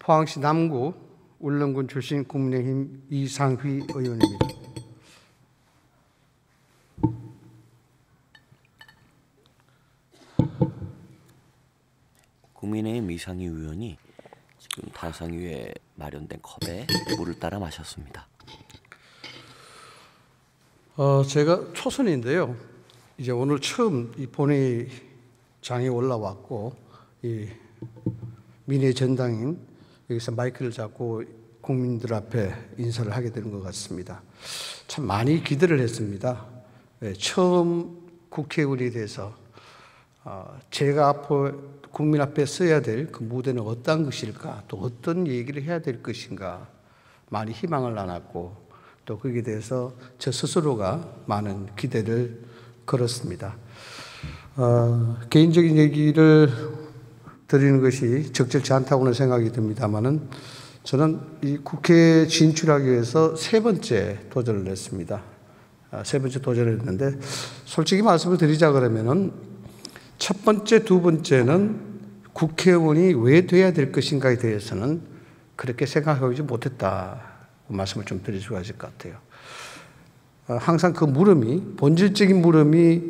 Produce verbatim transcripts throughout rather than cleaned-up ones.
포항시 남구 울릉군 출신 국민의힘 이상휘 의원입니다. 국민의힘 이상휘 의원이 지금 다상 위에 마련된 컵에 물을 따라 마셨습니다. 어, 제가 초선인데요. 이제 오늘 처음 이 본회의장에 올라왔고, 이 민의 전당인 여기서 마이크를 잡고 국민들 앞에 인사를 하게 되는 것 같습니다. 참 많이 기대를 했습니다. 네, 처음 국회의원이 돼서 어, 제가 앞으로 국민 앞에 서야 될 그 무대는 어떤 것일까, 또 어떤 얘기를 해야 될 것인가 많이 희망을 나눴고, 또 거기에 대해서 저 스스로가 많은 기대를 걸었습니다. 어, 개인적인 얘기를 드리는 것이 적절치 않다고는 생각이 듭니다만은 저는 이 국회에 진출하기 위해서 세 번째 도전을 했습니다. 아, 세 번째 도전을 했는데 솔직히 말씀을 드리자 그러면은 첫 번째, 두 번째는 국회의원이 왜 돼야 될 것인가에 대해서는 그렇게 생각하지 못했다 말씀을 좀 드릴 수가 있을 것 같아요. 항상 그 물음이, 본질적인 물음이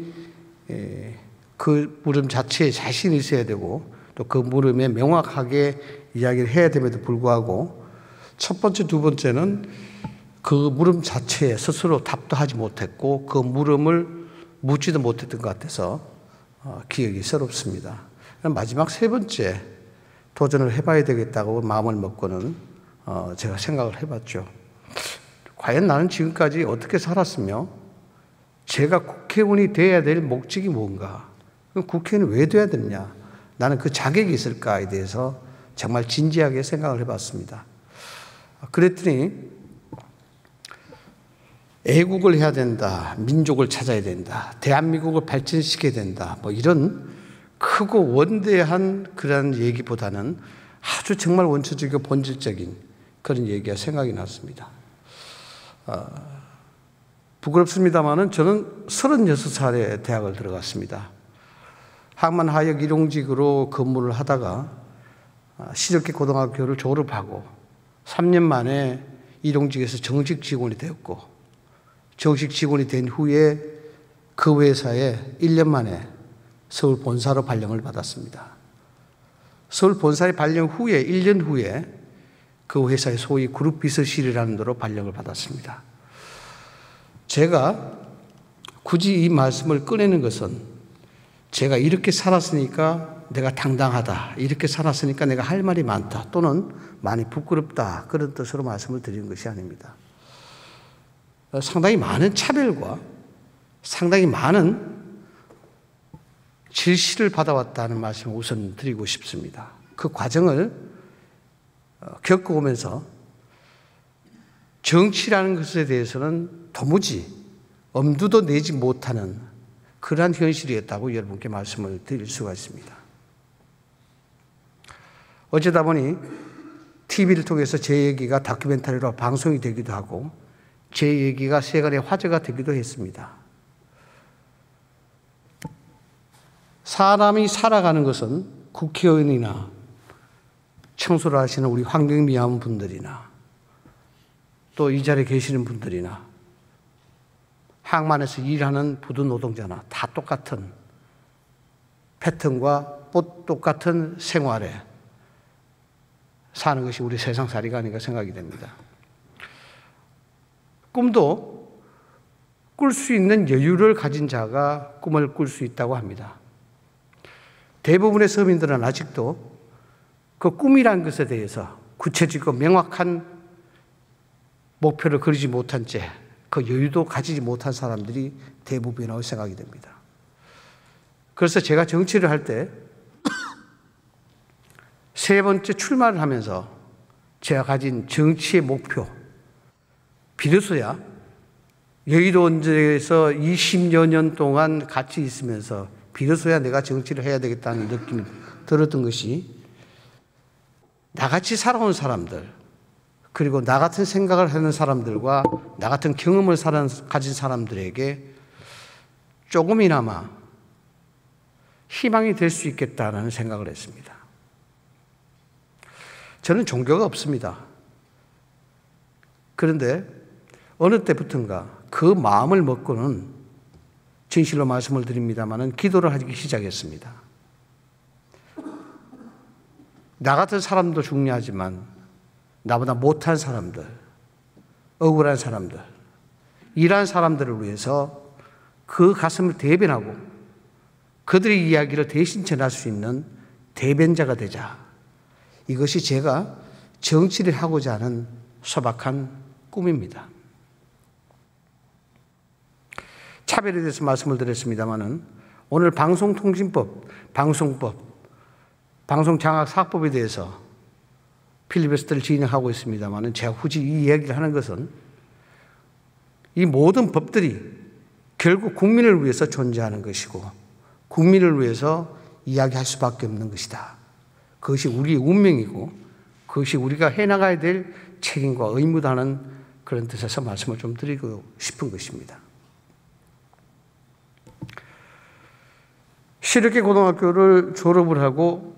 그 물음 자체에 자신이 있어야 되고 또 그 물음에 명확하게 이야기를 해야 됨에도 불구하고 첫 번째, 두 번째는 그 물음 자체에 스스로 답도 하지 못했고 그 물음을 묻지도 못했던 것 같아서 기억이 새롭습니다. 마지막 세 번째 도전을 해봐야 되겠다고 마음을 먹고는 어, 제가 생각을 해봤죠. 과연 나는 지금까지 어떻게 살았으며 제가 국회의원이 돼야 될 목적이 뭔가, 국회의원이 왜 돼야 되느냐, 나는 그 자격이 있을까에 대해서 정말 진지하게 생각을 해봤습니다. 그랬더니 애국을 해야 된다, 민족을 찾아야 된다, 대한민국을 발전시켜야 된다, 뭐 이런 크고 원대한 그런 얘기보다는 아주 정말 원초적이고 본질적인 그런 얘기가 생각이 났습니다. 어, 부끄럽습니다만은 저는 서른여섯 살에 대학을 들어갔습니다. 항만하역 일용직으로 근무를 하다가 시적계 고등학교를 졸업하고 삼 년 만에 일용직에서 정식 직원이 되었고, 정식 직원이 된 후에 그 회사에 일 년 만에 서울 본사로 발령을 받았습니다. 서울 본사에 발령 후에 일 년 후에 그 회사의 소위 그룹 비서실이라는 데로 발령을 받았습니다. 제가 굳이 이 말씀을 꺼내는 것은 제가 이렇게 살았으니까 내가 당당하다, 이렇게 살았으니까 내가 할 말이 많다, 또는 많이 부끄럽다, 그런 뜻으로 말씀을 드리는 것이 아닙니다. 상당히 많은 차별과 상당히 많은 질시를 받아왔다는 말씀을 우선 드리고 싶습니다. 그 과정을 겪어오면서 정치라는 것에 대해서는 도무지 엄두도 내지 못하는 그러한 현실이었다고 여러분께 말씀을 드릴 수가 있습니다. 어쩌다 보니 티비를 통해서 제 얘기가 다큐멘터리로 방송이 되기도 하고 제 얘기가 세간의 화제가 되기도 했습니다. 사람이 살아가는 것은 국회의원이나 청소를 하시는 우리 환경미화원 분들이나 또 이 자리에 계시는 분들이나 항만에서 일하는 부두 노동자나 다 똑같은 패턴과 똑같은 생활에 사는 것이 우리 세상살이가 아닌가 생각이 됩니다. 꿈도 꿀 수 있는 여유를 가진 자가 꿈을 꿀 수 있다고 합니다. 대부분의 서민들은 아직도 그 꿈이라는 것에 대해서 구체적이고 명확한 목표를 그리지 못한 채 그 여유도 가지지 못한 사람들이 대부분이라고 생각이 됩니다. 그래서 제가 정치를 할 때 세 번째 출마를 하면서 제가 가진 정치의 목표, 비로소야 여의도 언저리에서 이십여 년 동안 같이 있으면서 비로소야 내가 정치를 해야 되겠다는 느낌이 들었던 것이 나같이 살아온 사람들, 그리고 나 같은 생각을 하는 사람들과 나 같은 경험을 가진 사람들에게 조금이나마 희망이 될 수 있겠다는 생각을 했습니다. 저는 종교가 없습니다. 그런데 어느 때부턴가 그 마음을 먹고는 진실로 말씀을 드립니다마는 기도를 하기 시작했습니다. 나 같은 사람도 중요하지만 나보다 못한 사람들, 억울한 사람들, 이러한 사람들을 위해서 그 가슴을 대변하고 그들의 이야기를 대신 전할 수 있는 대변자가 되자. 이것이 제가 정치를 하고자 하는 소박한 꿈입니다. 차별에 대해서 말씀을 드렸습니다마는 오늘 방송통신법, 방송법, 방송장악사업법에 대해서 필리버스터를 진행하고 있습니다마는 제가 굳이 이 이야기를 하는 것은 이 모든 법들이 결국 국민을 위해서 존재하는 것이고 국민을 위해서 이야기할 수밖에 없는 것이다. 그것이 우리의 운명이고 그것이 우리가 해나가야 될 책임과 의무다는 그런 뜻에서 말씀을 좀 드리고 싶은 것입니다. 시르키 고등학교를 졸업을 하고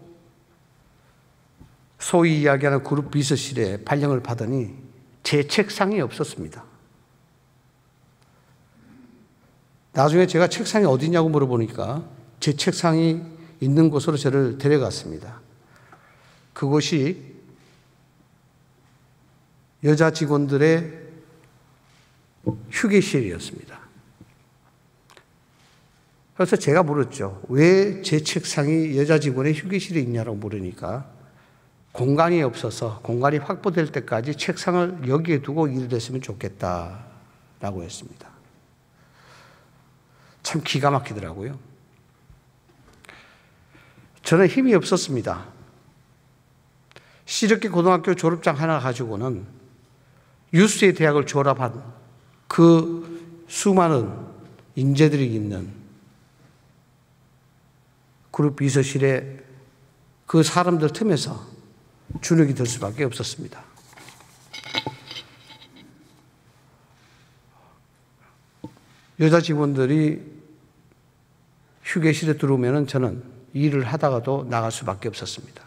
소위 이야기하는 그룹 비서실에 발령을 받으니 제 책상이 없었습니다. 나중에 제가 책상이 어디냐고 물어보니까 제 책상이 있는 곳으로 저를 데려갔습니다. 그곳이 여자 직원들의 휴게실이었습니다. 그래서 제가 물었죠. 왜 제 책상이 여자 직원의 휴게실에 있냐고 물으니까 공간이 없어서 공간이 확보될 때까지 책상을 여기에 두고 일을 했으면 좋겠다라고 했습니다. 참 기가 막히더라고요. 저는 힘이 없었습니다. 시르키 고등학교 졸업장 하나 가지고는 유수의 대학을 졸업한 그 수많은 인재들이 있는 그룹 비서실에 그 사람들 틈에서 주눅이 들 수밖에 없었습니다. 여자 직원들이 휴게실에 들어오면 저는 일을 하다가도 나갈 수밖에 없었습니다.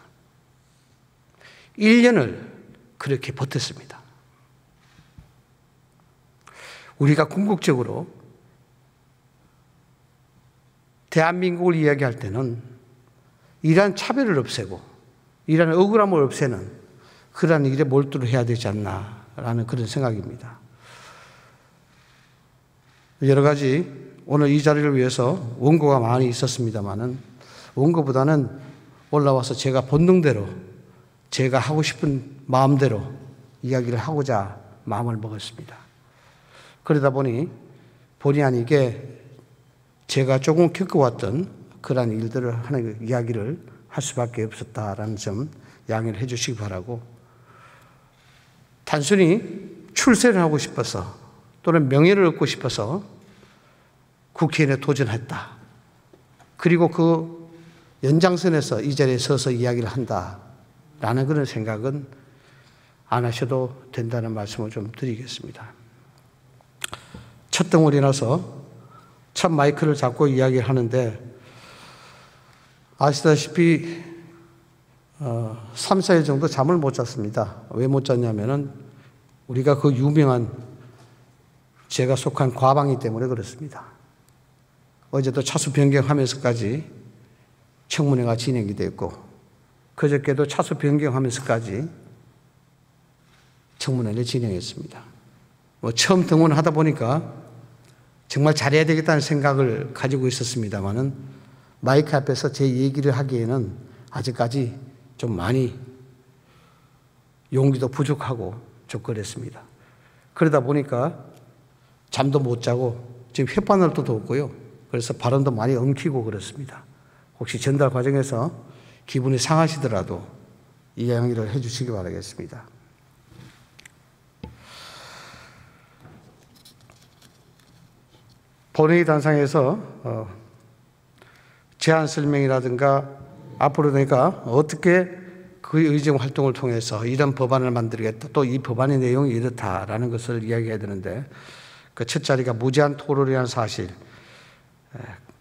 일 년을 그렇게 버텼습니다. 우리가 궁극적으로 대한민국을 이야기할 때는 이러한 차별을 없애고 이러한 억울함을 없애는 그러한 일에 몰두를 해야 되지 않나라는 그런 생각입니다. 여러 가지 오늘 이 자리를 위해서 원고가 많이 있었습니다마는 원고보다는 올라와서 제가 본능대로 제가 하고 싶은 마음대로 이야기를 하고자 마음을 먹었습니다. 그러다 보니 본의 아니게 제가 조금 겪어왔던 그러한 일들을 하는 이야기를 할 수밖에 없었다라는 점 양해를 해 주시기 바라고, 단순히 출세를 하고 싶어서 또는 명예를 얻고 싶어서 국회의원에 도전했다. 그리고 그 연장선에서 이 자리에 서서 이야기를 한다라는 그런 생각은 안 하셔도 된다는 말씀을 좀 드리겠습니다. 첫 덩어리라서 첫 마이크를 잡고 이야기를 하는데 아시다시피 어, 삼, 사 일 정도 잠을 못 잤습니다. 왜 못 잤냐면은 우리가 그 유명한 제가 속한 과방위 때문에 그렇습니다. 어제도 차수 변경하면서까지 청문회가 진행이 됐고 그저께도 차수 변경하면서까지 청문회를 진행했습니다. 뭐 처음 등원하다 보니까 정말 잘해야 되겠다는 생각을 가지고 있었습니다만은 마이크 앞에서 제 얘기를 하기에는 아직까지 좀 많이 용기도 부족하고 좀 그랬습니다. 그러다 보니까 잠도 못 자고 지금 혓바늘도 돋고요. 그래서 발음도 많이 엉키고 그렇습니다. 혹시 전달 과정에서 기분이 상하시더라도 이해를 해 주시기 바라겠습니다. 본회의 단상에서 어, 제안 설명이라든가 앞으로 내가 어떻게 그 의정 활동을 통해서 이런 법안을 만들겠다, 또 이 법안의 내용이 이렇다라는 것을 이야기해야 되는데 그 첫 자리가 무제한 토론이라는 사실,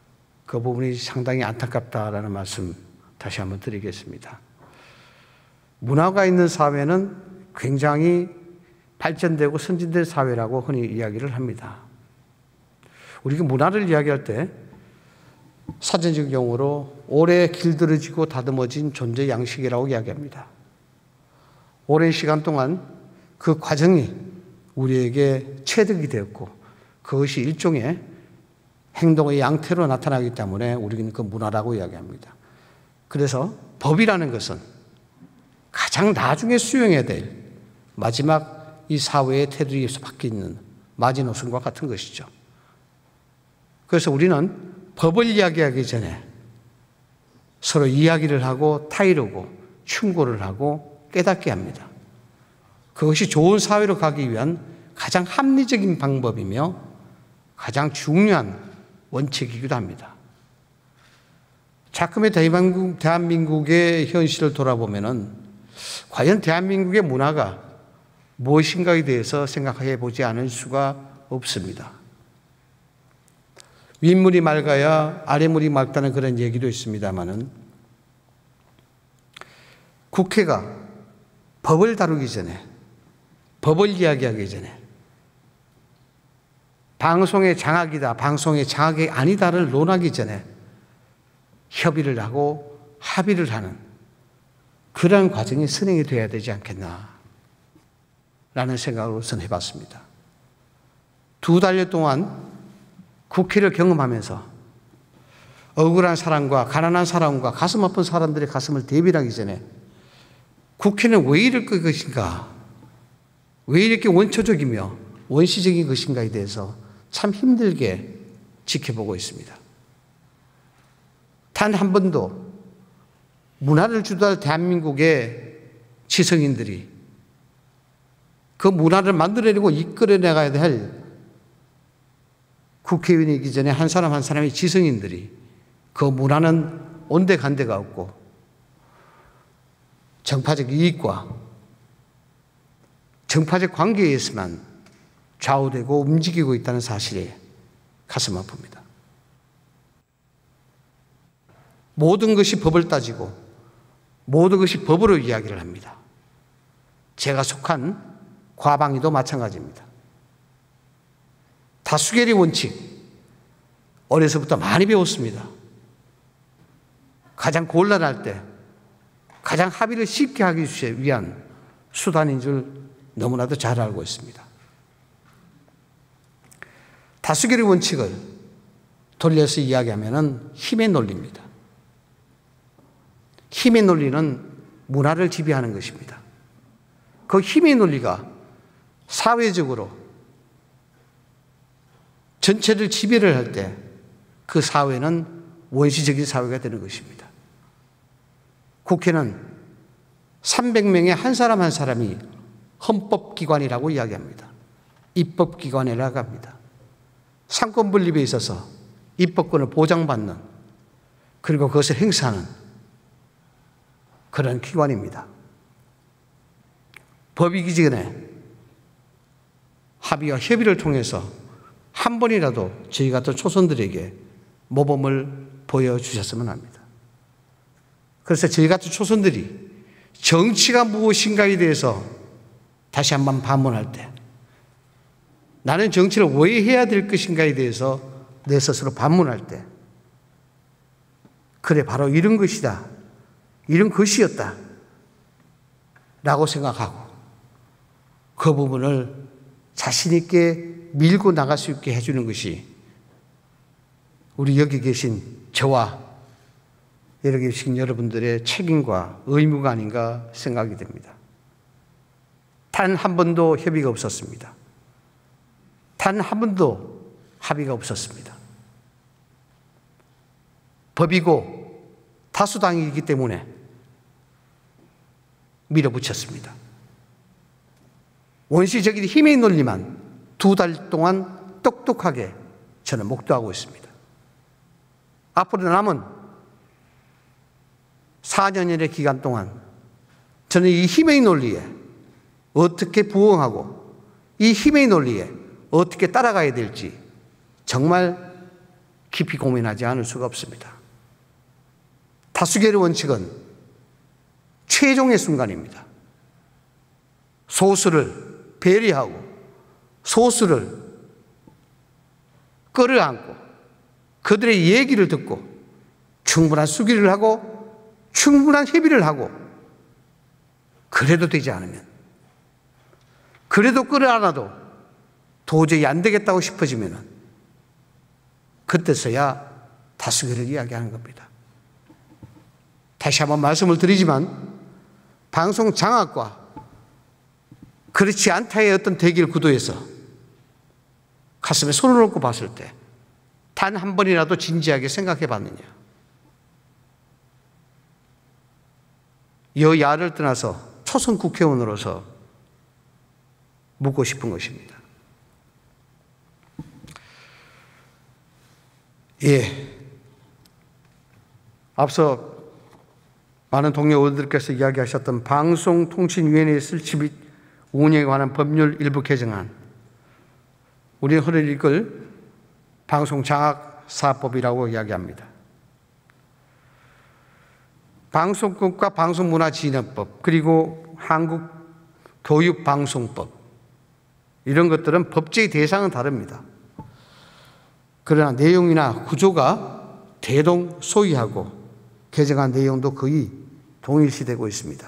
그 부분이 상당히 안타깝다라는 말씀 다시 한번 드리겠습니다. 문화가 있는 사회는 굉장히 발전되고 선진된 사회라고 흔히 이야기를 합니다. 우리가 문화를 이야기할 때 사전적 용어로 오래 길들여지고 다듬어진 존재 양식이라고 이야기합니다. 오랜 시간 동안 그 과정이 우리에게 체득이 되었고 그것이 일종의 행동의 양태로 나타나기 때문에 우리는 그 문화라고 이야기합니다. 그래서 법이라는 것은 가장 나중에 수용해야 될 마지막 이 사회의 테두리에서 바뀌는 마지노선과 같은 것이죠. 그래서 우리는 법을 이야기하기 전에 서로 이야기를 하고 타이르고 충고를 하고 깨닫게 합니다. 그것이 좋은 사회로 가기 위한 가장 합리적인 방법이며 가장 중요한 원칙이기도 합니다. 자금의 대한민국, 대한민국의 현실을 돌아보면은 과연 대한민국의 문화가 무엇인가에 대해서 생각해 보지 않을 수가 없습니다. 윗물이 맑아야 아랫물이 맑다는 그런 얘기도 있습니다만은 국회가 법을 다루기 전에, 법을 이야기하기 전에 방송의 장악이다, 방송의 장악이 아니다를 논하기 전에 협의를 하고 합의를 하는 그러한 과정이 선행이 되어야 되지 않겠나 라는 생각을 우선 해봤습니다. 두 달여 동안 국회를 경험하면서 억울한 사람과 가난한 사람과 가슴 아픈 사람들의 가슴을 대비하기 전에 국회는 왜 이럴 것인가, 왜 이렇게 원초적이며 원시적인 것인가에 대해서 참 힘들게 지켜보고 있습니다. 단 한 번도 문화를 주도할 대한민국의 지성인들이 그 문화를 만들어내고 이끌어내가야 할 국회의원이기 전에 한 사람 한 사람의 지성인들이 그 문화는 온데간데가 없고 정파적 이익과 정파적 관계에 의해서만 좌우되고 움직이고 있다는 사실에 가슴 아픕니다. 모든 것이 법을 따지고 모든 것이 법으로 이야기를 합니다. 제가 속한 과방위도 마찬가지입니다. 다수결의 원칙, 어려서부터 많이 배웠습니다. 가장 곤란할 때 가장 합의를 쉽게 하기 위한 수단인 줄 너무나도 잘 알고 있습니다. 다수결의 원칙을 돌려서 이야기하면 힘의 논리입니다. 힘의 논리는 문화를 지배하는 것입니다. 그 힘의 논리가 사회적으로 전체를 지배를 할 때 그 사회는 원시적인 사회가 되는 것입니다. 국회는 삼백 명의 한 사람 한 사람이 헌법기관이라고 이야기합니다. 입법기관이라고 합니다. 상권 분립에 있어서 입법권을 보장받는 그리고 그것을 행사하는 그런 기관입니다. 법이기 전에 합의와 협의를 통해서 한 번이라도 저희 같은 초선들에게 모범을 보여주셨으면 합니다. 그래서 저희 같은 초선들이 정치가 무엇인가에 대해서 다시 한번 반문할 때 나는 정치를 왜 해야 될 것인가에 대해서 내 스스로 반문할 때 그래 바로 이런 것이다, 이런 것이었다 라고 생각하고 그 부분을 자신 있게 밀고 나갈 수 있게 해주는 것이 우리 여기 계신 저와 여기 계신 여러분들의 책임과 의무가 아닌가 생각이 됩니다. 단 한 번도 협의가 없었습니다. 단 한 번도 합의가 없었습니다. 법이고 다수당이기 때문에 밀어붙였습니다. 원시적인 힘의 논리만 두 달 동안 똑똑하게 저는 목도하고 있습니다. 앞으로 남은 사 년여의 기간 동안 저는 이 힘의 논리에 어떻게 부응하고 이 힘의 논리에 어떻게 따라가야 될지 정말 깊이 고민하지 않을 수가 없습니다. 다수결의 원칙은 최종의 순간입니다. 소수를 배려하고 소수를 끌어안고 그들의 얘기를 듣고 충분한 수기를 하고 충분한 협의를 하고 그래도 되지 않으면, 그래도 끌어안아도 도저히 안 되겠다고 싶어지면 그때서야 다수결을 이야기하는 겁니다. 다시 한번 말씀을 드리지만 방송 장악과 그렇지 않다의 어떤 대결 구도에서 가슴에 손을 얹고 봤을 때 단 한 번이라도 진지하게 생각해 봤느냐. 여야를 떠나서 초선 국회의원으로서 묻고 싶은 것입니다. 예. 앞서 많은 동료 의원들께서 이야기하셨던 방송통신위원회의 설치 및 운영에 관한 법률 일부 개정안, 우리는 흔히 이걸 방송장악사업법이라고 이야기합니다. 방송국과 방송문화진흥법, 그리고 한국교육방송법, 이런 것들은 법제의 대상은 다릅니다. 그러나 내용이나 구조가 대동소이하고 개정안 내용도 거의 동일시되고 있습니다.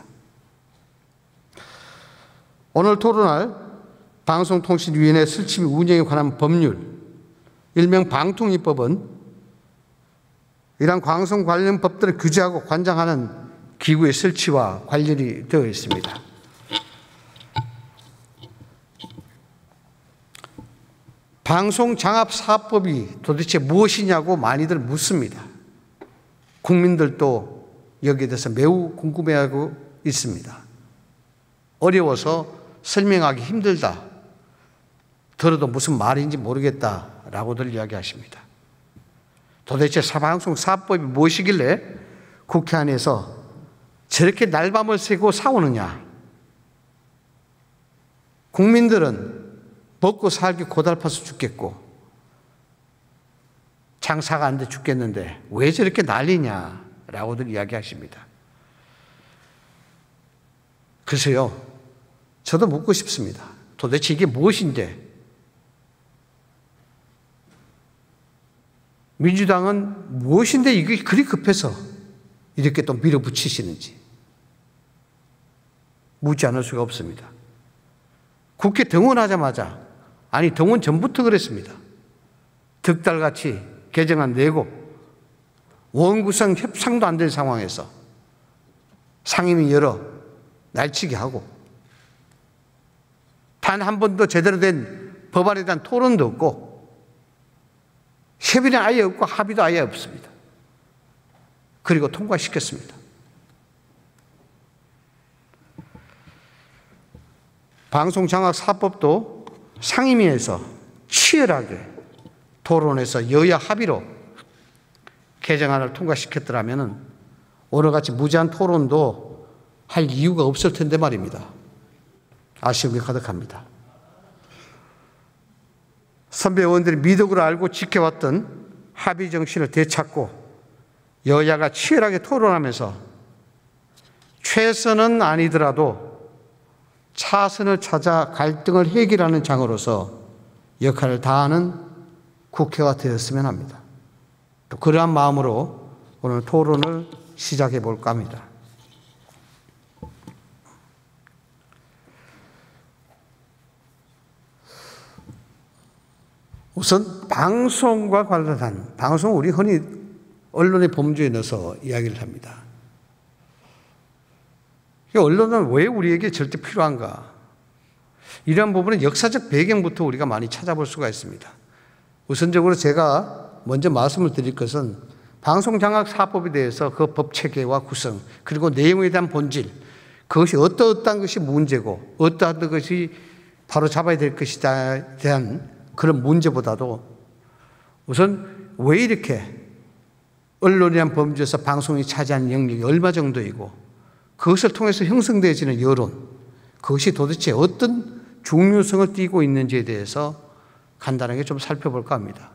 오늘 토론할 방송통신위원회 설치 및 운영에 관한 법률, 일명 방통위법은 이러한 방송 관련 법들을 규제하고 관장하는 기구의 설치와 관련이 되어 있습니다. 방송장악사업법이 도대체 무엇이냐고 많이들 묻습니다. 국민들도 여기에 대해서 매우 궁금해하고 있습니다. 어려워서 설명하기 힘들다, 들어도 무슨 말인지 모르겠다라고들 이야기하십니다. 도대체 방송사업법이 무엇이길래 국회 안에서 저렇게 날밤을 새고 싸우느냐. 국민들은 먹고 살기 고달파서 죽겠고 장사가 안 돼 죽겠는데 왜 저렇게 난리냐라고들 이야기하십니다. 그래서요, 저도 묻고 싶습니다. 도대체 이게 무엇인데 민주당은 무엇인데 이게 그리 급해서 이렇게 또 밀어붙이시는지 묻지 않을 수가 없습니다. 국회 등원하자마자, 아니 등원 전부터 그랬습니다. 득달같이 개정안 내고 원구성 협상도 안 된 상황에서 상임위 열어 날치게 하고 단 한 번도 제대로 된 법안에 대한 토론도 없고 협의는 아예 없고 합의도 아예 없습니다. 그리고 통과시켰습니다. 방송장악사업법도 상임위에서 치열하게 토론해서 여야 합의로 개정안을 통과시켰더라면 오늘같이 무제한 토론도 할 이유가 없을 텐데 말입니다. 아쉬운 게 가득합니다. 선배 의원들이 미덕으로 알고 지켜왔던 합의 정신을 되찾고 여야가 치열하게 토론하면서 최선은 아니더라도 차선을 찾아 갈등을 해결하는 장으로서 역할을 다하는 국회가 되었으면 합니다. 또 그러한 마음으로 오늘 토론을 시작해 볼까 합니다. 우선 방송과 관련한, 방송 우리 흔히 언론의 범주에 넣어서 이야기를 합니다. 언론은 왜 우리에게 절대 필요한가? 이러한 부분은 역사적 배경부터 우리가 많이 찾아볼 수가 있습니다. 우선적으로 제가 먼저 말씀을 드릴 것은 방송장악사업법에 대해서 그 법체계와 구성, 그리고 내용에 대한 본질, 그것이 어떠어떠한 것이 문제고 어떠한 것이 바로 잡아야 될 것이다에 대한 그런 문제보다도 우선 왜 이렇게 언론이란 범주에서 방송이 차지하는 영역이 얼마 정도이고 그것을 통해서 형성되어지는 여론, 그것이 도대체 어떤 중요성을 띠고 있는지에 대해서 간단하게 좀 살펴볼까 합니다.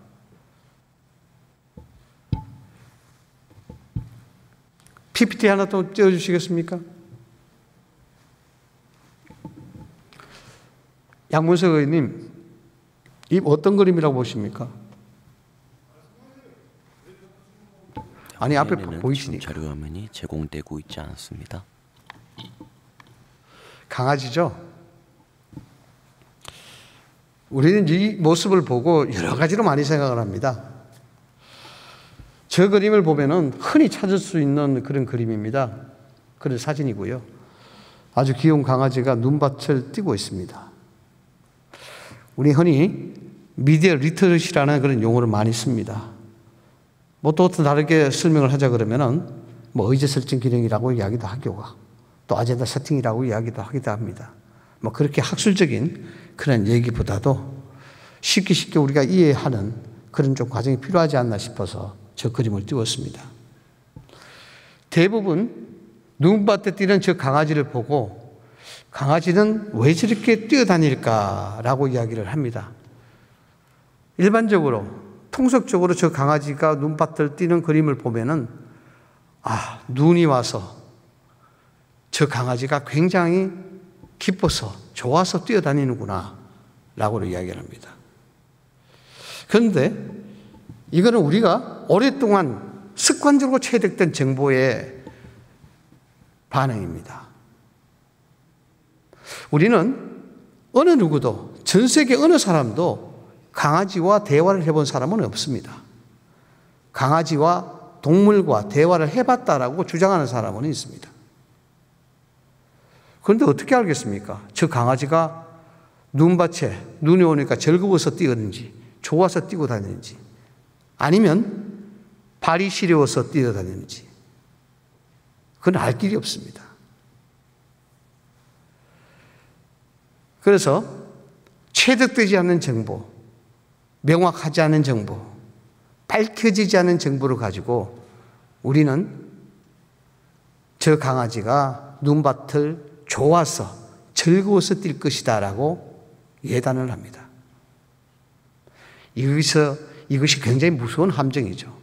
피피티 하나 또 띄워주시겠습니까? 양문석 의원님, 이 어떤 그림이라고 보십니까? 아니, 앞에 보이시니까. 자료 화면이 제공되고 있지 않습니다. 강아지죠? 우리는 이 모습을 보고 여러 가지로 많이 생각을 합니다. 저 그림을 보면은 흔히 찾을 수 있는 그런 그림입니다. 그런 사진이고요. 아주 귀여운 강아지가 눈밭을 띄고 있습니다. 우리 흔히 미디어 리터러시라는 그런 용어를 많이 씁니다. 뭐 또 어떤 다르게 설명을 하자 그러면은 뭐 의제 설정 기능이라고 이야기도 하고 또 아젠다 세팅이라고 이야기도 하기도 합니다. 뭐 그렇게 학술적인 그런 얘기보다도 쉽게 쉽게 우리가 이해하는 그런 좀 과정이 필요하지 않나 싶어서 저 그림을 띄웠습니다. 대부분 눈밭에 뛰는 저 강아지를 보고 강아지는 왜 저렇게 뛰어다닐까라고 이야기를 합니다. 일반적으로 통속적으로 저 강아지가 눈밭을 뛰는 그림을 보면은 아, 눈이 와서 저 강아지가 굉장히 기뻐서 좋아서 뛰어다니는구나 라고 이야기를 합니다. 그런데 이거는 우리가 오랫동안 습관적으로 체득된 정보의 반응입니다. 우리는 어느 누구도 전 세계 어느 사람도 강아지와 대화를 해본 사람은 없습니다. 강아지와 동물과 대화를 해봤다라고 주장하는 사람은 있습니다. 그런데 어떻게 알겠습니까? 저 강아지가 눈밭에 눈이 오니까 즐거워서 뛰었는지 좋아서 뛰고 다니는지 아니면 발이 시려워서 뛰어다니는지 그건 알 길이 없습니다. 그래서 체득되지 않는 정보, 명확하지 않은 정보, 밝혀지지 않은 정보를 가지고 우리는 저 강아지가 눈밭을 좋아서 즐거워서 뛸 것이다 라고 예단을 합니다. 여기서 이것이 굉장히 무서운 함정이죠.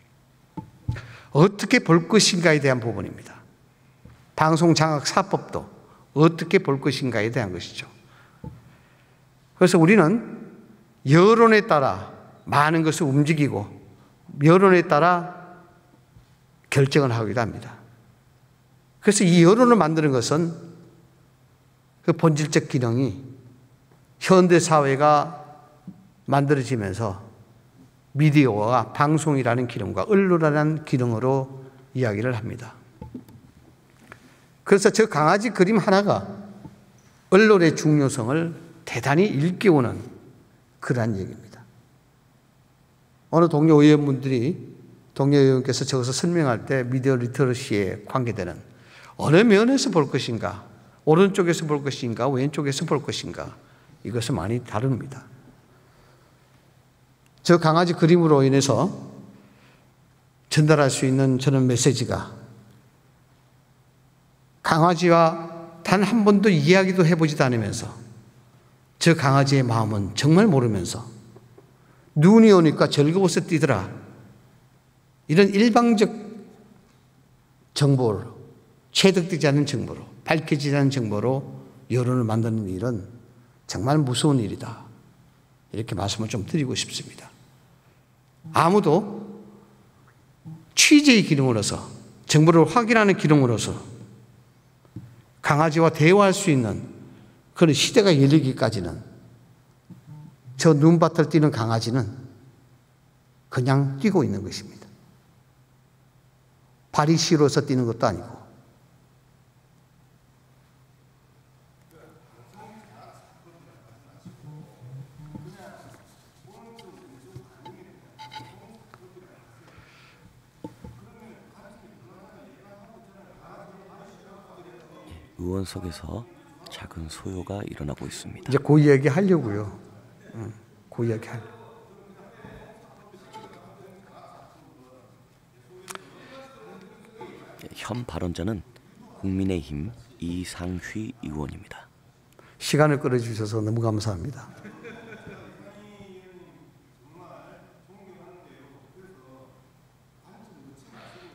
어떻게 볼 것인가에 대한 부분입니다. 방송장악사법도 어떻게 볼 것인가에 대한 것이죠. 그래서 우리는 여론에 따라 많은 것을 움직이고 여론에 따라 결정을 하기도 합니다. 그래서 이 여론을 만드는 것은 그 본질적 기능이 현대 사회가 만들어지면서 미디어와 방송이라는 기능과 언론이라는 기능으로 이야기를 합니다. 그래서 저 강아지 그림 하나가 언론의 중요성을 대단히 일깨우는 그러한 얘기입니다. 어느 동료 의원분들이 동료 의원께서 저것을 설명할 때 미디어 리터러시에 관계되는 어느 면에서 볼 것인가, 오른쪽에서 볼 것인가, 왼쪽에서 볼 것인가 이것을 많이 다룹니다. 저 강아지 그림으로 인해서 전달할 수 있는 저는 메시지가 강아지와 단 한 번도 이야기도 해보지도 않으면서 저 강아지의 마음은 정말 모르면서 눈이 오니까 즐거워서 뛰더라. 이런 일방적 정보로 체득되지 않은 정보로 밝혀지지 않은 정보로 여론을 만드는 일은 정말 무서운 일이다. 이렇게 말씀을 좀 드리고 싶습니다. 아무도 취재의 기능으로서 정보를 확인하는 기능으로서 강아지와 대화할 수 있는 그런 시대가 열리기까지는 저 눈밭을 뛰는 강아지는 그냥 뛰고 있는 것입니다. 발이 시려서 뛰는 것도 아니고. 의원석에서 작은 소요가 일어나고 있습니다. 이제 그 이야기 하려고요. 응, 그 이야기 하려고. 현 발언자는 국민의힘 이상휘 의원입니다. 시간을 끌어주셔서 너무 감사합니다.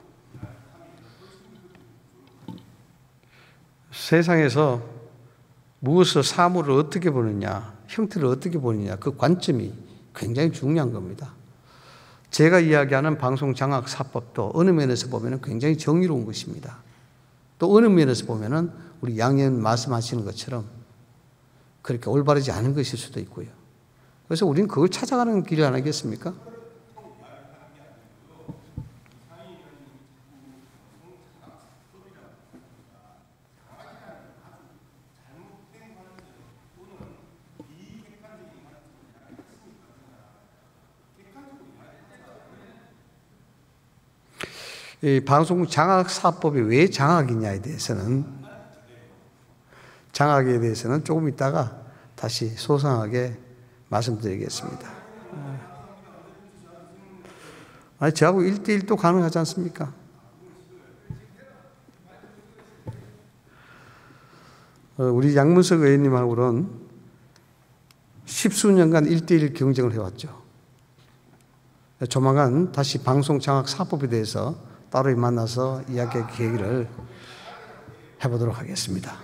세상에서 무엇을 사물을 어떻게 보느냐, 형태를 어떻게 보느냐, 그 관점이 굉장히 중요한 겁니다. 제가 이야기하는 방송장악사법도 어느 면에서 보면 굉장히 정의로운 것입니다. 또 어느 면에서 보면 우리 양현 말씀하시는 것처럼 그렇게 올바르지 않은 것일 수도 있고요. 그래서 우리는 그걸 찾아가는 길 아니겠습니까? 이 방송 장악사법이 왜 장악이냐에 대해서는 장악에 대해서는 조금 있다가 다시 소상하게 말씀드리겠습니다. 아니, 저하고 일대일도 가능하지 않습니까? 우리 양문석 의원님하고는 십수년간 일대일 경쟁을 해왔죠. 조만간 다시 방송 장악사법에 대해서 따로 만나서 이야기할 계기를 해보도록 하겠습니다.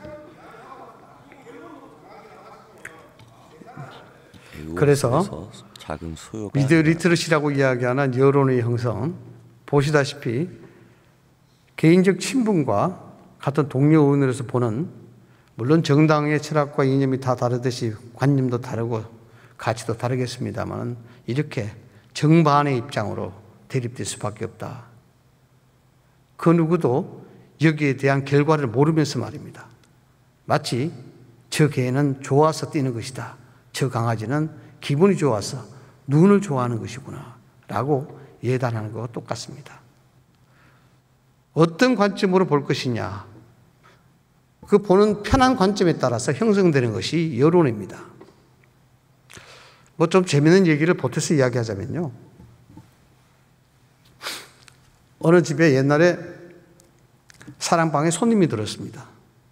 그래서 작은 소요가 미디어 리트러시라고 이야기하는 여론의 형성, 보시다시피 개인적 친분과 같은 동료 의원으로서 보는, 물론 정당의 철학과 이념이 다 다르듯이 관념도 다르고 가치도 다르겠습니다만 이렇게 정반의 입장으로 대립될 수밖에 없다. 그 누구도 여기에 대한 결과를 모르면서 말입니다. 마치 저 개는 좋아서 뛰는 것이다, 저 강아지는 기분이 좋아서 눈을 좋아하는 것이구나 라고 예단하는 것과 똑같습니다. 어떤 관점으로 볼 것이냐, 그 보는 편한 관점에 따라서 형성되는 것이 여론입니다. 뭐 좀 재미있는 얘기를 보태서 이야기하자면요, 어느 집에 옛날에 사랑방에 손님이 들었습니다.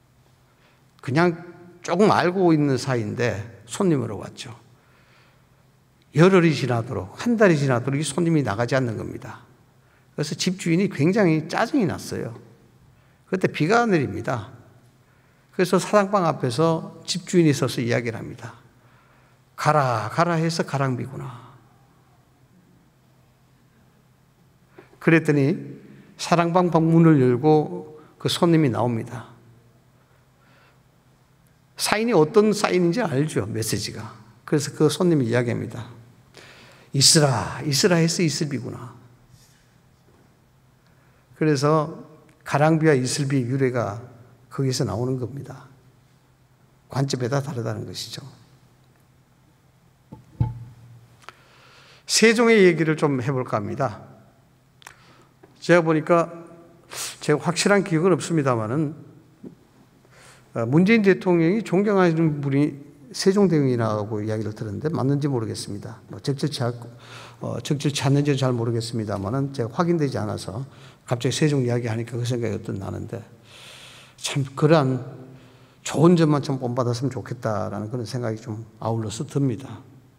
그냥 조금 알고 있는 사이인데 손님으로 왔죠. 열흘이 지나도록, 한 달이 지나도록 이 손님이 나가지 않는 겁니다. 그래서 집주인이 굉장히 짜증이 났어요. 그때 비가 내립니다. 그래서 사랑방 앞에서 집주인이 서서 이야기를 합니다. 가라 가라 해서 가랑비구나. 그랬더니 사랑방 방문을 열고 그 손님이 나옵니다. 사인이 어떤 사인인지 알죠, 메시지가. 그래서 그 손님이 이야기합니다. 있으라, 있으라 해서 이슬비구나. 그래서 가랑비와 이슬비 유래가 거기서 나오는 겁니다. 관점에 다 다르다는 것이죠. 세종의 얘기를 좀 해볼까 합니다. 제가 보니까 제가 확실한 기억은 없습니다만은 문재인 대통령이 존경하시는 분이 세종대왕이라고 이야기를 들었는데 맞는지 모르겠습니다. 뭐 적절치 않고, 어, 적절치 않는지 잘 모르겠습니다만은 제가 확인되지 않아서 갑자기 세종 이야기하니까 그 생각이 어떤 나는데, 참 그러한 좋은 점만 좀 본받았으면 좋겠다라는 그런 생각이 좀 아울러서 듭니다.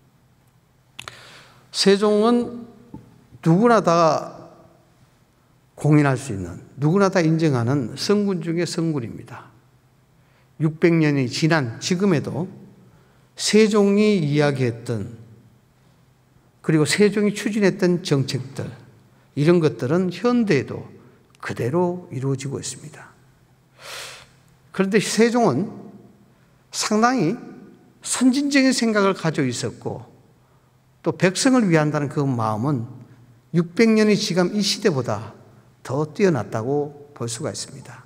세종은 누구나 다 공인할 수 있는, 누구나 다 인정하는 성군 중의 성군입니다. 육백 년이 지난 지금에도 세종이 이야기했던, 그리고 세종이 추진했던 정책들, 이런 것들은 현대에도 그대로 이루어지고 있습니다. 그런데 세종은 상당히 선진적인 생각을 가지고 있었고, 또 백성을 위한다는 그 마음은 육백 년이 지금 이 시대보다 더 뛰어났다고 볼 수가 있습니다.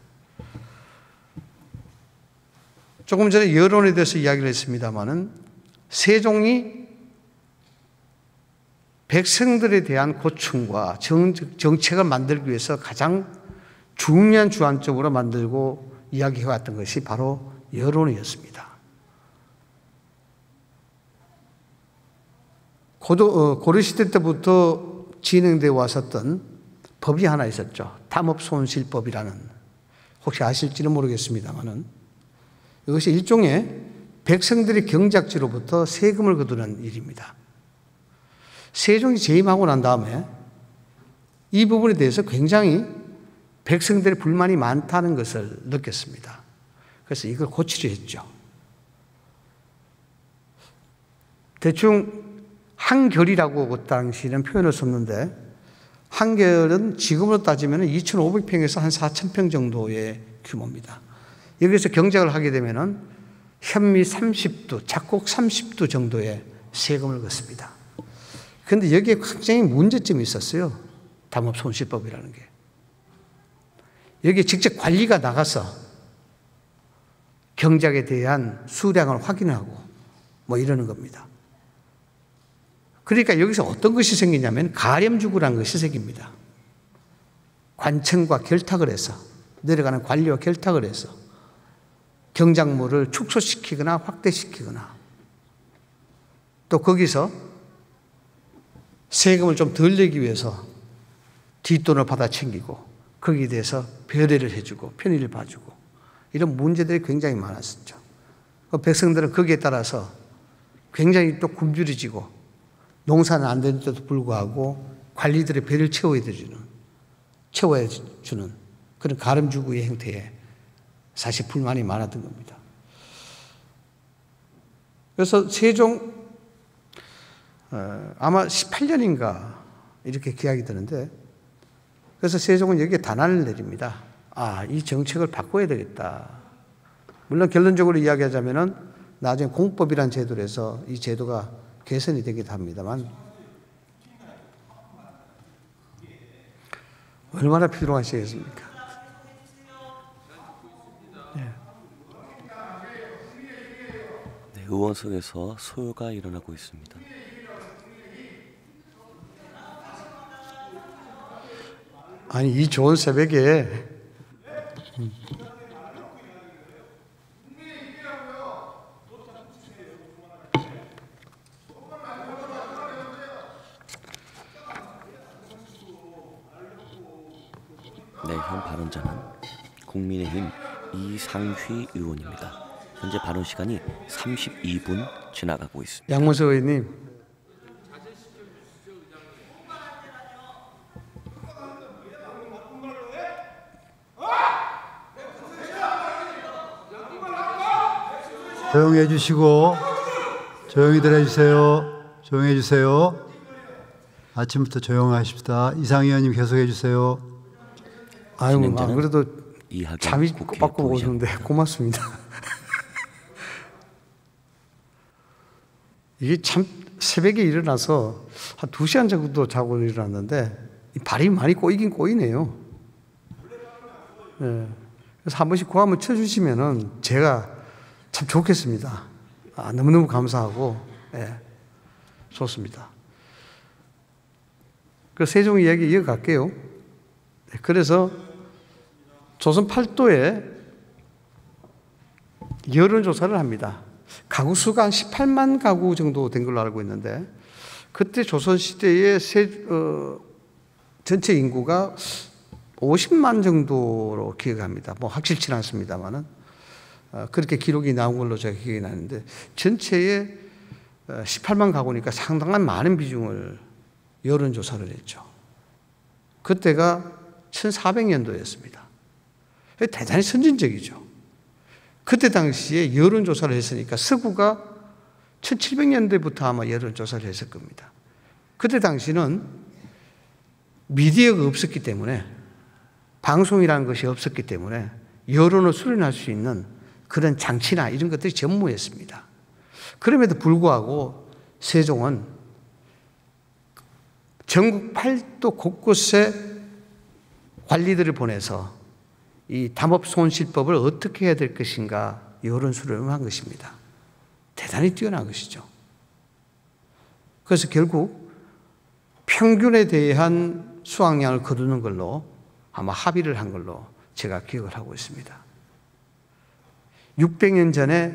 조금 전에 여론에 대해서 이야기를 했습니다마는 세종이 백성들에 대한 고충과 정책을 만들기 위해서 가장 중요한 주안점으로 만들고 이야기해왔던 것이 바로 여론이었습니다. 고도, 고려시대 때부터 진행되어 왔었던 법이 하나 있었죠. 담업손실법이라는, 혹시 아실지는 모르겠습니다만은 이것이 일종의 백성들의 경작지로부터 세금을 거두는 일입니다. 세종이 재임하고 난 다음에 이 부분에 대해서 굉장히 백성들의 불만이 많다는 것을 느꼈습니다. 그래서 이걸 고치려 했죠. 대충 한결이라고 그 당시에는 표현을 썼는데, 한결은 지금으로 따지면 이천오백 평에서 한 사천 평 정도의 규모입니다. 여기서 경작을 하게 되면 현미 삼십 두, 작곡 삼십 두 정도의 세금을 걷습니다. 그런데 여기에 굉장히 문제점이 있었어요. 담합손실법이라는 게. 여기에 직접 관리가 나가서 경작에 대한 수량을 확인하고 뭐 이러는 겁니다. 그러니까 여기서 어떤 것이 생기냐면 가렴주구라는 것이 생깁니다. 관청과 결탁을 해서, 내려가는 관리와 결탁을 해서 경작물을 축소시키거나 확대시키거나, 또 거기서 세금을 좀 덜 내기 위해서 뒷돈을 받아 챙기고 거기에 대해서 배려를 해주고 편의를 봐주고, 이런 문제들이 굉장히 많았었죠. 백성들은 거기에 따라서 굉장히 또 굶주려지고 농사는 안 되는데도 불구하고 관리들의 배를 채워야 되는, 채워야 주는 그런 가름주구의 형태에 사실 불만이 많았던 겁니다. 그래서 세종 어, 아마 십팔 년인가 이렇게 기약이 드는데, 그래서 세종은 여기에 단안을 내립니다. 아, 이 정책을 바꿔야 되겠다. 물론 결론적으로 이야기하자면은 나중에 공법이라는 제도로 해서 이 제도가 개선이 되기도 합니다만, 얼마나 필요하시겠습니까? 네. 네, 의원석에서 소요가 일어나고 있습니다. 아니, 이 좋은 새벽에 네, 현 발언자는 국민의힘 이상휘 의원입니다. 현재 발언 시간이 삼십이 분 지나가고 있습니다. 양문석 의원님, 조용히 해주시고, 조용히들 해주세요. 조용히 해주세요. 아침부터 조용하십시다. 이상 의원님 계속 해주세요. 아유, 아, 그래도 잠이 꼬박꼬박 오는데 고맙습니다. 이게 참 새벽에 일어나서 한 두 시간 정도 자고 일어났는데 발이 많이 꼬이긴 꼬이네요. 네. 그래서 한 번씩 고 한번 쳐주시면은 제가 참 좋겠습니다. 아, 너무너무 감사하고, 예, 좋습니다. 그 세종 이야기 이어갈게요. 네, 그래서 조선 팔도에 여론조사를 합니다. 가구 수가 한 십팔만 가구 정도 된 걸로 알고 있는데, 그때 조선시대의 세, 어, 전체 인구가 오십만 정도로 기억합니다. 뭐 확실치는 않습니다만은. 어, 그렇게 기록이 나온 걸로 제가 기억이 나는데, 전체의 십팔만 가구니까 상당한 많은 비중을 여론조사를 했죠. 그때가 천사백 년도였습니다. 대단히 선진적이죠. 그때 당시에 여론조사를 했으니까 서구가 천칠백 년대부터 아마 여론조사를 했을 겁니다. 그때 당시는 미디어가 없었기 때문에, 방송이라는 것이 없었기 때문에 여론을 수련할 수 있는 그런 장치나 이런 것들이 전무했습니다. 그럼에도 불구하고 세종은 전국 팔도 곳곳에 관리들을 보내서 이 담합손실법을 어떻게 해야 될 것인가 여론 수렴을 한 것입니다. 대단히 뛰어난 것이죠. 그래서 결국 평균에 대한 수확량을 거두는 걸로 아마 합의를 한 걸로 제가 기억을 하고 있습니다. 육백 년 전에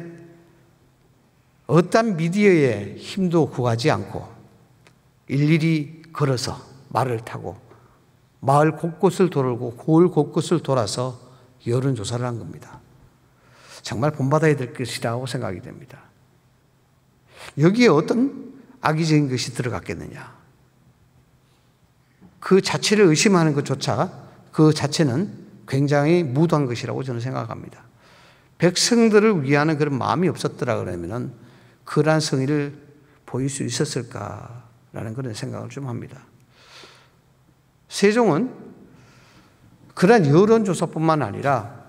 어떤 미디어의 힘도 구하지 않고 일일이 걸어서 말을 타고 마을 곳곳을 돌고 고을 곳곳을 돌아서 여론조사를 한 겁니다. 정말 본받아야 될 것이라고 생각이 됩니다. 여기에 어떤 악의적인 것이 들어갔겠느냐. 그 자체를 의심하는 것조차 그 자체는 굉장히 무도한 것이라고 저는 생각합니다. 백성들을 위하는 그런 마음이 없었더라 그러면은 그러한 성의를 보일 수 있었을까라는 그런 생각을 좀 합니다. 세종은 그러한 여론조사뿐만 아니라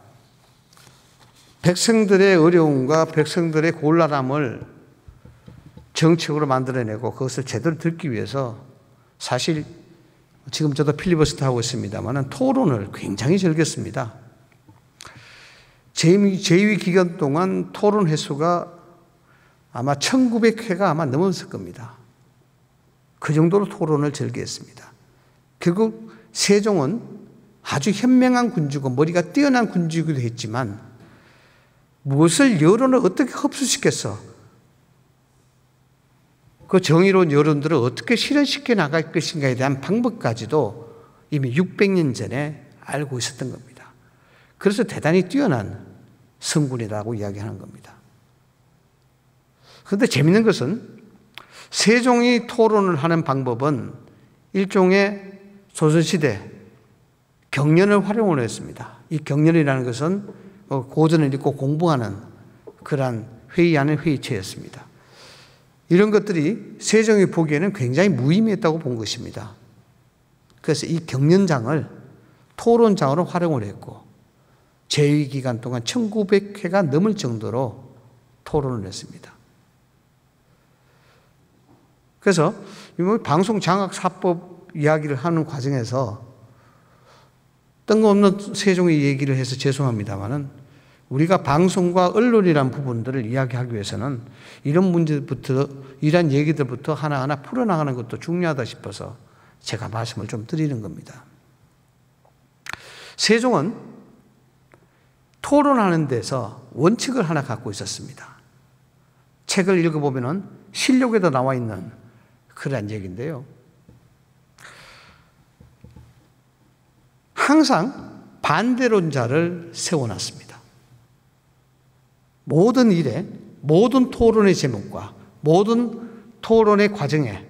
백성들의 어려움과 백성들의 곤란함을 정책으로 만들어내고 그것을 제대로 듣기 위해서 사실 지금 저도 필리버스터 하고 있습니다만 토론을 굉장히 즐겼습니다. 제위 기간 동안 토론 횟수가 아마 천구백 회가 아마 넘었을 겁니다. 그 정도로 토론을 즐겼습니다. 결국 세종은 아주 현명한 군주고 머리가 뛰어난 군주이기도 했지만 무엇을 여론을 어떻게 흡수시켰어? 그 정의로운 여론들을 어떻게 실현시켜 나갈 것인가에 대한 방법까지도 이미 육백 년 전에 알고 있었던 겁니다. 그래서 대단히 뛰어난 성군이라고 이야기하는 겁니다. 그런데 재밌는 것은 세종이 토론을 하는 방법은 일종의 조선시대 경연을 활용을 했습니다. 이 경연이라는 것은 고전을 읽고 공부하는 그러한 회의하는 회의체였습니다. 이런 것들이 세종이 보기에는 굉장히 무의미했다고 본 것입니다. 그래서 이 경연장을 토론장으로 활용을 했고 제위 기간 동안 천구백 회가 넘을 정도로 토론을 했습니다. 그래서 방송 장악 사법 이야기를 하는 과정에서 뜬금없는 세종의 얘기를 해서 죄송합니다만은 우리가 방송과 언론이란 부분들을 이야기하기 위해서는 이런 문제부터, 이런 얘기들부터 하나하나 풀어나가는 것도 중요하다 싶어서 제가 말씀을 좀 드리는 겁니다. 세종은 토론하는 데서 원칙을 하나 갖고 있었습니다. 책을 읽어보면 실록에도 나와 있는 그런 얘기인데요. 항상 반대론자를 세워놨습니다. 모든 일에, 모든 토론의 제목과 모든 토론의 과정에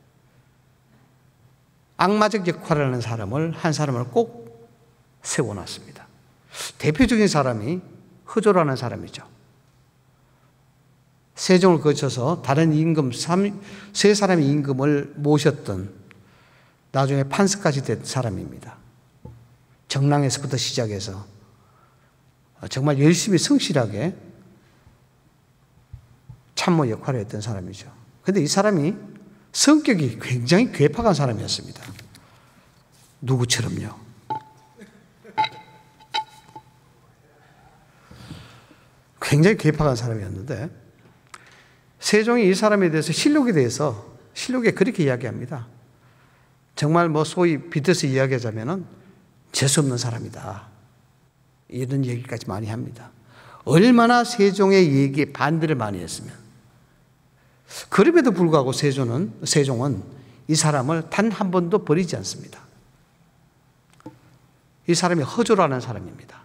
악마적 역할을 하는 사람을, 한 사람을 꼭 세워놨습니다. 대표적인 사람이 허조라는 사람이죠. 세종을 거쳐서 다른 임금, 세 사람의 임금을 모셨던 나중에 판서까지 된 사람입니다. 정랑에서부터 시작해서 정말 열심히 성실하게 참모 역할을 했던 사람이죠. 그런데 이 사람이 성격이 굉장히 괴팍한 사람이었습니다. 누구처럼요. 굉장히 괴팍한 사람이었는데 세종이 이 사람에 대해서 실록에 대해서 실록에 그렇게 이야기합니다. 정말 뭐 소위 빗어서 이야기하자면은 재수없는 사람이다. 이런 얘기까지 많이 합니다. 얼마나 세종의 얘기에 반대를 많이 했으면. 그럼에도 불구하고 세종은, 세종은 이 사람을 단 한 번도 버리지 않습니다. 이 사람이 허조라는 사람입니다.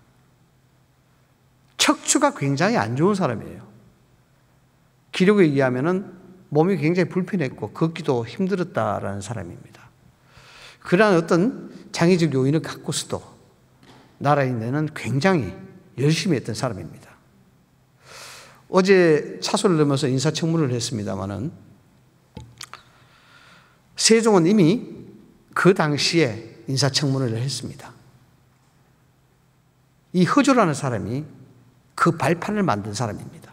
척추가 굉장히 안 좋은 사람이에요. 기록에 의하면은 몸이 굉장히 불편했고 걷기도 힘들었다라는 사람입니다. 그러한 어떤 장애적 요인을 갖고서도 나라에 내는 굉장히 열심히 했던 사람입니다. 어제 차소를 넘어서 인사청문회를 했습니다마는 세종은 이미 그 당시에 인사청문회를 했습니다. 이 허조라는 사람이 그 발판을 만든 사람입니다.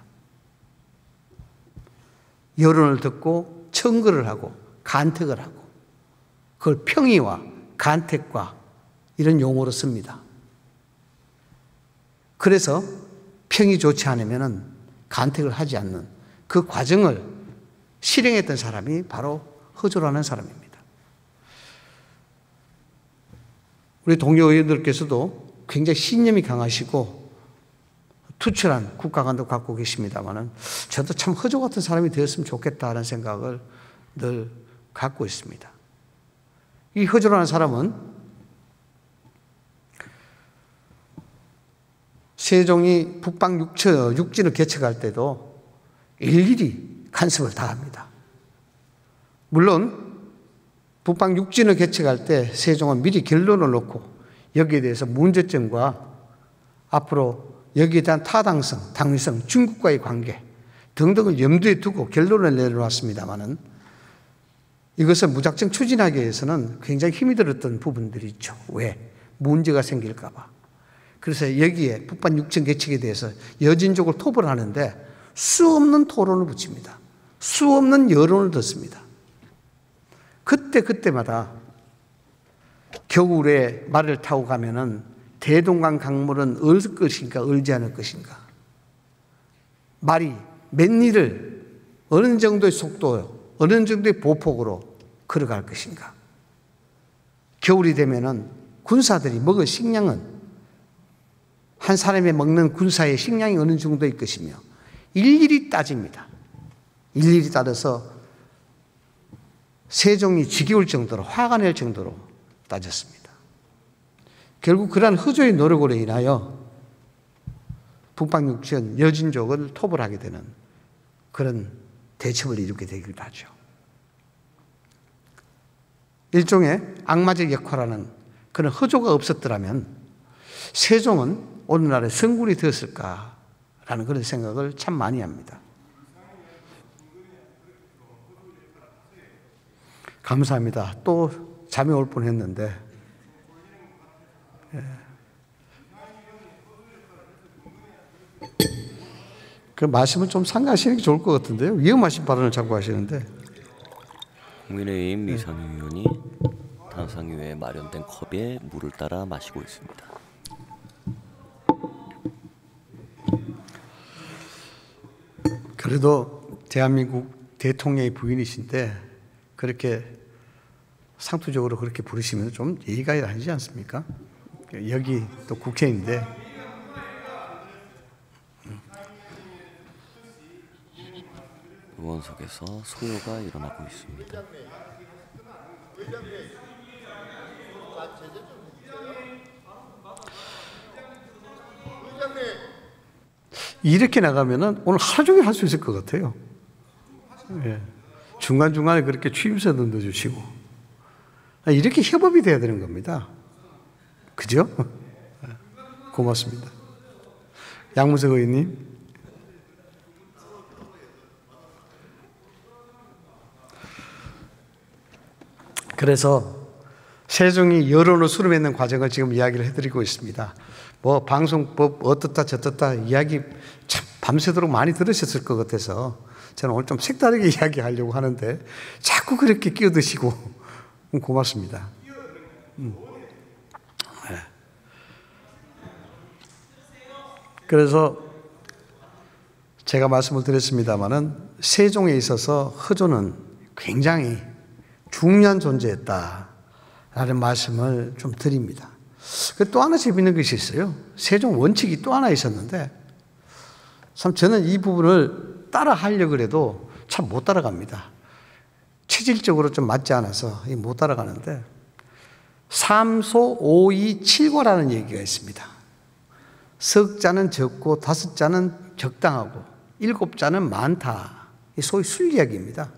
여론을 듣고 청구를 하고 간택을 하고 그걸 평의와 간택과 이런 용어로 씁니다. 그래서 평이 좋지 않으면 간택을 하지 않는 그 과정을 실행했던 사람이 바로 허조라는 사람입니다. 우리 동료 의원들께서도 굉장히 신념이 강하시고 투철한 국가관도 갖고 계십니다만은 저도 참 허조 같은 사람이 되었으면 좋겠다는 생각을 늘 갖고 있습니다. 이 허조라는 사람은 세종이 북방 육처, 육진을 개척할 때도 일일이 간섭을 다 합니다. 물론 북방 육진을 개척할 때 세종은 미리 결론을 놓고 여기에 대해서 문제점과 앞으로 여기에 대한 타당성, 당위성, 중국과의 관계, 등등을 염두에 두고 결론을 내려놨습니다마는 이것을 무작정 추진하기 위해서는 굉장히 힘이 들었던 부분들이 있죠. 왜? 문제가 생길까 봐. 그래서 여기에 북방 육천 개척에 대해서 여진족을 톱을 하는데 수 없는 토론을 붙입니다. 수 없는 여론을 듣습니다. 그때 그때마다 겨울에 말을 타고 가면은 대동강 강물은 얼 것인가 얼지 않을 것인가, 말이 맨일을 어느 정도의 속도, 어느 정도의 보폭으로 걸어갈 것인가. 겨울이 되면은 군사들이 먹을 식량은 한 사람이 먹는 군사의 식량이 어느 정도일 것이며 일일이 따집니다. 일일이 따라서 세종이 지겨울 정도로, 화가 낼 정도로 따졌습니다. 결국 그러한 허조의 노력으로 인하여 북방 육천 여진족을 톱을 하게 되는 그런 대첩을 이루게 되기도 하죠. 일종의 악마적 역할하는 그런 허조가 없었더라면 세종은 오늘날의 성군이 되었을까라는 그런 생각을 참 많이 합니다. 감사합니다. 또 잠이 올 뻔했는데 예. 그 말씀을 좀 삼가하시는 게 좋을 것 같은데요. 위험하신 발언을 자꾸 하시는데. 국민의힘 이상희 의원이 탄상위에 마련된 컵에 물을 따라 마시고 있습니다. 그래도 대한민국 대통령의 부인이신데 그렇게 상투적으로 그렇게 부르시면 좀 예의가 아니지 않습니까? 여기 또 국회인데. 의원석에서 소요가 일어나고 있습니다. 이렇게 나가면은 오늘 하루 종일 할 수 있을 것 같아요. 예. 중간중간에 그렇게 취임새도 넣어주시고. 이렇게 협업이 돼야 되는 겁니다. 그죠? 고맙습니다. 양무석 의원님. 그래서 세종이 여론을 수렴했는 과정을 지금 이야기를 해드리고 있습니다. 뭐 방송법 어떻다 저떻다 이야기 참 밤새도록 많이 들으셨을 것 같아서 저는 오늘 좀 색다르게 이야기하려고 하는데 자꾸 그렇게 끼어드시고 고맙습니다. 음. 네. 그래서 제가 말씀을 드렸습니다마는 세종에 있어서 허조는 굉장히 중요한 존재였다라는 말씀을 좀 드립니다. 또 하나 재밌는 것이 있어요. 세종 원칙이 또 하나 있었는데 참 저는 이 부분을 따라 하려고 해도 참 못 따라갑니다. 체질적으로 좀 맞지 않아서 못 따라가는데 삼소 오이 칠과라는 얘기가 있습니다. 석 자는 적고 다섯 자는 적당하고 일곱 자는 많다. 소위 술 이야기입니다.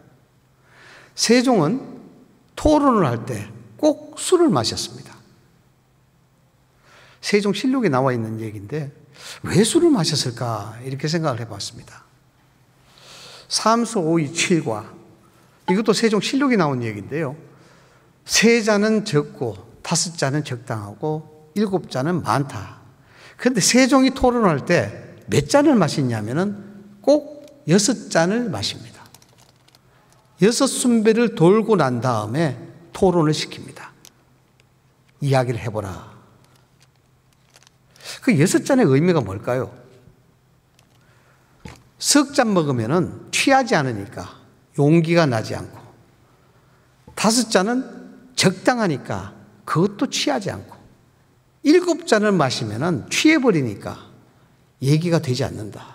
세종은 토론을 할 때 꼭 술을 마셨습니다. 세종실록에 나와 있는 얘기인데 왜 술을 마셨을까 이렇게 생각을 해봤습니다. 삼소 오이 칠과 이것도 세종실록에 나온 얘기인데요. 세 자는 적고 다섯 자는 적당하고 일곱 자는 많다. 그런데 세종이 토론을 할 때 몇 잔을 마시냐면은 꼭 여섯 잔을 마십니다. 여섯 순배를 돌고 난 다음에 토론을 시킵니다. 이야기를 해보라. 그 여섯 잔의 의미가 뭘까요? 석 잔 먹으면은 취하지 않으니까 용기가 나지 않고, 다섯 잔은 적당하니까 그것도 취하지 않고, 일곱 잔을 마시면은 취해버리니까 얘기가 되지 않는다.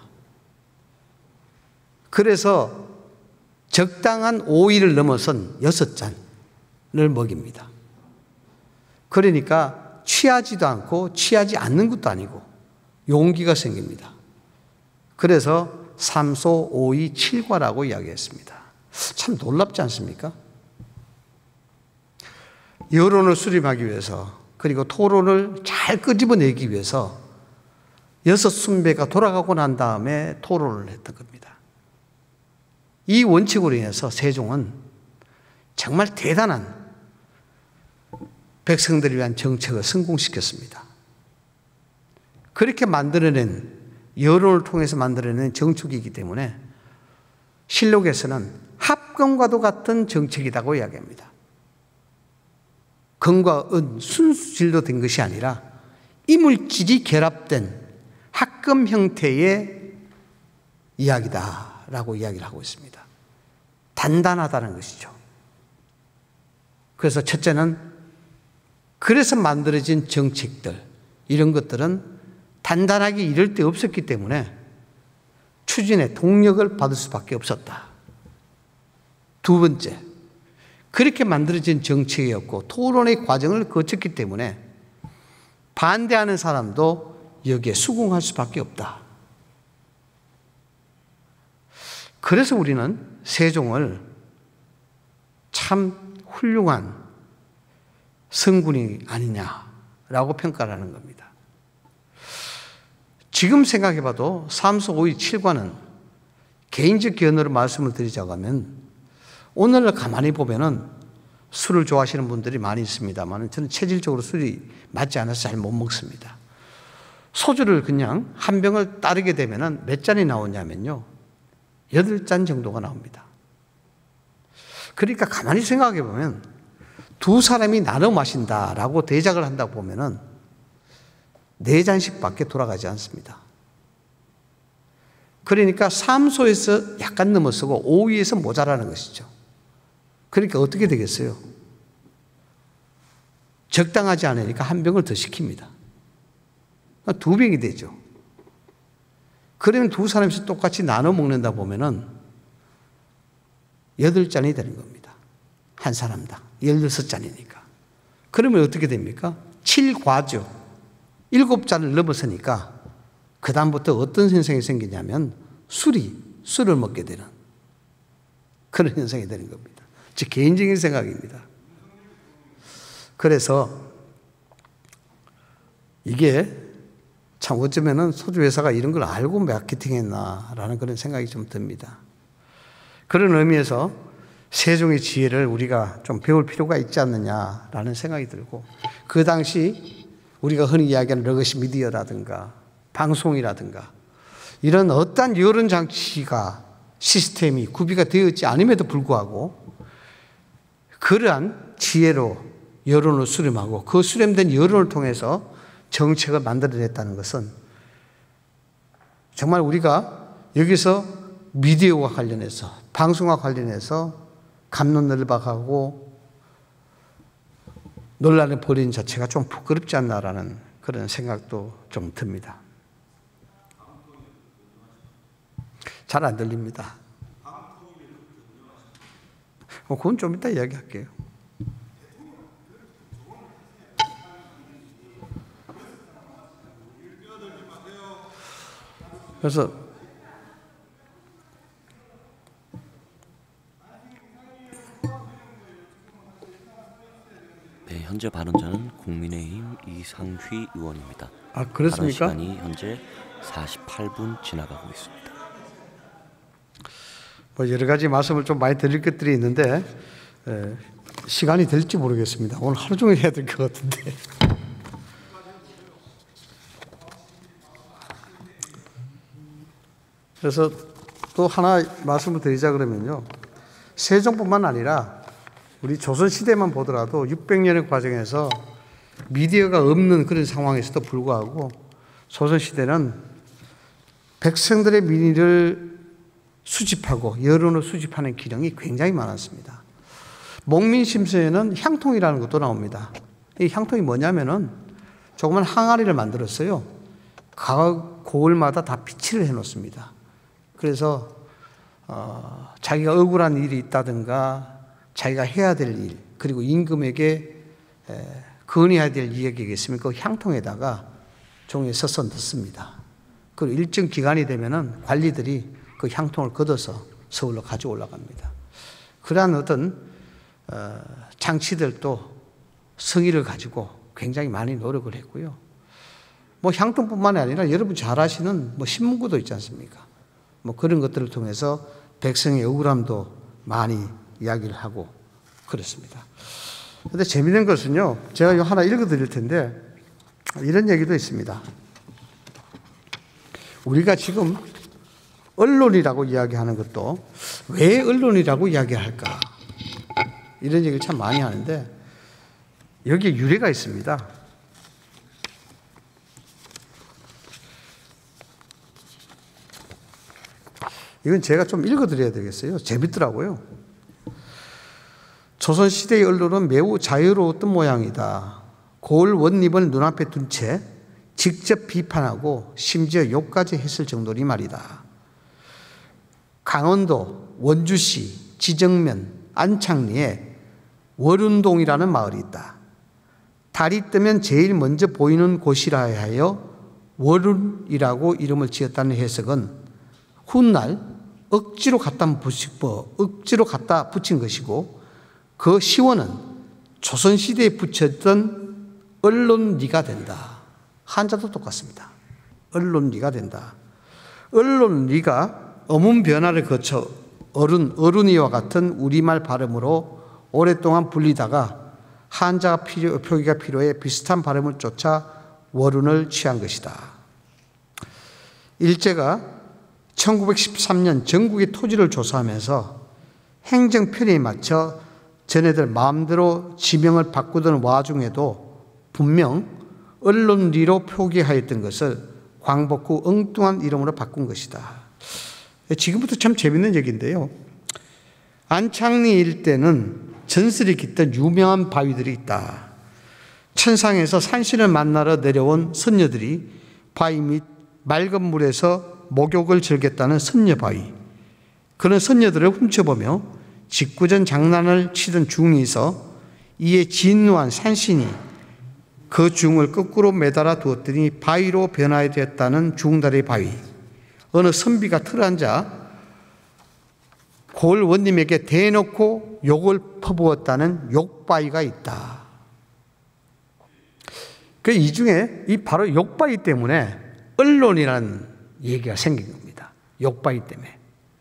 그래서 적당한 오이를 넘어선 여섯 잔을 먹입니다. 그러니까 취하지도 않고 취하지 않는 것도 아니고 용기가 생깁니다. 그래서 삼소 오이 칠과라고 이야기했습니다. 참 놀랍지 않습니까? 여론을 수립하기 위해서, 그리고 토론을 잘 끄집어내기 위해서 여섯 순배가 돌아가고 난 다음에 토론을 했던 겁니다. 이 원칙으로 인해서 세종은 정말 대단한 백성들을 위한 정책을 성공시켰습니다. 그렇게 만들어낸, 여론을 통해서 만들어낸 정책이기 때문에 실록에서는 합금과도 같은 정책이라고 이야기합니다. 금과 은 순수질로 된 것이 아니라 이물질이 결합된 합금 형태의 이야기다라고 이야기를 하고 있습니다. 단단하다는 것이죠. 그래서 첫째는 그래서 만들어진 정책들, 이런 것들은 단단하게 이럴 데 없었기 때문에 추진의 동력을 받을 수밖에 없었다. 두 번째, 그렇게 만들어진 정책이었고 토론의 과정을 거쳤기 때문에 반대하는 사람도 여기에 수긍할 수밖에 없다. 그래서 우리는 세종을 참 훌륭한 성군이 아니냐라고 평가를 하는 겁니다. 지금 생각해봐도 삼서 오이 칠과는 개인적 견해로 말씀을 드리자고 하면 오늘날 가만히 보면은 술을 좋아하시는 분들이 많이 있습니다만 저는 체질적으로 술이 맞지 않아서 잘 못 먹습니다. 소주를 그냥 한 병을 따르게 되면은 몇 잔이 나오냐면요, 여덟 잔 정도가 나옵니다. 그러니까 가만히 생각해 보면 두 사람이 나눠 마신다라고 대작을 한다고 보면은 네 잔씩밖에 돌아가지 않습니다. 그러니까 삼소에서 약간 넘어서고 오위에서 모자라는 것이죠. 그러니까 어떻게 되겠어요? 적당하지 않으니까 한 병을 더 시킵니다. 두 병이 되죠. 그러면 두 사람씩 똑같이 나눠 먹는다 보면은 여덟 잔이 되는 겁니다. 한 사람당. 열여섯 잔이니까. 그러면 어떻게 됩니까? 칠과죠. 일곱 잔을 넘어서니까 그다음부터 어떤 현상이 생기냐면 술이, 술을 먹게 되는 그런 현상이 되는 겁니다. 제 개인적인 생각입니다. 그래서 이게 참 어쩌면은 소주회사가 이런 걸 알고 마케팅했나라는 그런 생각이 좀 듭니다. 그런 의미에서 세종의 지혜를 우리가 좀 배울 필요가 있지 않느냐라는 생각이 들고, 그 당시 우리가 흔히 이야기하는 러거시 미디어라든가 방송이라든가 이런 어떠한 여론 장치가 시스템이 구비가 되어 있지 않음에도 불구하고 그러한 지혜로 여론을 수렴하고 그 수렴된 여론을 통해서 정책을 만들어냈다는 것은 정말 우리가 여기서 미디어와 관련해서, 방송과 관련해서 갑론을박하고 논란을 벌이는 자체가 좀 부끄럽지 않나라는 그런 생각도 좀 듭니다. 잘 안 들립니다. 어, 그건 좀 이따 이야기할게요. 그래서 네, 현재 발언자는 국민의힘 이상휘 의원입니다. 아, 그렇습니까? 발언 시간이 현재 사십팔 분 지나가고 있습니다. 뭐 여러 가지 말씀을 좀 많이 드릴 것들이 있는데 에, 시간이 될지 모르겠습니다. 오늘 하루 종일 해야 될 것 같은데. 그래서 또 하나 말씀을 드리자 그러면요, 세종뿐만 아니라 우리 조선시대만 보더라도 육백 년의 과정에서 미디어가 없는 그런 상황에서도 불구하고 조선시대는 백성들의 민의를 수집하고 여론을 수집하는 기능이 굉장히 많았습니다. 목민심서에는 향통이라는 것도 나옵니다. 이 향통이 뭐냐면은 조그만 항아리를 만들었어요. 각 고을마다 다 비치를 해놓습니다. 그래서 어, 자기가 억울한 일이 있다든가 자기가 해야 될 일, 그리고 임금에게 에, 건의해야 될 이야기가 있으면 그 향통에다가 종이에 써서 넣습니다. 그리고 일정 기간이 되면은 관리들이 그 향통을 걷어서 서울로 가져 올라갑니다. 그러한 어떤 어, 장치들도 성의를 가지고 굉장히 많이 노력을 했고요. 뭐 향통뿐만 아니라 여러분 잘 아시는 뭐 신문구도 있지 않습니까? 뭐 그런 것들을 통해서 백성의 억울함도 많이 이야기를 하고 그렇습니다. 그런데 재미있는 것은요, 제가 이거 하나 읽어드릴 텐데 이런 얘기도 있습니다. 우리가 지금 언론이라고 이야기하는 것도 왜 언론이라고 이야기할까? 이런 얘기를 참 많이 하는데 여기에 유래가 있습니다. 이건 제가 좀 읽어드려야 되겠어요. 재밌더라고요. 조선시대의 언론은 매우 자유로웠던 모양이다. 고을 원립을 눈앞에 둔 채 직접 비판하고 심지어 욕까지 했을 정도니 말이다. 강원도 원주시 지정면 안창리에 월운동이라는 마을이 있다. 달이 뜨면 제일 먼저 보이는 곳이라 하여 월운이라고 이름을 지었다는 해석은 훗날 억지로 갖다 붙인, 억지로 갖다 붙인 것이고 그 시원은 조선시대에 붙였던 언론리가 된다. 한자도 똑같습니다. 언론리가 된다. 언론리가 어문 변화를 거쳐 어른, 어른이와 같은 우리말 발음으로 오랫동안 불리다가 한자 필요, 표기가 필요해 비슷한 발음을 쫓아 월운을 취한 것이다. 일제가 천구백십삼 년 전국의 토지를 조사하면서 행정 편의에 맞춰 전애들 마음대로 지명을 바꾸던 와중에도 분명 언론리로 표기하였던 것을 광복 후 엉뚱한 이름으로 바꾼 것이다. 지금부터 참 재밌는 얘기인데요. 안창리 일대는 전설이 깃든 유명한 바위들이 있다. 천상에서 산신을 만나러 내려온 선녀들이 바위 밑 맑은 물에서 목욕을 즐겼다는 선녀바위. 그런 선녀들을 훔쳐보며 직구전 장난을 치던 중이 있어 이에 진노한 산신이 그 중을 거꾸로 매달아 두었더니 바위로 변화되었다는 중달의 바위. 어느 선비가 틀어앉아 고을 원님에게 대놓고 욕을 퍼부었다는 욕바위가 있다. 그 이 중에 이 바로 욕바위 때문에 언론이라는 얘기가 생긴 겁니다. 욕바위 때문에.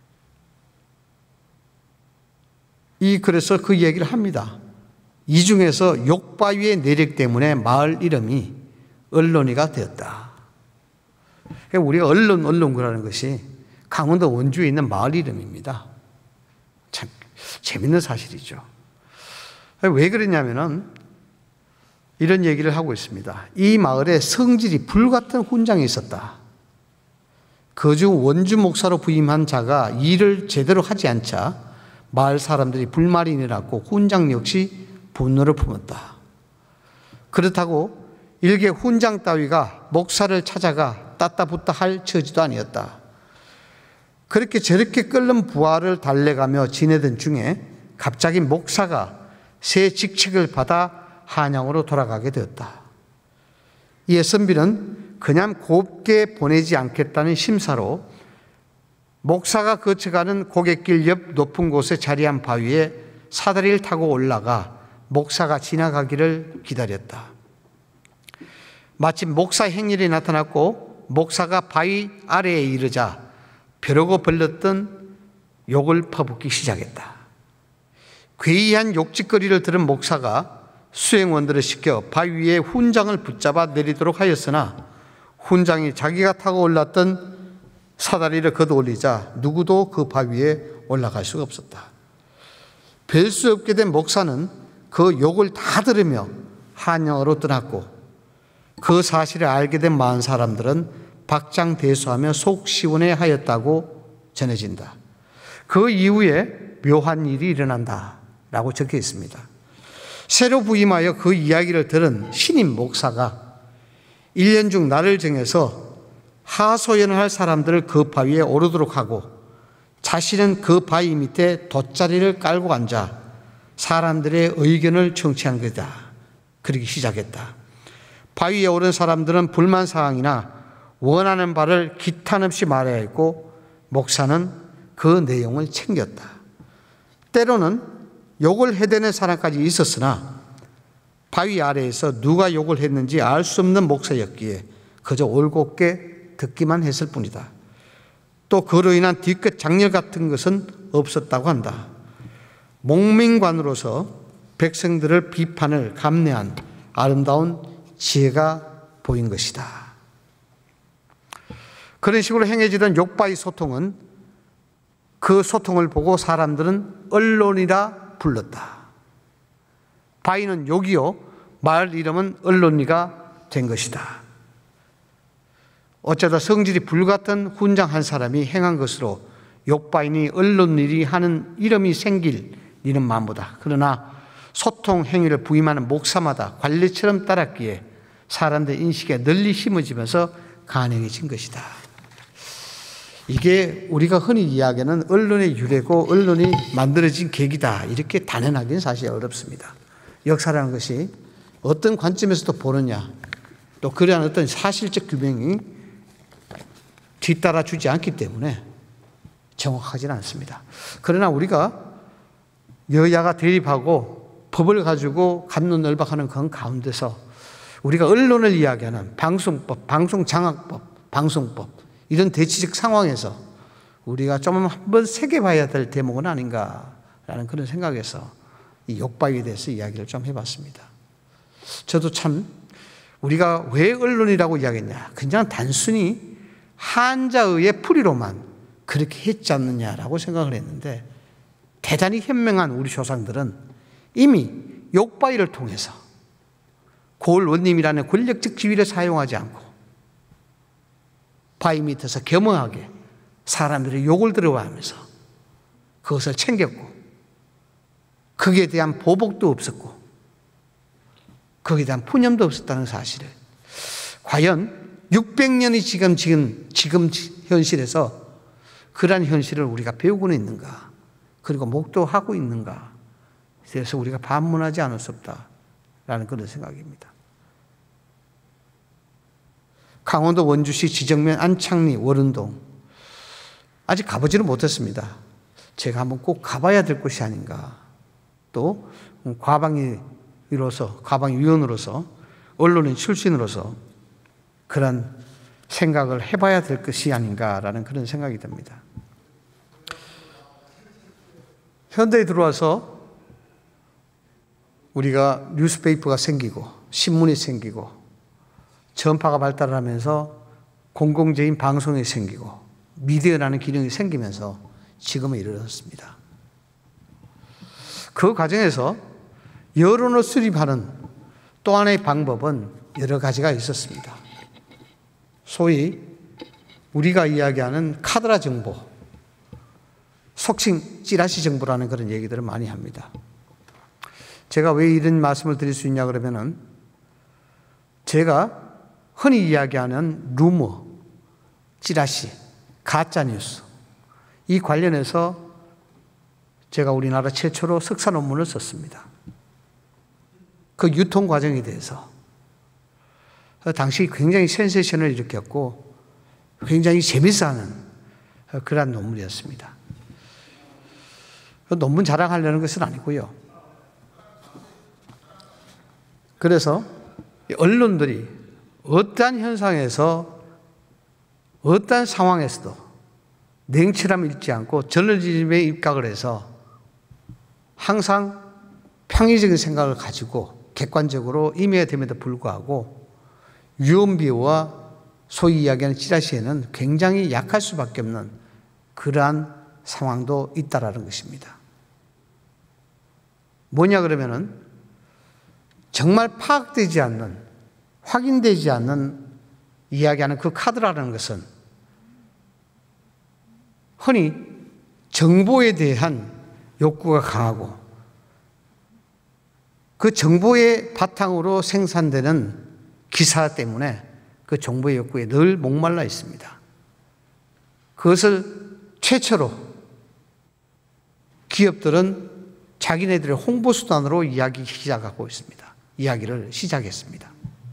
이 그래서 그 얘기를 합니다. 이 중에서 욕바위의 내력 때문에 마을 이름이 언론이가 되었다. 우리가 언론, 언론구라는 것이 강원도 원주에 있는 마을 이름입니다. 참 재밌는 사실이죠. 왜 그러냐면은 이런 얘기를 하고 있습니다. 이 마을에 성질이 불같은 훈장이 있었다. 그중 원주 목사로 부임한 자가 일을 제대로 하지 않자 마을 사람들이 불만이 일어났고 훈장 역시 분노를 품었다. 그렇다고 일개 훈장 따위가 목사를 찾아가 따따붙다 할 처지도 아니었다. 그렇게 저렇게 끓는 부하를 달래가며 지내던 중에 갑자기 목사가 새 직책을 받아 한양으로 돌아가게 되었다. 이에 선비는 그냥 곱게 보내지 않겠다는 심사로 목사가 거쳐가는 고갯길 옆 높은 곳에 자리한 바위에 사다리를 타고 올라가 목사가 지나가기를 기다렸다. 마침 목사 행렬이 나타났고 목사가 바위 아래에 이르자 벼르고 벌렸던 욕을 퍼붓기 시작했다. 괴이한 욕짓거리를 들은 목사가 수행원들을 시켜 바위 위에 훈장을 붙잡아 내리도록 하였으나 훈장이 자기가 타고 올랐던 사다리를 걷어올리자 누구도 그 바위에 올라갈 수가 없었다. 뵐 수 없게 된 목사는 그 욕을 다 들으며 한양으로 떠났고 그 사실을 알게 된 마을 사람들은 박장대소하며 속 시원해 하였다고 전해진다. 그 이후에 묘한 일이 일어난다 라고 적혀 있습니다. 새로 부임하여 그 이야기를 들은 신임 목사가 일 년 중 날을 정해서 하소연을 할 사람들을 그 바위에 오르도록 하고 자신은 그 바위 밑에 돗자리를 깔고 앉아 사람들의 의견을 청취한 거다. 그러기 시작했다. 바위에 오른 사람들은 불만사항이나 원하는 바를 기탄 없이 말해야 했고 목사는 그 내용을 챙겼다. 때로는 욕을 해대는 사람까지 있었으나 바위 아래에서 누가 욕을 했는지 알 수 없는 목사였기에 그저 올곧게 듣기만 했을 뿐이다. 또 그로 인한 뒤끝 장렬 같은 것은 없었다고 한다. 목민관으로서 백성들을 비판을 감내한 아름다운 지혜가 보인 것이다. 그런 식으로 행해지던 욕바이 소통은 그 소통을 보고 사람들은 언론이라 불렀다. 바이는 욕이요, 말 이름은 언론이가 된 것이다. 어쩌다 성질이 불같은 훈장 한 사람이 행한 것으로 욕바이니 언론일이 하는 이름이 생길 이는 만보다. 그러나 소통 행위를 부임하는 목사마다 관례처럼 따랐기에 사람들 인식에 널리 심어지면서 가능해진 것이다. 이게 우리가 흔히 이야기하는 언론의 유래고 언론이 만들어진 계기다, 이렇게 단언하기는 사실 어렵습니다. 역사라는 것이 어떤 관점에서도 보느냐, 또 그러한 어떤 사실적 규명이 뒤따라 주지 않기 때문에 정확하지는 않습니다. 그러나 우리가 여야가 대립하고 법을 가지고 갑론을박하는 그 가운데서 우리가 언론을 이야기하는 방송법, 방송장악법, 방송법, 이런 대치적 상황에서 우리가 좀 한번 새겨봐야 될 대목은 아닌가라는 그런 생각에서 이 욕바이에 대해서 이야기를 좀 해봤습니다. 저도 참 우리가 왜 언론이라고 이야기했냐, 그냥 단순히 한자의 풀이로만 그렇게 했지 않느냐라고 생각을 했는데, 대단히 현명한 우리 조상들은 이미 욕바이를 통해서 고을 원님이라는 권력적 지위를 사용하지 않고 바위 밑에서 겸허하게 사람들의 욕을 들어와하면서 그것을 챙겼고, 거기에 대한 보복도 없었고 거기에 대한 푸념도 없었다는 사실을, 과연 육백 년이 지금 지금 지금 현실에서 그러한 현실을 우리가 배우고는 있는가, 그리고 목도하고 있는가, 그래서 우리가 반문하지 않을 수 없다라는 그런 생각입니다. 강원도 원주시 지정면 안창리 월운동, 아직 가보지는 못했습니다. 제가 한번 꼭 가봐야 될 곳이 아닌가, 또 과방위로서, 과방위원으로서, 언론인 출신으로서 그런 생각을 해봐야 될 것이 아닌가라는 그런 생각이 듭니다. 현대에 들어와서 우리가 뉴스페이퍼가 생기고 신문이 생기고 전파가 발달하면서 공공적인 방송이 생기고 미디어라는 기능이 생기면서 지금에 이르렀습니다. 그 과정에서 여론을 수립하는 또 하나의 방법은 여러 가지가 있었습니다. 소위 우리가 이야기하는 카드라 정보, 속칭 찌라시 정보라는 그런 얘기들을 많이 합니다. 제가 왜 이런 말씀을 드릴 수 있냐 그러면은, 제가 흔히 이야기하는 루머, 찌라시, 가짜뉴스, 이 관련해서 제가 우리나라 최초로 석사 논문을 썼습니다. 그 유통 과정에 대해서. 당시 굉장히 센세이션을 일으켰고 굉장히 재밌어하는 그런 논문이었습니다. 논문 자랑하려는 것은 아니고요. 그래서 언론들이 어떠한 현상에서 어떠한 상황에서도 냉철함을 잃지 않고 저널리즘에 입각을 해서 항상 평의적인 생각을 가지고 객관적으로 임해야 됨에도 불구하고 유언비어와 소위 이야기하는 찌라시에는 굉장히 약할 수밖에 없는 그러한 상황도 있다라는 것입니다. 뭐냐 그러면은, 정말 파악되지 않는, 확인되지 않는 이야기하는 그 카드라는 것은 흔히 정보에 대한 욕구가 강하고 그 정보의 바탕으로 생산되는 기사 때문에 그 정보의 욕구에 늘 목말라 있습니다. 그것을 최초로 기업들은 자기네들의 홍보수단으로 이야기 시작하고 있습니다. 이야기를 시작했습니다.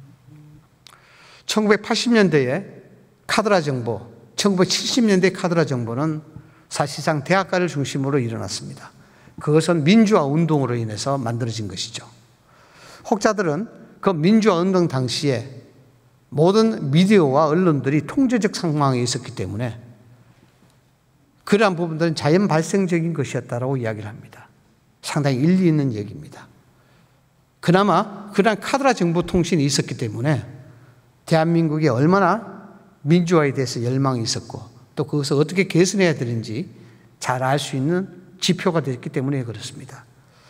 천구백팔십 년대에 카드라 정보, 천구백칠십 년대 카드라 정보는 사실상 대학가를 중심으로 일어났습니다. 그것은 민주화 운동으로 인해서 만들어진 것이죠. 혹자들은 그 민주화 운동 당시에 모든 미디어와 언론들이 통제적 상황에 있었기 때문에 그러한 부분들은 자연 발생적인 것이었다라고 이야기를 합니다. 상당히 일리 있는 얘기입니다. 그나마 그러한 카드라 정보통신이 있었기 때문에 대한민국이 얼마나 민주화에 대해서 열망이 있었고 또 그것을 어떻게 개선해야 되는지 잘 알 수 있는 지표가 됐기 때문에 그렇습니다.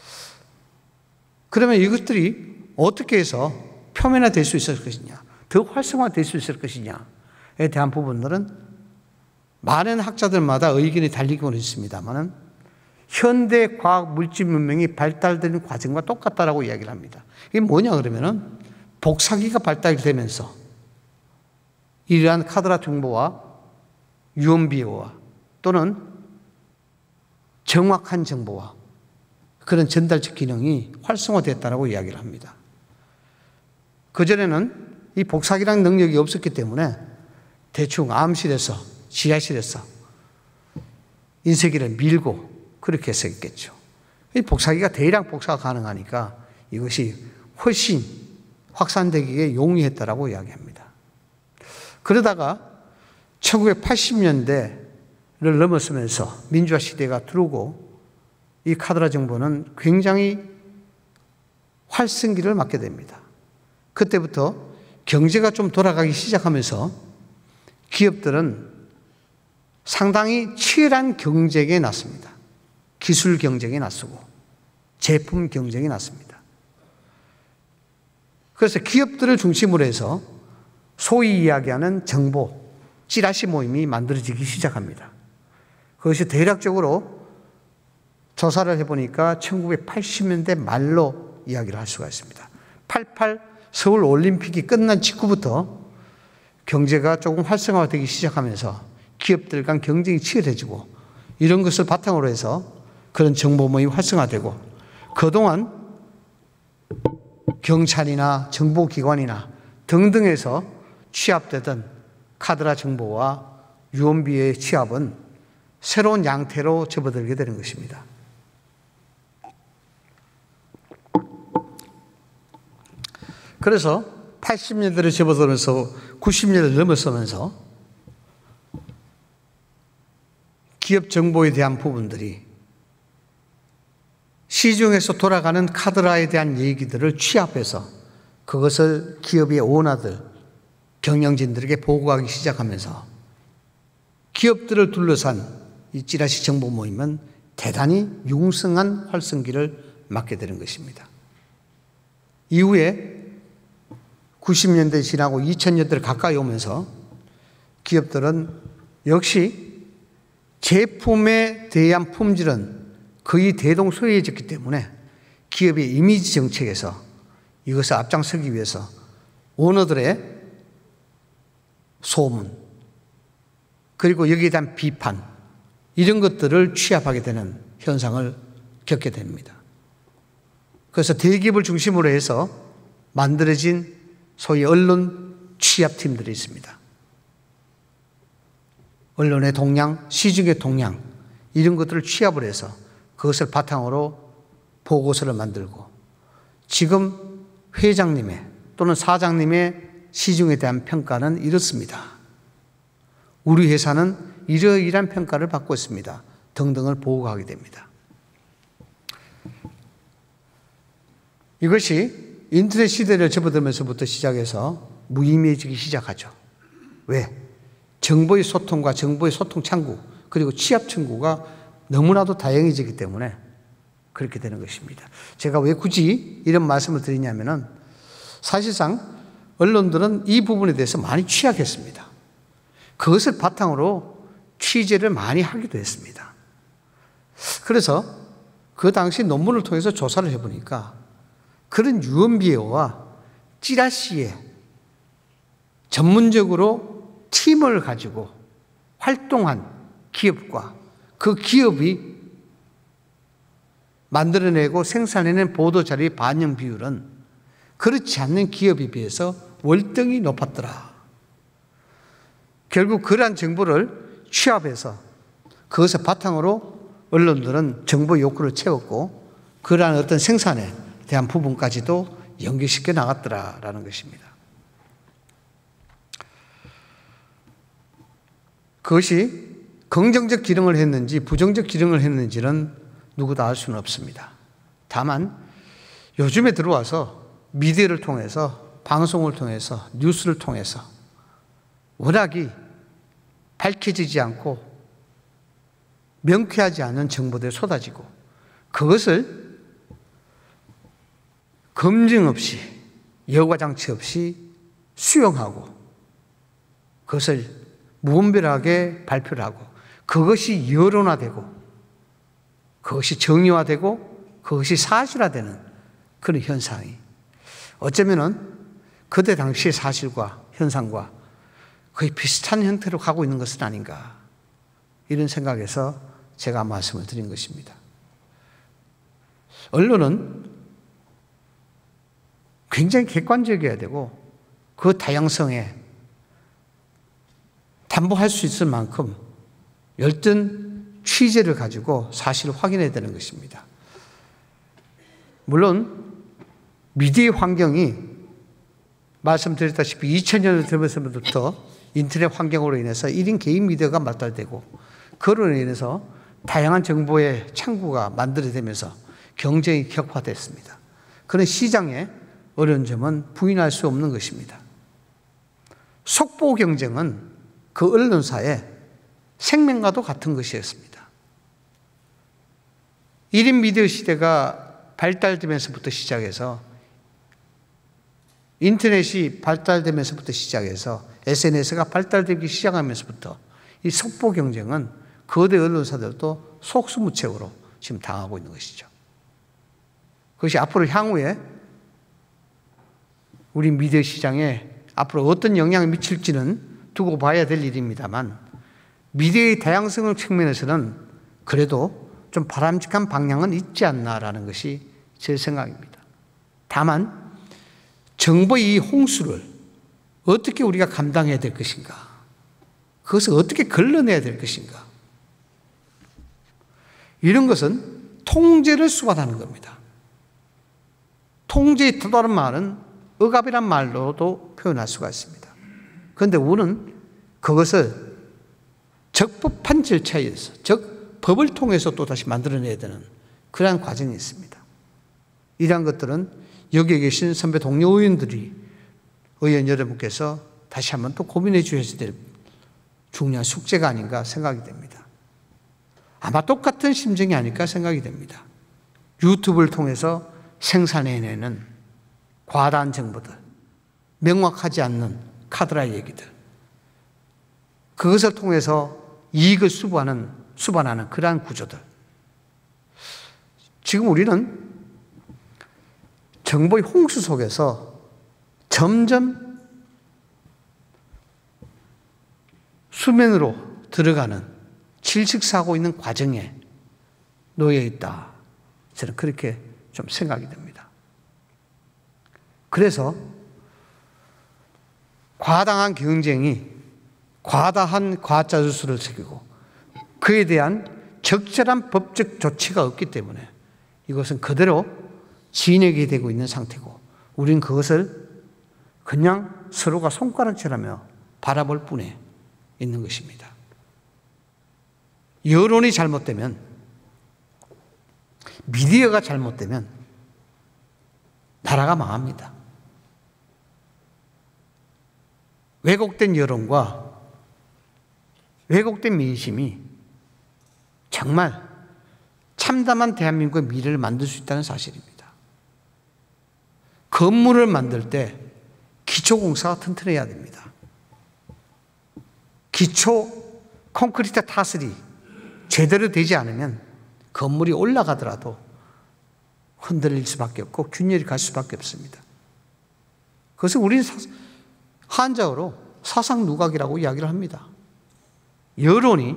그러면 이것들이 어떻게 해서 표면화될 수 있을 것이냐, 더 활성화될 수 있을 것이냐에 대한 부분들은 많은 학자들마다 의견이 달리곤 있습니다만 현대 과학 물질 문명이 발달되는 과정과 똑같다라고 이야기를 합니다. 이게 뭐냐 그러면은 복사기가 발달되면서 이러한 카드라 정보와 유언비어와 또는 정확한 정보와 그런 전달적 기능이 활성화됐다라고 이야기를 합니다. 그전에는 이 복사기라는 능력이 없었기 때문에 대충 암실에서 지하실에서 인쇄기를 밀고 그렇게 했었겠죠. 이 복사기가 대량 복사가 가능하니까 이것이 훨씬 확산되기에 용이했다라고 이야기합니다. 그러다가 천구백팔십 년대를 넘어서면서 민주화 시대가 들어오고 이 카드라 정보는 굉장히 활성기를 맞게 됩니다. 그때부터 경제가 좀 돌아가기 시작하면서 기업들은 상당히 치열한 경쟁에 났습니다. 기술 경쟁에 나서고 제품 경쟁에 났습니다. 그래서 기업들을 중심으로 해서 소위 이야기하는 정보, 찌라시 모임이 만들어지기 시작합니다. 그것이 대략적으로 조사를 해보니까 천구백팔십 년대 말로 이야기를 할 수가 있습니다. 팔십팔 서울 올림픽이 끝난 직후부터 경제가 조금 활성화되기 시작하면서 기업들 간 경쟁이 치열해지고 이런 것을 바탕으로 해서 그런 정보 모임이 활성화되고 그동안 경찰이나 정보기관이나 등등에서 취합되던 카드라 정보와 유언비어의 취합은 새로운 양태로 접어들게 되는 것입니다. 그래서 팔십 년대를 접어들면서 구십 년대를 넘어서면서 기업 정보에 대한 부분들이 시중에서 돌아가는 카드라에 대한 얘기들을 취합해서 그것을 기업의 오너들, 경영진들에게 보고하기 시작하면서 기업들을 둘러싼 이 찌라시 정보 모임은 대단히 융성한 활성기를 맞게 되는 것입니다. 이후에 구십 년대 지나고 이천 년대를 가까이 오면서 기업들은 역시 제품에 대한 품질은 거의 대동소이해졌기 때문에 기업의 이미지 정책에서 이것을 앞장서기 위해서 오너들의 소문 그리고 여기에 대한 비판 이런 것들을 취합하게 되는 현상을 겪게 됩니다. 그래서 대기업을 중심으로 해서 만들어진 소위 언론 취합팀들이 있습니다. 언론의 동향, 시중의 동향 이런 것들을 취합을 해서 그것을 바탕으로 보고서를 만들고 지금 회장님의 또는 사장님의 시중에 대한 평가는 이렇습니다. 우리 회사는 이러이러한 평가를 받고 있습니다. 등등을 보고하게 됩니다. 이것이 인터넷 시대를 접어들면서부터 시작해서 무의미해지기 시작하죠. 왜? 정보의 소통과 정보의 소통 창구 그리고 취합 창구가 너무나도 다양해지기 때문에 그렇게 되는 것입니다. 제가 왜 굳이 이런 말씀을 드리냐면은 사실상 언론들은 이 부분에 대해서 많이 취약했습니다. 그것을 바탕으로 취재를 많이 하기도 했습니다. 그래서 그 당시 논문을 통해서 조사를 해보니까 그런 유언비어와 찌라시에 전문적으로 팀을 가지고 활동한 기업과 그 기업이 만들어내고 생산해낸 보도자료의 반영 비율은 그렇지 않는 기업에 비해서 월등히 높았더라. 결국 그러한 정보를 취합해서 그것을 바탕으로 언론들은 정보 욕구를 채웠고 그러한 어떤 생산에 대한 부분까지도 연결시켜 나갔더라라는 것입니다. 그것이 긍정적 기능을 했는지 부정적 기능을 했는지는 누구도 알 수는 없습니다. 다만 요즘에 들어와서 미디어를 통해서, 방송을 통해서, 뉴스를 통해서 워낙이 밝혀지지 않고 명쾌하지 않은 정보들이 쏟아지고, 그것을 검증 없이, 여과장치 없이 수용하고, 그것을 무분별하게 발표를 하고, 그것이 여론화되고, 그것이 정의화되고, 그것이 사실화되는 그런 현상이 어쩌면은 그때 당시의 사실과 현상과 거의 비슷한 형태로 가고 있는 것은 아닌가, 이런 생각에서 제가 말씀을 드린 것입니다. 언론은 굉장히 객관적이어야 되고, 그 다양성에 담보할 수 있을 만큼 열띤 취재를 가지고 사실을 확인해야 되는 것입니다. 물론 미디어 환경이 말씀드렸다시피 이천 년을 들면서부터 인터넷 환경으로 인해서 일 인 개인 미디어가 발달되고, 그로 인해서 다양한 정보의 창구가 만들어지면서 경쟁이 격화됐습니다. 그런 시장에 어려운 점은 부인할 수 없는 것입니다. 속보 경쟁은 그 언론사의 생명과도 같은 것이었습니다. 일 인 미디어 시대가 발달되면서부터 시작해서, 인터넷이 발달되면서부터 시작해서 에스엔에스가 발달되기 시작하면서부터 이 속보 경쟁은 거대 언론사들도 속수무책으로 지금 당하고 있는 것이죠. 그것이 앞으로 향후에 우리 미디어 시장에 앞으로 어떤 영향을 미칠지는 두고 봐야 될 일입니다만, 미디어의 다양성의 측면에서는 그래도 좀 바람직한 방향은 있지 않나라는 것이 제 생각입니다. 다만 정보의 이 홍수를 어떻게 우리가 감당해야 될 것인가, 그것을 어떻게 걸러내야 될 것인가, 이런 것은 통제를 수반하는 겁니다. 통제의 또 다른 말은 억압이란 말로도 표현할 수가 있습니다. 그런데 우리는 그것을 적법한 절차에 의해서, 즉 법을 통해서 또다시 만들어내야 되는 그러한 과정이 있습니다. 이러한 것들은 여기에 계신 선배 동료 의원들이, 의원 여러분께서 다시 한번 또 고민해 주셔야 될 중요한 숙제가 아닌가 생각이 됩니다. 아마 똑같은 심정이 아닐까 생각이 됩니다. 유튜브를 통해서 생산해내는 과다한 정보들, 명확하지 않는 카드라 얘기들, 그것을 통해서 이익을 수반하는, 수반하는 그러한 구조들. 지금 우리는 정보의 홍수 속에서 점점 수면으로 들어가는 질식사고 있는 과정에 놓여 있다, 저는 그렇게 좀 생각이 됩니다. 그래서 과당한 경쟁이 과다한 과자주수를 새기고 그에 대한 적절한 법적 조치가 없기 때문에 이것은 그대로 진행이 되고 있는 상태고, 우리는 그것을 그냥 서로가 손가락질하며 바라볼 뿐에 있는 것입니다. 여론이 잘못되면, 미디어가 잘못되면 나라가 망합니다. 왜곡된 여론과 왜곡된 민심이 정말 참담한 대한민국의 미래를 만들 수 있다는 사실입니다. 건물을 만들 때 기초공사가 튼튼해야 됩니다. 기초 콘크리트 타설이 제대로 되지 않으면 건물이 올라가더라도 흔들릴 수밖에 없고 균열이 갈 수밖에 없습니다. 그것을 우리는 한자어로 사상누각이라고 이야기를 합니다. 여론이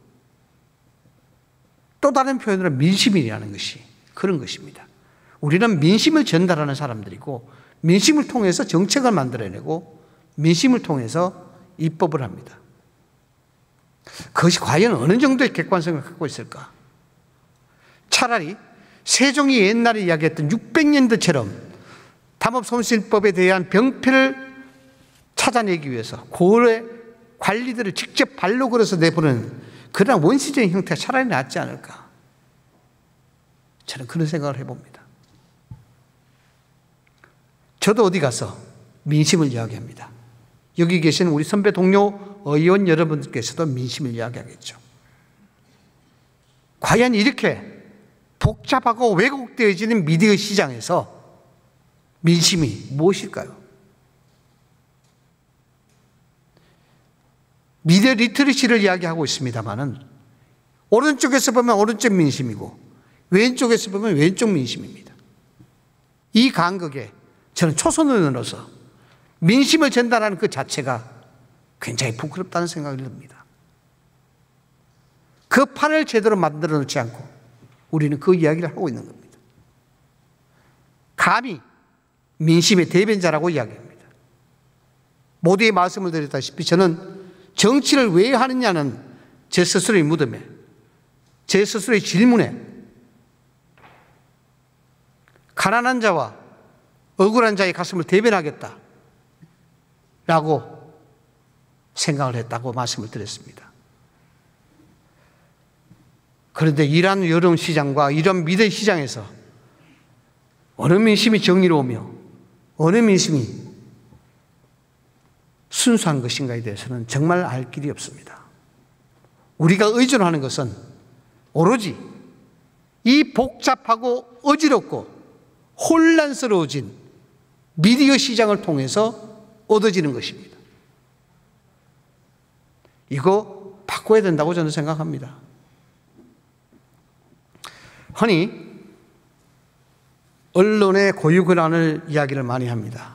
또 다른 표현으로 민심이라는 것이 그런 것입니다. 우리는 민심을 전달하는 사람들이고, 민심을 통해서 정책을 만들어내고, 민심을 통해서 입법을 합니다. 그것이 과연 어느 정도의 객관성을 갖고 있을까? 차라리 세종이 옛날에 이야기했던 육백 년도처럼 담합손실법에 대한 병폐를 찾아내기 위해서 고래 관리들을 직접 발로 걸어서 내보내는 그러나 원시적인 형태가 차라리 낫지 않을까. 저는 그런 생각을 해봅니다. 저도 어디 가서 민심을 이야기합니다. 여기 계신 우리 선배 동료 의원 여러분들께서도 민심을 이야기하겠죠. 과연 이렇게 복잡하고 왜곡되어지는 미디어 시장에서 민심이 무엇일까요? 미디어 리터러시를 이야기하고 있습니다만은 오른쪽에서 보면 오른쪽 민심이고 왼쪽에서 보면 왼쪽 민심입니다. 이 간극에 저는 초선의원으로서 민심을 전달하는 그 자체가 굉장히 부끄럽다는 생각이 듭니다. 그 판을 제대로 만들어 놓지 않고 우리는 그 이야기를 하고 있는 겁니다. 감히 민심의 대변자라고 이야기합니다. 모두의 말씀을 드렸다시피 저는 정치를 왜 하느냐는 제 스스로의 무덤에, 제 스스로의 질문에 가난한 자와 억울한 자의 가슴을 대변하겠다 라고 생각을 했다고 말씀을 드렸습니다. 그런데 이러한 여론 시장과 이런 미래 시장에서 어느 민심이 정의로우며 어느 민심이 순수한 것인가에 대해서는 정말 알 길이 없습니다. 우리가 의존하는 것은 오로지 이 복잡하고 어지럽고 혼란스러워진 미디어 시장을 통해서 얻어지는 것입니다. 이거 바꿔야 된다고 저는 생각합니다. 흔히 언론의 고유 권한을 이야기를 많이 합니다.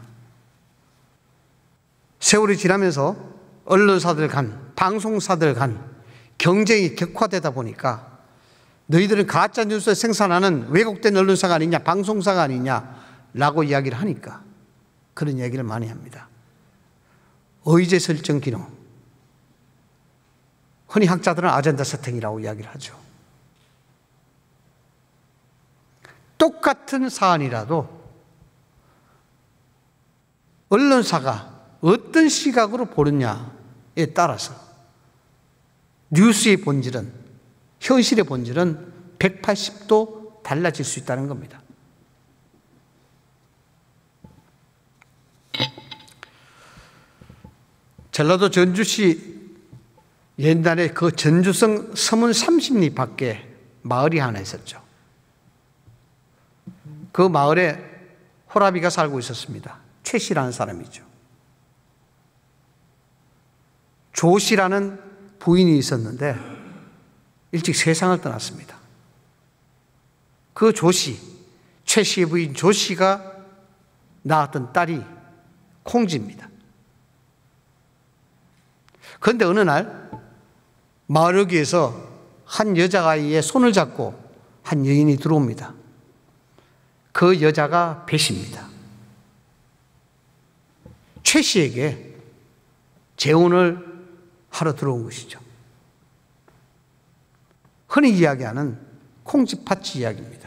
세월이 지나면서 언론사들 간, 방송사들 간 경쟁이 격화되다 보니까 너희들은 가짜 뉴스를 생산하는 왜곡된 언론사가 아니냐, 방송사가 아니냐라고 이야기를 하니까 그런 이야기를 많이 합니다. 의제 설정 기능, 흔히 학자들은 아젠다 세팅이라고 이야기를 하죠. 똑같은 사안이라도 언론사가 어떤 시각으로 보느냐에 따라서 뉴스의 본질은, 현실의 본질은 백팔십 도 달라질 수 있다는 겁니다. 전라도 전주시 옛날에 그 전주성 서문 삼십 리 밖에 마을이 하나 있었죠. 그 마을에 호라비가 살고 있었습니다. 최 씨라는 사람이죠. 조 씨라는 부인이 있었는데 일찍 세상을 떠났습니다. 그 조 씨, 최 씨의 부인 조 씨가 낳았던 딸이 콩지입니다. 그런데 어느 날 마을 여기에서 한 여자아이의 손을 잡고 한 여인이 들어옵니다. 그 여자가 배 씨입니다. 최 씨에게 재혼을 하러 들어온 것이죠. 흔히 이야기하는 콩지 팥쥐 이야기입니다.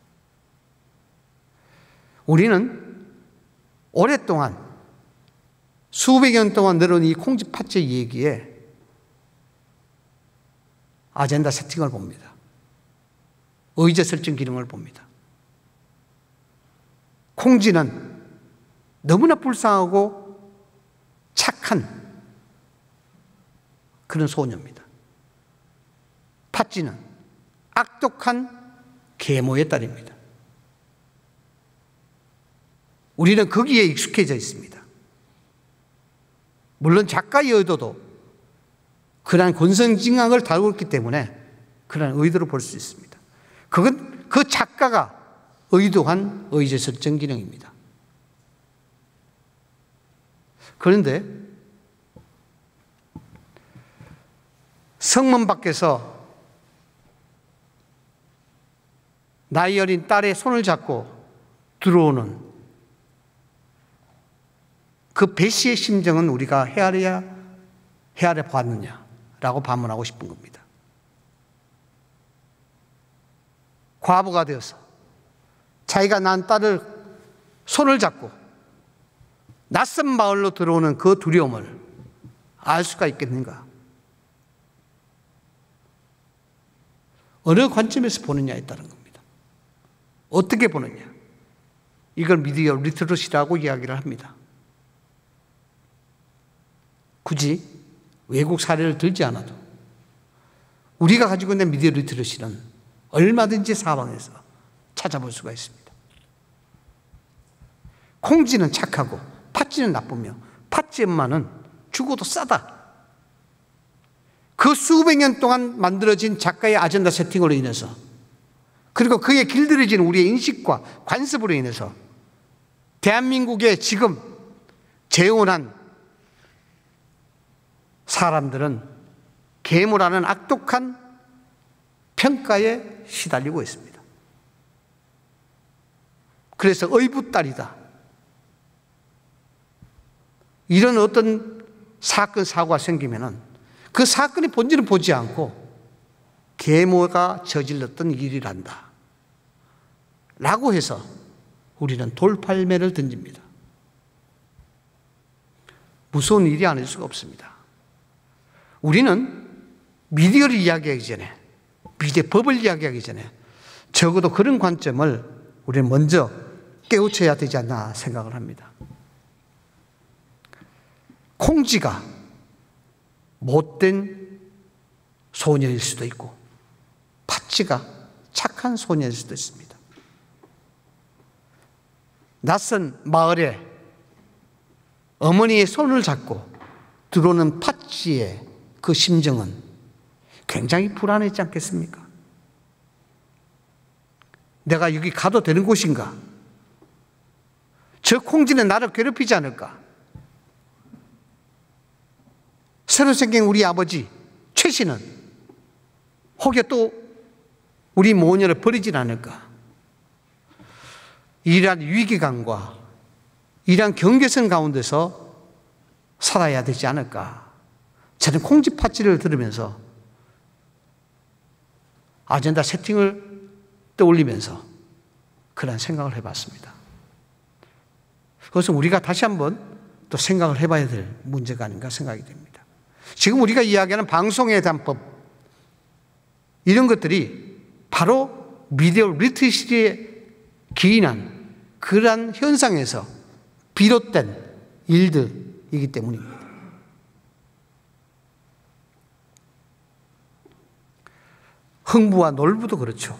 우리는 오랫동안 수백 년 동안 늘어온 이 콩지 팥쥐 얘기에 아젠다 세팅을 봅니다. 의제 설정 기능을 봅니다. 콩지는 너무나 불쌍하고 착한 그런 소녀입니다. 팥쥐는 악독한 계모의 딸입니다. 우리는 거기에 익숙해져 있습니다. 물론 작가의 의도도 그러한 권선징악을 다루고 있기 때문에 그러한 의도로 볼 수 있습니다. 그건 그 작가가 의도한 의제 설정 기능입니다. 그런데 성문 밖에서 나이 어린 딸의 손을 잡고 들어오는 그 배 씨의 심정은 우리가 헤아려야 헤아려 보았느냐라고 반문하고 싶은 겁니다. 과부가 되어서 자기가 낳은 딸을 손을 잡고 낯선 마을로 들어오는 그 두려움을 알 수가 있겠는가? 어느 관점에서 보느냐에 따른 겁니다. 어떻게 보느냐. 이걸 미디어 리터러시라고 이야기를 합니다. 굳이 외국 사례를 들지 않아도 우리가 가지고 있는 미디어 리터러시는 얼마든지 사방에서 찾아볼 수가 있습니다. 콩쥐는 착하고 팥쥐는 나쁘며 팥쥐 엄마는 죽어도 싸다. 그 수백 년 동안 만들어진 작가의 아젠다 세팅으로 인해서, 그리고 그에 길들여진 우리의 인식과 관습으로 인해서 대한민국의 지금 재혼한 사람들은 계모라는 악독한 평가에 시달리고 있습니다. 그래서 의붓딸이다. 이런 어떤 사건, 사고가 생기면은 그 사건의 본질은 보지 않고 계모가 저질렀던 일이란다 라고 해서 우리는 돌팔매를 던집니다. 무서운 일이 아닐 수가 없습니다. 우리는 미디어를 이야기하기 전에, 미디어 법을 이야기하기 전에 적어도 그런 관점을 우리는 먼저 깨우쳐야 되지 않나 생각을 합니다. 콩쥐가 못된 소녀일 수도 있고 팥쥐가 착한 소녀일 수도 있습니다. 낯선 마을에 어머니의 손을 잡고 들어오는 팥쥐의 그 심정은 굉장히 불안했지 않겠습니까? 내가 여기 가도 되는 곳인가? 저 콩쥐는 나를 괴롭히지 않을까? 새로 생긴 우리 아버지 최 씨는 혹여 또 우리 모녀를 버리진 않을까? 이러한 위기감과 이러한 경계선 가운데서 살아야 되지 않을까? 저는 콩쥐 팥쥐를 들으면서 아젠다 세팅을 떠올리면서 그런 생각을 해봤습니다. 그래서 우리가 다시 한번 또 생각을 해봐야 될 문제가 아닌가 생각이 됩니다. 지금 우리가 이야기하는 방송에 대한 법, 이런 것들이 바로 미디어 리터러시에 기인한 그러한 현상에서 비롯된 일들이기 때문입니다. 흥부와 놀부도 그렇죠.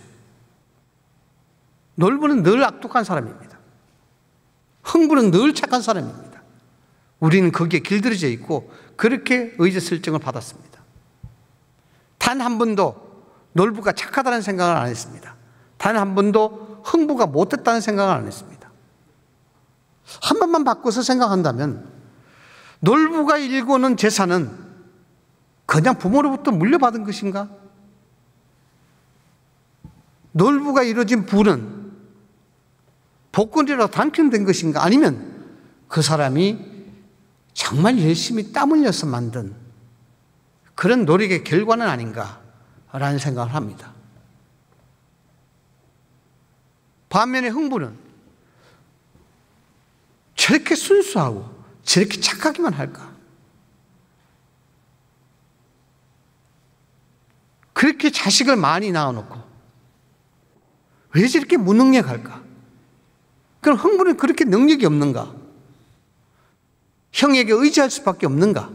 놀부는 늘 악독한 사람입니다. 흥부는 늘 착한 사람입니다. 우리는 거기에 길들여져 있고 그렇게 의젓설정을 받았습니다. 단 한 번도 놀부가 착하다는 생각을 안 했습니다. 단 한 번도 흥부가 못됐다는 생각을 안 했습니다. 한 번만 바꿔서 생각한다면 놀부가 일궈놓은 재산은 그냥 부모로부터 물려받은 것인가? 놀부가 이루어진 부는 복권이라도 당첨된 것인가? 아니면 그 사람이 정말 열심히 땀 흘려서 만든 그런 노력의 결과는 아닌가라는 생각을 합니다. 반면에 흥부는 저렇게 순수하고 저렇게 착하기만 할까? 그렇게 자식을 많이 낳아놓고 왜 저렇게 무능력할까? 그럼 흥부는 그렇게 능력이 없는가? 형에게 의지할 수밖에 없는가?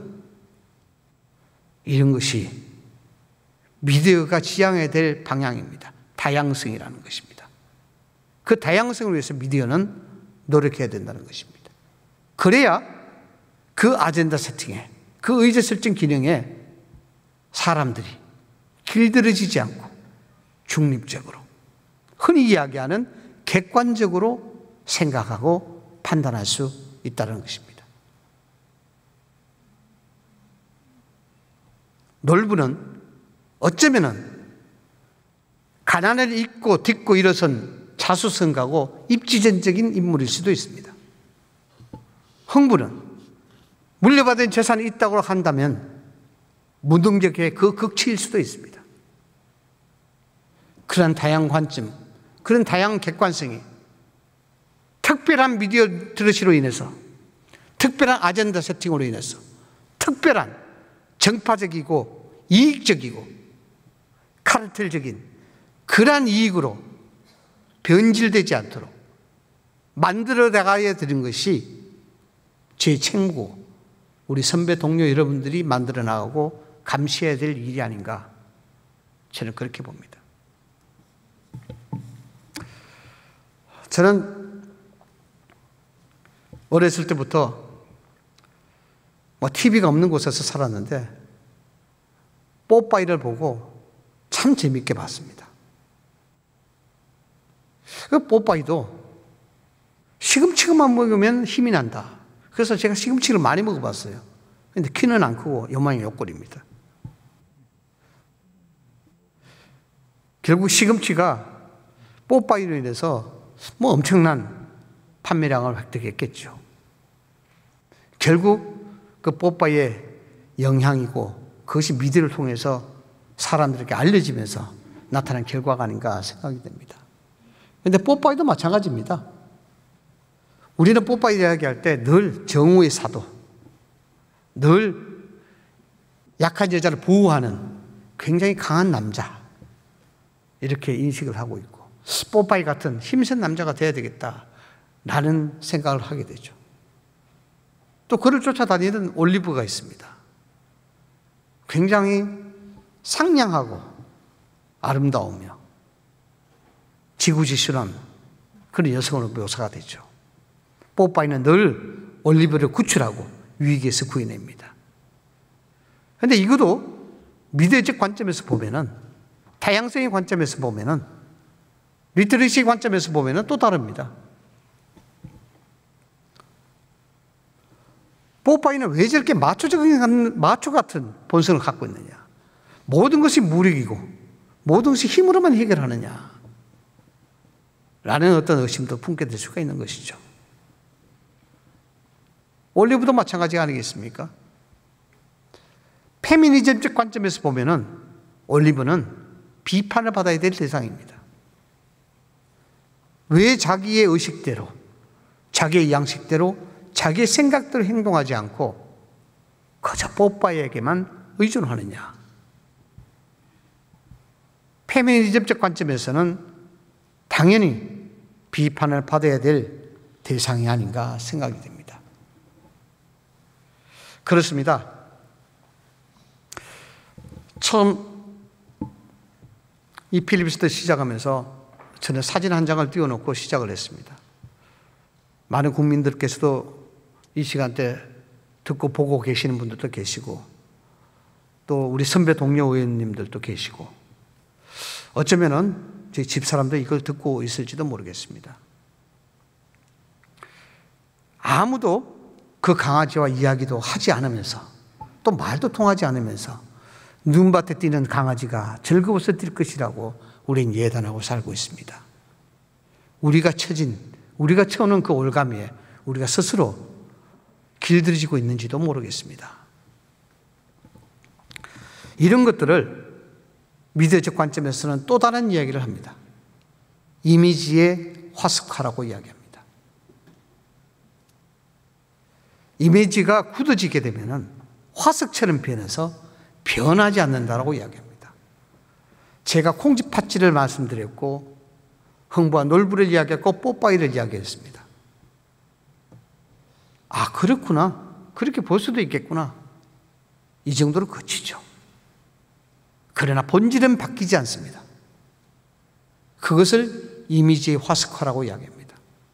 이런 것이 미디어가 지향해야 될 방향입니다. 다양성이라는 것입니다. 그 다양성을 위해서 미디어는 노력해야 된다는 것입니다. 그래야 그 아젠다 세팅에, 그 의제 설정 기능에 사람들이 길들여지지 않고 중립적으로, 흔히 이야기하는 객관적으로 생각하고 판단할 수 있다는 것입니다. 놀부는 어쩌면은 가난을 잊고 딛고 일어선 자수성가고 입지전적인 인물일 수도 있습니다. 흥부는 물려받은 재산이 있다고 한다면 무능력의 그 극치일 수도 있습니다. 그런 다양한 관점, 그런 다양한 객관성이 특별한 미디어 리터러시로 인해서, 특별한 아젠다 세팅으로 인해서, 특별한 정파적이고 이익적이고 카르텔적인 그러한 이익으로 변질되지 않도록 만들어 나가야 되는 것이 제 책무고 우리 선배 동료 여러분들이 만들어 나가고 감시해야 될 일이 아닌가, 저는 그렇게 봅니다. 저는 어렸을 때부터 뭐 티비가 없는 곳에서 살았는데 뽀빠이를 보고 참 재밌게 봤습니다. 그 뽀빠이도 시금치만 먹으면 힘이 난다. 그래서 제가 시금치를 많이 먹어봤어요. 근데 키는 안 크고 요만한 옆구리입니다. 결국 시금치가 뽀빠이로 인해서 뭐 엄청난 판매량을 획득했겠죠. 결국 그 뽀빠이의 영향이고 그것이 미디어를 통해서 사람들에게 알려지면서 나타난 결과가 아닌가 생각이 됩니다. 그런데 뽀빠이도 마찬가지입니다. 우리는 뽀빠이 이야기할 때 늘 정오의 사도, 늘 약한 여자를 보호하는 굉장히 강한 남자, 이렇게 인식을 하고 있고 뽀빠이 같은 힘센 남자가 돼야 되겠다라는 생각을 하게 되죠. 또 그를 쫓아다니는 올리브가 있습니다. 굉장히 상냥하고 아름다우며 지구지순한 그런 여성으로 묘사가 되죠. 뽀빠이는 늘 올리브를 구출하고 위기에서 구해냅니다. 그런데 이것도 미디어적 관점에서 보면은, 다양성의 관점에서 보면은, 리터러시 관점에서 보면은 또 다릅니다. 뽀빠이는 왜 저렇게 마초적인, 마초 같은 본성을 갖고 있느냐? 모든 것이 무력이고 모든 것이 힘으로만 해결하느냐? 라는 어떤 의심도 품게 될 수가 있는 것이죠. 올리브도 마찬가지 아니겠습니까? 페미니즘적 관점에서 보면은 올리브는 비판을 받아야 될 대상입니다. 왜 자기의 의식대로, 자기의 양식대로, 자기의 생각대로 행동하지 않고 그저 뽀빠이에게만 의존하느냐? 페미니즘적 관점에서는 당연히 비판을 받아야 될 대상이 아닌가 생각이 됩니다. 그렇습니다. 처음 이 필리버스터 시작하면서 저는 사진 한 장을 띄워놓고 시작을 했습니다. 많은 국민들께서도 이 시간대 듣고 보고 계시는 분들도 계시고 또 우리 선배 동료 의원님들도 계시고 어쩌면은 제 집사람도 이걸 듣고 있을지도 모르겠습니다. 아무도 그 강아지와 이야기도 하지 않으면서 또 말도 통하지 않으면서 눈밭에 뛰는 강아지가 즐거워서 뛸 것이라고 우린 예단하고 살고 있습니다. 우리가 처진, 우리가 처하는 그 올가미에 우리가 스스로 길들여지고 있는지도 모르겠습니다. 이런 것들을 미디어적 관점에서는 또 다른 이야기를 합니다. 이미지의 화석화라고 이야기합니다. 이미지가 굳어지게 되면 화석처럼 변해서 변하지 않는다라고 이야기합니다. 제가 콩쥐 팥쥐를 말씀드렸고 흥부와 놀부를 이야기했고 뽀빠이를 이야기했습니다. 아, 그렇구나. 그렇게 볼 수도 있겠구나. 이 정도로 그치죠. 그러나 본질은 바뀌지 않습니다. 그것을 이미지의 화석화라고 이야기합니다.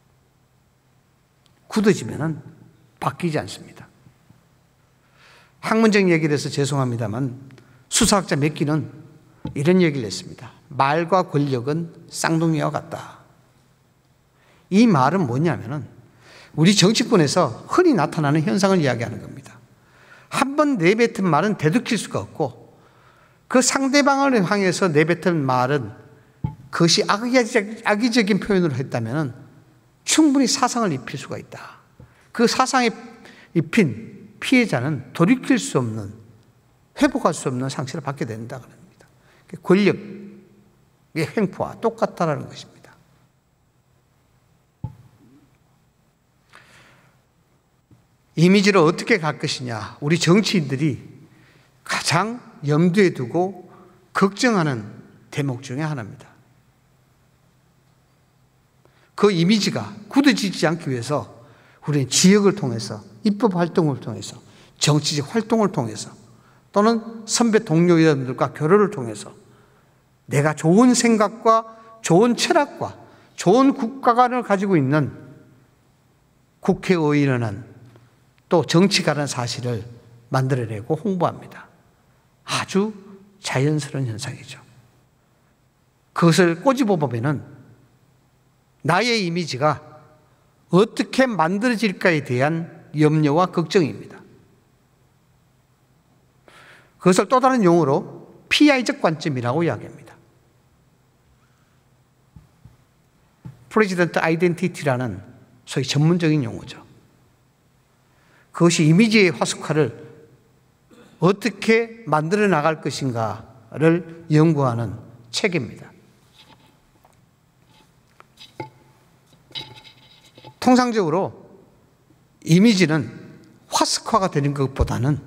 굳어지면은 바뀌지 않습니다. 학문적 얘기를 해서 죄송합니다만 수사학자 맥기는 이런 얘기를 했습니다. 말과 권력은 쌍둥이와 같다. 이 말은 뭐냐면은 우리 정치권에서 흔히 나타나는 현상을 이야기하는 겁니다. 한 번 내뱉은 말은 되돌릴 수가 없고 그 상대방을 향해서 내뱉은 말은 그것이 악의적, 악의적인 표현으로 했다면 충분히 사상을 입힐 수가 있다. 그 사상에 입힌 피해자는 돌이킬 수 없는, 회복할 수 없는 상처를 받게 된다 그럽니다. 권력의 횡포와 똑같다라는 것입니다. 이미지를 어떻게 갈 것이냐, 우리 정치인들이 가장 염두에 두고 걱정하는 대목 중에 하나입니다. 그 이미지가 굳어지지 않기 위해서 우리는 지역을 통해서, 입법 활동을 통해서, 정치적 활동을 통해서, 또는 선배 동료 의원들과 교류를 통해서 내가 좋은 생각과 좋은 철학과 좋은 국가관을 가지고 있는 국회의원은 또 정치가라는 사실을 만들어내고 홍보합니다. 아주 자연스러운 현상이죠. 그것을 꼬집어 보면은 나의 이미지가 어떻게 만들어질까에 대한 염려와 걱정입니다. 그것을 또 다른 용어로 피아이적 관점이라고 이야기합니다. 프레지던트 아이덴티티라는 소위 전문적인 용어죠. 그것이 이미지의 화석화를 어떻게 만들어 나갈 것인가를 연구하는 책입니다. 통상적으로 이미지는 화석화가 되는 것보다는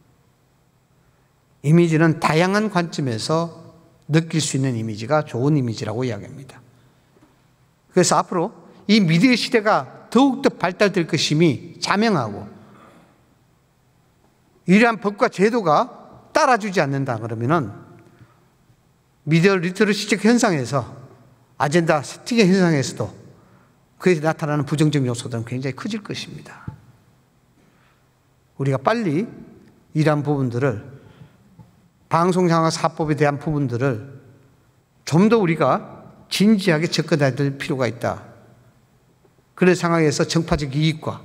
이미지는 다양한 관점에서 느낄 수 있는 이미지가 좋은 이미지라고 이야기합니다. 그래서 앞으로 이 미디어 시대가 더욱더 발달될 것임이 자명하고 이러한 법과 제도가 따라주지 않는다 그러면은 미디어 리터러시적 현상에서 아젠다 세팅의 현상에서도 그에 나타나는 부정적 요소들은 굉장히 커질 것입니다. 우리가 빨리 이러한 부분들을 방송장악 사법에 대한 부분들을 좀 더 우리가 진지하게 접근해야 될 필요가 있다. 그런 상황에서 정파적 이익과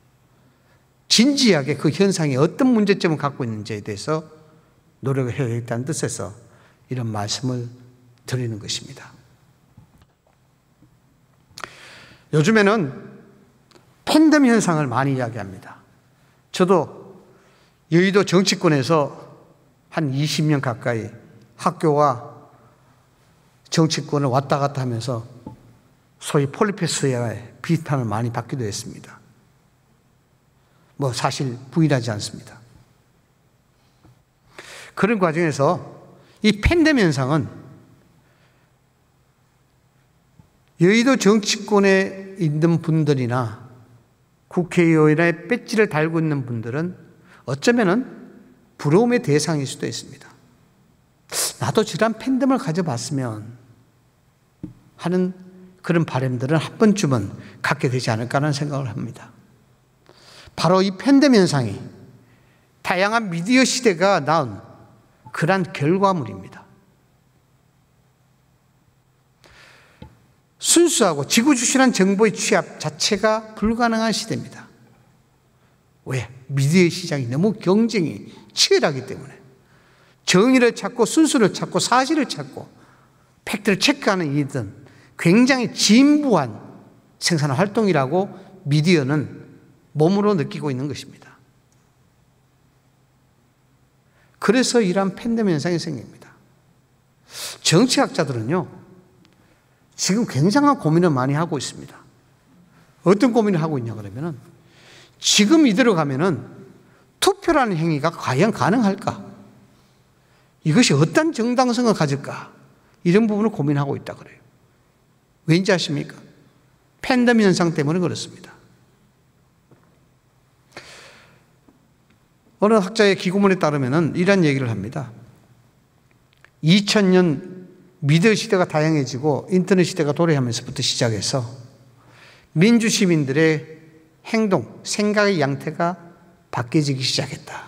진지하게 그 현상이 어떤 문제점을 갖고 있는지에 대해서 노력을 해야 되겠다는 뜻에서 이런 말씀을 드리는 것입니다. 요즘에는 팬덤 현상을 많이 이야기합니다. 저도 여의도 정치권에서 한 이십 년 가까이 학교와 정치권을 왔다 갔다 하면서 소위 폴리페스의 비판을 많이 받기도 했습니다. 뭐 사실 부인하지 않습니다. 그런 과정에서 이 팬덤 현상은 여의도 정치권에 있는 분들이나 국회의원의 배지를 달고 있는 분들은 어쩌면은 부러움의 대상일 수도 있습니다. 나도 저런 팬덤을 가져봤으면 하는 그런 바람들은 한 번쯤은 갖게 되지 않을까 하는 생각을 합니다. 바로 이 팬덤 현상이 다양한 미디어 시대가 낳은 그러한 결과물입니다. 순수하고 지구주신한 정보의 취합 자체가 불가능한 시대입니다. 왜? 미디어 시장이 너무 경쟁이 치열하기 때문에 정의를 찾고 순수를 찾고 사실을 찾고 팩트를 체크하는 일은 굉장히 진부한 생산 활동이라고 미디어는 몸으로 느끼고 있는 것입니다. 그래서 이러한 팬덤 현상이 생깁니다. 정치학자들은요, 지금 굉장한 고민을 많이 하고 있습니다. 어떤 고민을 하고 있냐 그러면은 지금 이대로 가면은 투표라는 행위가 과연 가능할까? 이것이 어떤 정당성을 가질까? 이런 부분을 고민하고 있다 그래요. 왠지 아십니까? 팬덤 현상 때문에 그렇습니다. 어느 학자의 기고문에 따르면 이런 얘기를 합니다. 이천 년 미디어 시대가 다양해지고 인터넷 시대가 도래하면서부터 시작해서 민주시민들의 행동, 생각의 양태가 바뀌어지기 시작했다.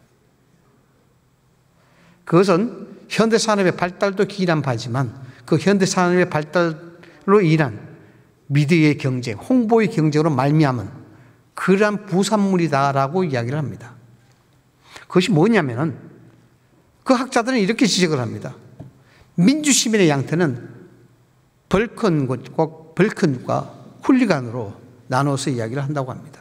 그것은 현대산업의 발달도 기인한 바지만 그 현대산업의 발달로 인한 미디어의 경쟁, 홍보의 경쟁으로 말미암은 그러한 부산물이다라고 이야기를 합니다. 그것이 뭐냐면은 그 학자들은 이렇게 지적을 합니다. 민주시민의 양태는 벌컨과, 벌컨과 훌리간으로 나눠서 이야기를 한다고 합니다.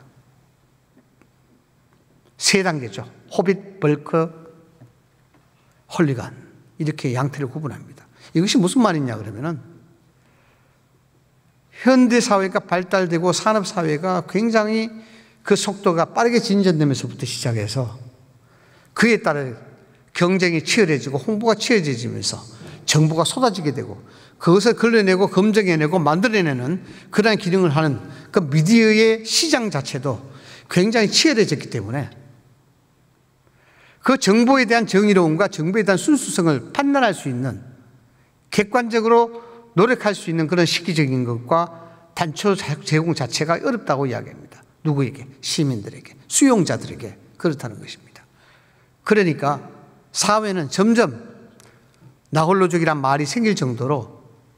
세 단계죠. 호빗, 벌커, 홀리간 이렇게 양태를 구분합니다. 이것이 무슨 말이냐 그러면은 현대사회가 발달되고 산업사회가 굉장히 그 속도가 빠르게 진전되면서부터 시작해서 그에 따라 경쟁이 치열해지고 홍보가 치열해지면서 정보가 쏟아지게 되고 그것을 걸러내고 검증해내고 만들어내는 그러한 기능을 하는 그 미디어의 시장 자체도 굉장히 치열해졌기 때문에 그 정보에 대한 정의로움과 정보에 대한 순수성을 판단할 수 있는 객관적으로 노력할 수 있는 그런 시기적인 것과 단초 제공 자체가 어렵다고 이야기합니다. 누구에게? 시민들에게, 수용자들에게 그렇다는 것입니다. 그러니까 사회는 점점 나홀로족이란 말이 생길 정도로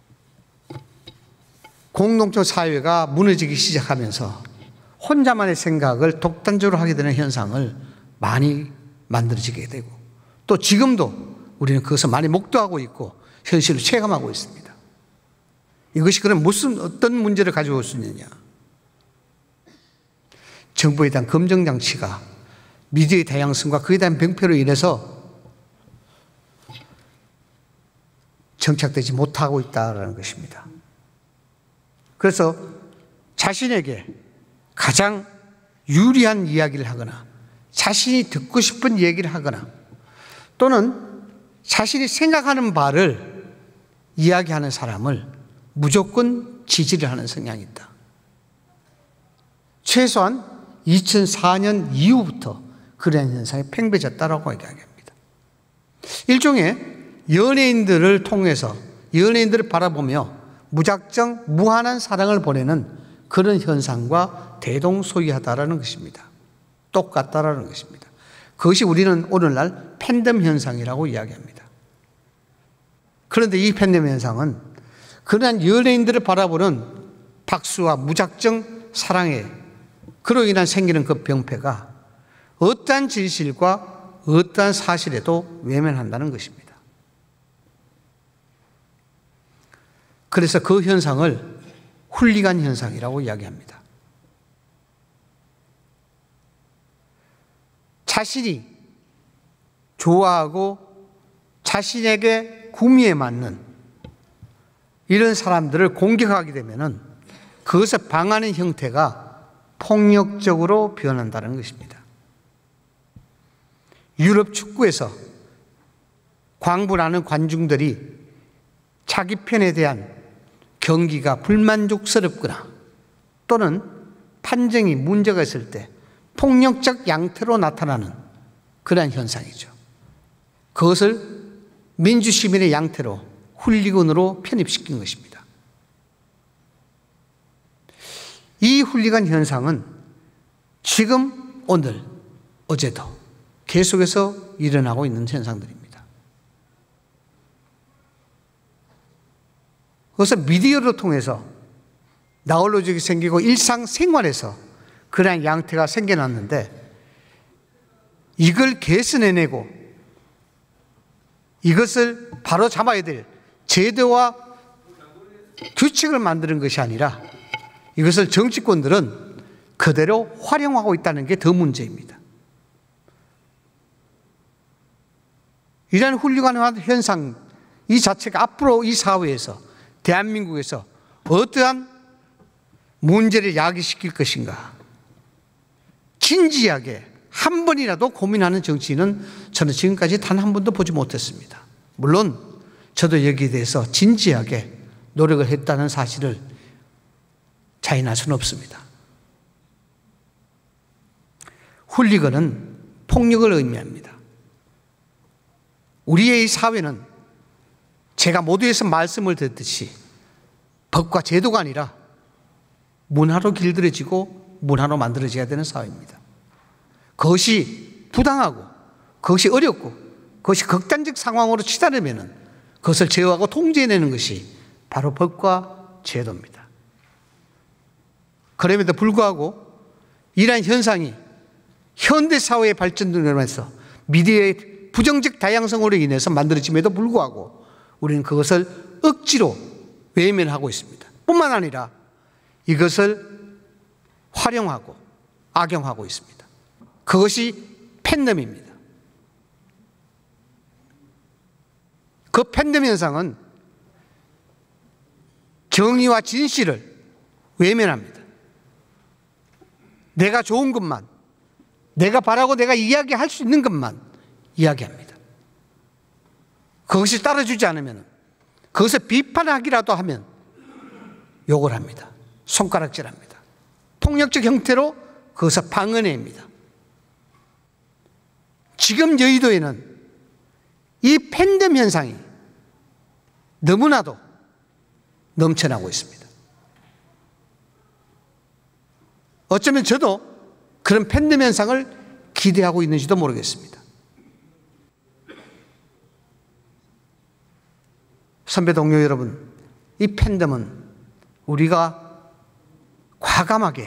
공동체 사회가 무너지기 시작하면서 혼자만의 생각을 독단적으로 하게 되는 현상을 많이 만들어지게 되고 또 지금도 우리는 그것을 많이 목도하고 있고 현실을 체감하고 있습니다. 이것이 그럼 무슨 어떤 문제를 가져올 수 있느냐? 정보에 대한 검증 장치가 미디어의 다양성과 그에 대한 병폐로 인해서 정착되지 못하고 있다는 것입니다. 그래서 자신에게 가장 유리한 이야기를 하거나 자신이 듣고 싶은 얘기를 하거나 또는 자신이 생각하는 바를 이야기하는 사람을 무조건 지지를 하는 성향이 있다. 최소한 이천사 년 이후부터 그런 현상이 팽배해졌다고 이야기합니다. 일종의 연예인들을 통해서 연예인들을 바라보며 무작정 무한한 사랑을 보내는 그런 현상과 대동소이하다라는 것입니다. 똑같다라는 것입니다. 그것이 우리는 오늘날 팬덤 현상이라고 이야기합니다. 그런데 이 팬덤 현상은 그러한 연예인들을 바라보는 박수와 무작정 사랑에 그로 인한 생기는 그 병폐가 어떠한 진실과 어떠한 사실에도 외면한다는 것입니다. 그래서 그 현상을 훌리간 현상이라고 이야기합니다. 자신이 좋아하고 자신에게 구미에 맞는 이런 사람들을 공격하게 되면은 그것을 방하는 형태가 폭력적으로 변한다는 것입니다. 유럽 축구에서 광분하는 관중들이 자기 편에 대한 경기가 불만족스럽거나 또는 판정이 문제가 있을 때 폭력적 양태로 나타나는 그러한 현상이죠. 그것을 민주시민의 양태로 훌리건으로 편입시킨 것입니다. 이 훌리건 현상은 지금 오늘 어제도 계속해서 일어나고 있는 현상들입니다. 그래서 미디어를 통해서 나홀로족이 생기고 일상생활에서 그러한 양태가 생겨났는데 이걸 개선해내고 이것을 바로 잡아야 될 제도와 규칙을 만드는 것이 아니라 이것을 정치권들은 그대로 활용하고 있다는 게 더 문제입니다. 이러한 훌륭한 현상 이 자체가 앞으로 이 사회에서 대한민국에서 어떠한 문제를 야기시킬 것인가 진지하게 한 번이라도 고민하는 정치인은 저는 지금까지 단 한 번도 보지 못했습니다. 물론 저도 여기에 대해서 진지하게 노력을 했다는 사실을 자인할 수는 없습니다. 훌리건은 폭력을 의미합니다. 우리의 이 사회는 제가 모두에서 말씀을 드렸듯이 법과 제도가 아니라 문화로 길들여지고 문화로 만들어져야 되는 사회입니다. 그것이 부당하고 그것이 어렵고 그것이 극단적 상황으로 치달으면 그것을 제어하고 통제해내는 것이 바로 법과 제도입니다. 그럼에도 불구하고 이러한 현상이 현대사회의 발전으로면서 미디어의 부정적 다양성으로 인해서 만들어짐에도 불구하고 우리는 그것을 억지로 외면하고 있습니다. 뿐만 아니라 이것을 활용하고 악용하고 있습니다. 그것이 팬덤입니다. 그 팬덤 현상은 정의와 진실을 외면합니다. 내가 좋은 것만, 내가 바라고 내가 이야기할 수 있는 것만 이야기합니다. 그것이 따라주지 않으면 그것을 비판하기라도 하면 욕을 합니다. 손가락질합니다. 폭력적 형태로 그것을 방어냅니다. 지금 여의도에는 이 팬덤 현상이 너무나도 넘쳐나고 있습니다. 어쩌면 저도 그런 팬덤 현상을 기대하고 있는지도 모르겠습니다. 선배 동료 여러분, 이 팬덤은 우리가 과감하게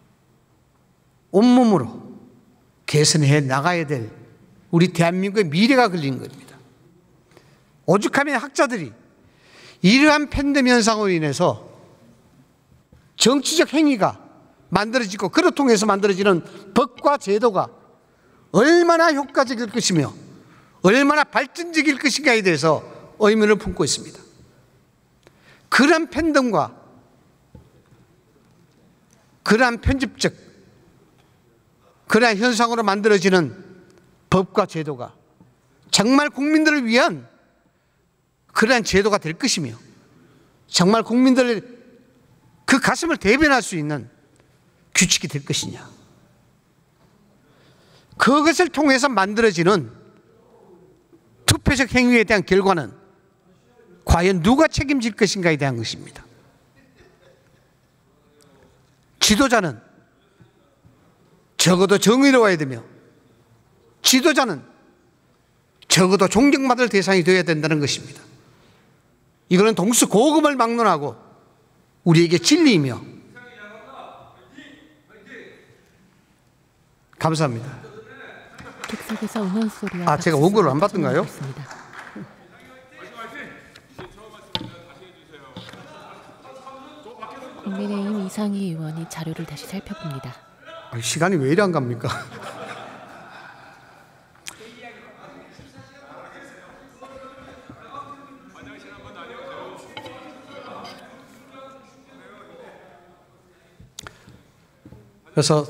온몸으로 개선해 나가야 될 우리 대한민국의 미래가 걸린 겁니다. 오죽하면 학자들이 이러한 팬덤 현상으로 인해서 정치적 행위가 만들어지고 그를 통해서 만들어지는 법과 제도가 얼마나 효과적일 것이며 얼마나 발전적일 것인가에 대해서 의문을 품고 있습니다. 그러한 팬덤과 그러한 편집적 그러한 현상으로 만들어지는 법과 제도가 정말 국민들을 위한 그러한 제도가 될 것이며 정말 국민들의 그 가슴을 대변할 수 있는 규칙이 될 것이냐, 그것을 통해서 만들어지는 투표적 행위에 대한 결과는 과연 누가 책임질 것인가에 대한 것입니다. 지도자는 적어도 정의로워야 되며 지도자는 적어도 존경받을 대상이 되어야 된다는 것입니다. 이거는 동수 고금을 막론하고 우리에게 진리이며 감사합니다. 객석에서 응원 소리와 아, 제가 원고를 안 받던가요? 국민의힘 이상희 의원이 자료를 다시 살펴봅니다. 아, 시간이 왜 이래 안 갑니까? 그래서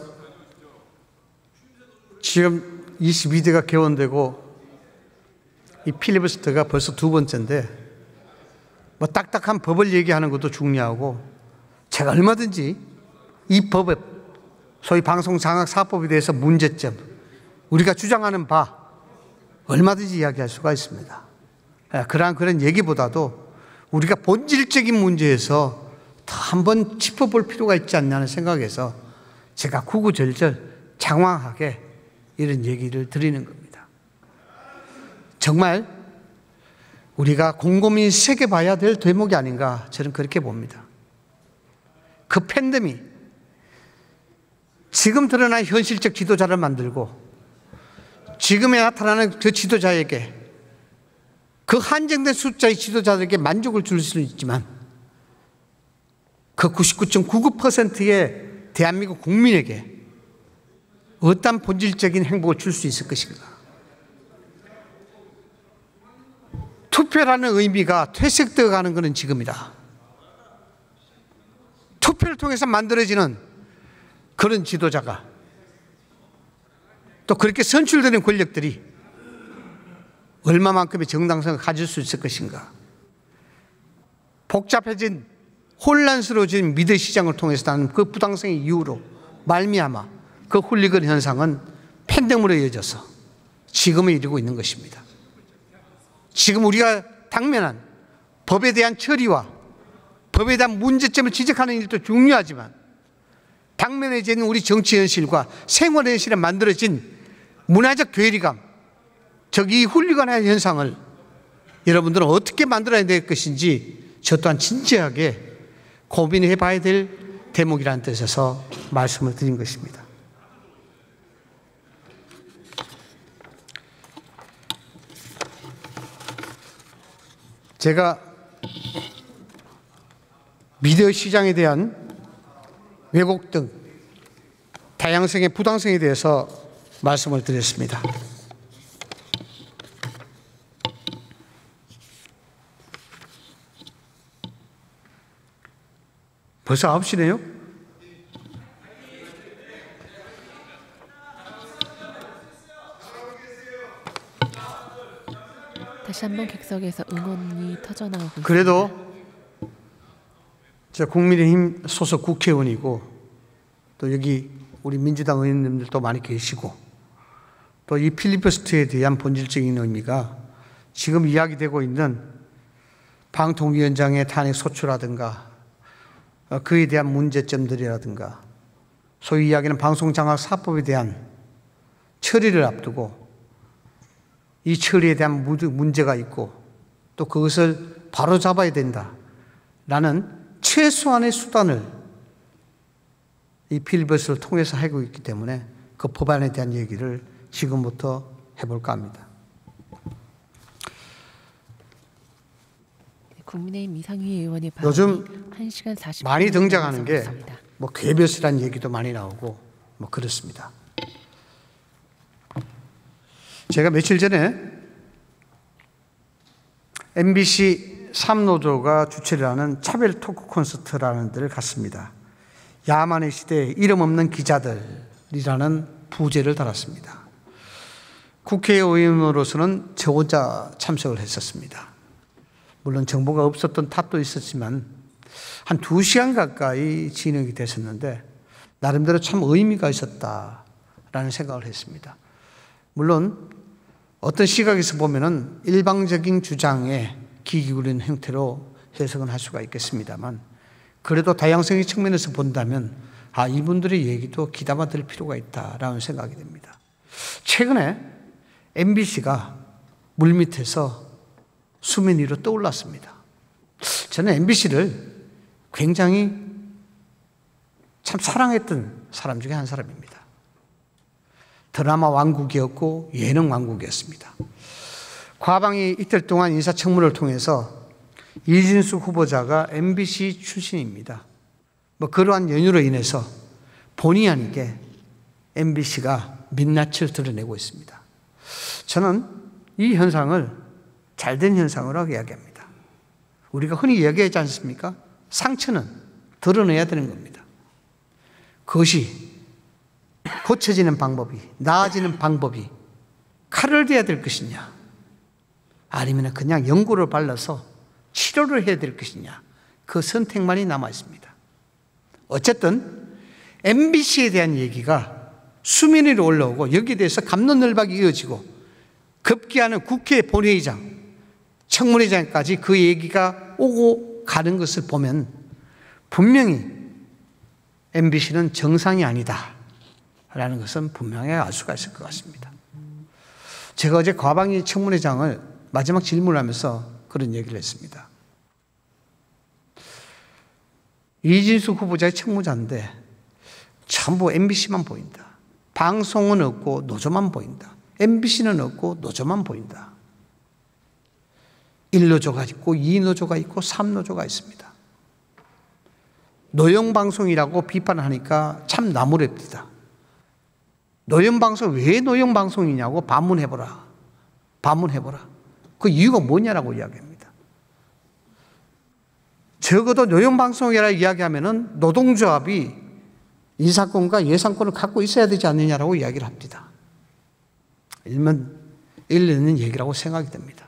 지금 이십이 대가 개원되고 이 필리버스터가 벌써 두 번째인데 뭐 딱딱한 법을 얘기하는 것도 중요하고 제가 얼마든지 이 법의 소위 방송장악사법에 대해서 문제점, 우리가 주장하는 바 얼마든지 이야기할 수가 있습니다. 그러한 그런 얘기보다도 우리가 본질적인 문제에서 더 한번 짚어볼 필요가 있지 않냐는 생각에서 제가 구구절절 장황하게 이런 얘기를 드리는 겁니다. 정말 우리가 곰곰이 새겨봐야 될 대목이 아닌가 저는 그렇게 봅니다. 그 팬덤이 지금 드러난 현실적 지도자를 만들고 지금에 나타나는 그 지도자에게 그 한정된 숫자의 지도자들에게 만족을 줄 수는 있지만 그 구십구 점 구구 퍼센트의 대한민국 국민에게 어떤 본질적인 행복을 줄 수 있을 것인가. 투표라는 의미가 퇴색되어 가는 것은 지금이다. 투표를 통해서 만들어지는 그런 지도자가 또 그렇게 선출되는 권력들이 얼마만큼의 정당성을 가질 수 있을 것인가. 복잡해진 혼란스러워진 미래 시장을 통해서 나는 그 부당성의 이유로 말미암아 그 훌리건 현상은 팬덤으로 이어져서 지금을 이루고 있는 것입니다. 지금 우리가 당면한 법에 대한 처리와 법에 대한 문제점을 지적하는 일도 중요하지만 당면해져 있는 우리 정치 현실과 생활 현실에 만들어진 문화적 괴리감, 즉 이 훌리건 현상을 여러분들은 어떻게 만들어야 될 것인지 저 또한 진지하게 고민해 봐야 될 대목이라는 뜻에서 말씀을 드린 것입니다. 제가 미디어 시장에 대한 왜곡 등 다양성의 부당성에 대해서 말씀을 드렸습니다. 벌써 아홉 시네요? 다시 다시 한번 객석에서 응원이 터져나오고 있습니다. 그래도 저 국민의힘 소속 국회의원이고 또 여기 우리 민주당 의원님들도 많이 계시고 또 이 필리버스터에 대한 본질적인 의미가 지금 이야기되고 있는 방통위원장의 탄핵 소추라든가 그에 대한 문제점들이라든가 소위 이야기하는 방송장악사법에 대한 처리를 앞두고 이 처리에 대한 문제가 있고 또 그것을 바로잡아야 된다라는 최소한의 수단을 이 필리버스터를 통해서 하고 있기 때문에 그 법안에 대한 얘기를 지금부터 해볼까 합니다. 국민의힘 이상희 의원의 요즘 한 시간 사십 분 많이 등장하는 게 있습니다. 뭐 괴벼스라는 얘기도 많이 나오고 뭐 그렇습니다. 제가 며칠 전에 엠비씨 삼 노조가 주최를 하는 차별 토크 콘서트라는 데를 갔습니다. 야만의 시대 이름 없는 기자들이라는 부제를 달았습니다. 국회의원으로서는 저 혼자 참석을 했었습니다. 물론 정보가 없었던 탓도 있었지만 한 두 시간 가까이 진행이 됐었는데 나름대로 참 의미가 있었다라는 생각을 했습니다. 물론 어떤 시각에서 보면은 일방적인 주장에 기기울인 형태로 해석은 할 수가 있겠습니다만 그래도 다양성의 측면에서 본다면 아 이분들의 얘기도 귀담아 들을 필요가 있다라는 생각이 듭니다. 최근에 엠비씨가 물밑에서 수면 위로 떠올랐습니다. 저는 엠비씨를 굉장히 참 사랑했던 사람 중에 한 사람입니다. 드라마 왕국이었고 예능 왕국이었습니다. 과방위 이틀 동안 인사청문회를 통해서 이진수 후보자가 엠비씨 출신입니다. 뭐 그러한 연유로 인해서 본의 아니게 엠비씨가 민낯을 드러내고 있습니다. 저는 이 현상을 잘된 현상으로 이야기합니다. 우리가 흔히 이야기하지 않습니까? 상처는 드러내야 되는 겁니다. 그것이 고쳐지는 방법이, 나아지는 방법이 칼을 대야 될 것이냐 아니면 그냥 연고를 발라서 치료를 해야 될 것이냐 그 선택만이 남아 있습니다. 어쨌든 엠비씨에 대한 얘기가 수면 위로 올라오고 여기에 대해서 갑론을박이 이어지고 급기야는 국회 본회의장, 청문회장까지 그 얘기가 오고 가는 것을 보면 분명히 엠비씨는 정상이 아니다 라는 것은 분명히 알 수가 있을 것 같습니다. 제가 어제 과방위 청문회장을 마지막 질문을 하면서 그런 얘기를 했습니다. 이진수 후보자의 청문자인데 전부 엠비씨만 보인다. 방송은 없고 노조만 보인다. 엠비씨는 없고 노조만 보인다. 일 노조가 있고 이 노조가 있고 삼 노조가 있습니다. 노영방송이라고 비판하니까 참 나무랍니다. 노영방송 왜 노영방송이냐고 반문해보라. 반문해보라. 그 이유가 뭐냐라고 이야기합니다. 적어도 노영방송이라 이야기하면은 노동조합이 인사권과 예산권을 갖고 있어야 되지 않느냐라고 이야기를 합니다. 일면 일리 있는 얘기라고 생각이 됩니다.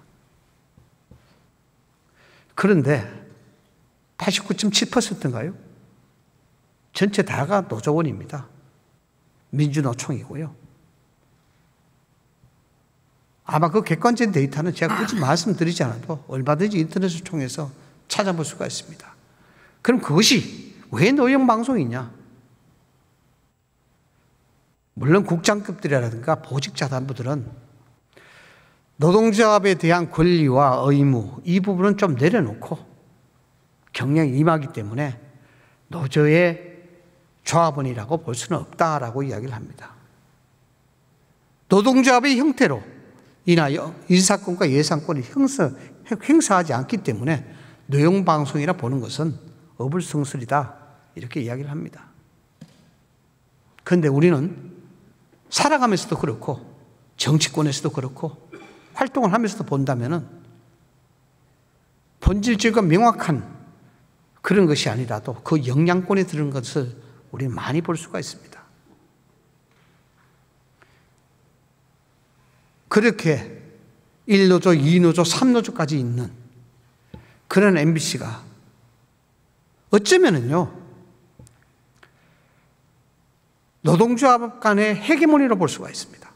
그런데 팔십구 점 칠 퍼센트인가요? 전체 다가 노조원입니다. 민주노총이고요. 아마 그 객관적인 데이터는 제가 굳이 말씀드리지 않아도 얼마든지 인터넷을 통해서 찾아볼 수가 있습니다. 그럼 그것이 왜 노영방송이냐? 물론 국장급들이라든가 보직자단부들은 노동조합에 대한 권리와 의무 이 부분은 좀 내려놓고 경영에 임하기 때문에 노조의 조합원이라고 볼 수는 없다라고 이야기를 합니다. 노동조합의 형태로 인하여 인사권과 예산권을 행사, 행사하지 않기 때문에 노영방송이라 보는 것은 어불성설이다 이렇게 이야기를 합니다. 그런데 우리는 살아가면서도 그렇고 정치권에서도 그렇고 활동을 하면서도 본다면은 본질적이고 명확한 그런 것이 아니라도 그 영향권에 들은 것을 우리는 많이 볼 수가 있습니다. 그렇게 일 노조, 이 노조, 삼 노조까지 있는 그런 엠비씨가 어쩌면은요, 노동조합 간의 헤게모니로 볼 수가 있습니다.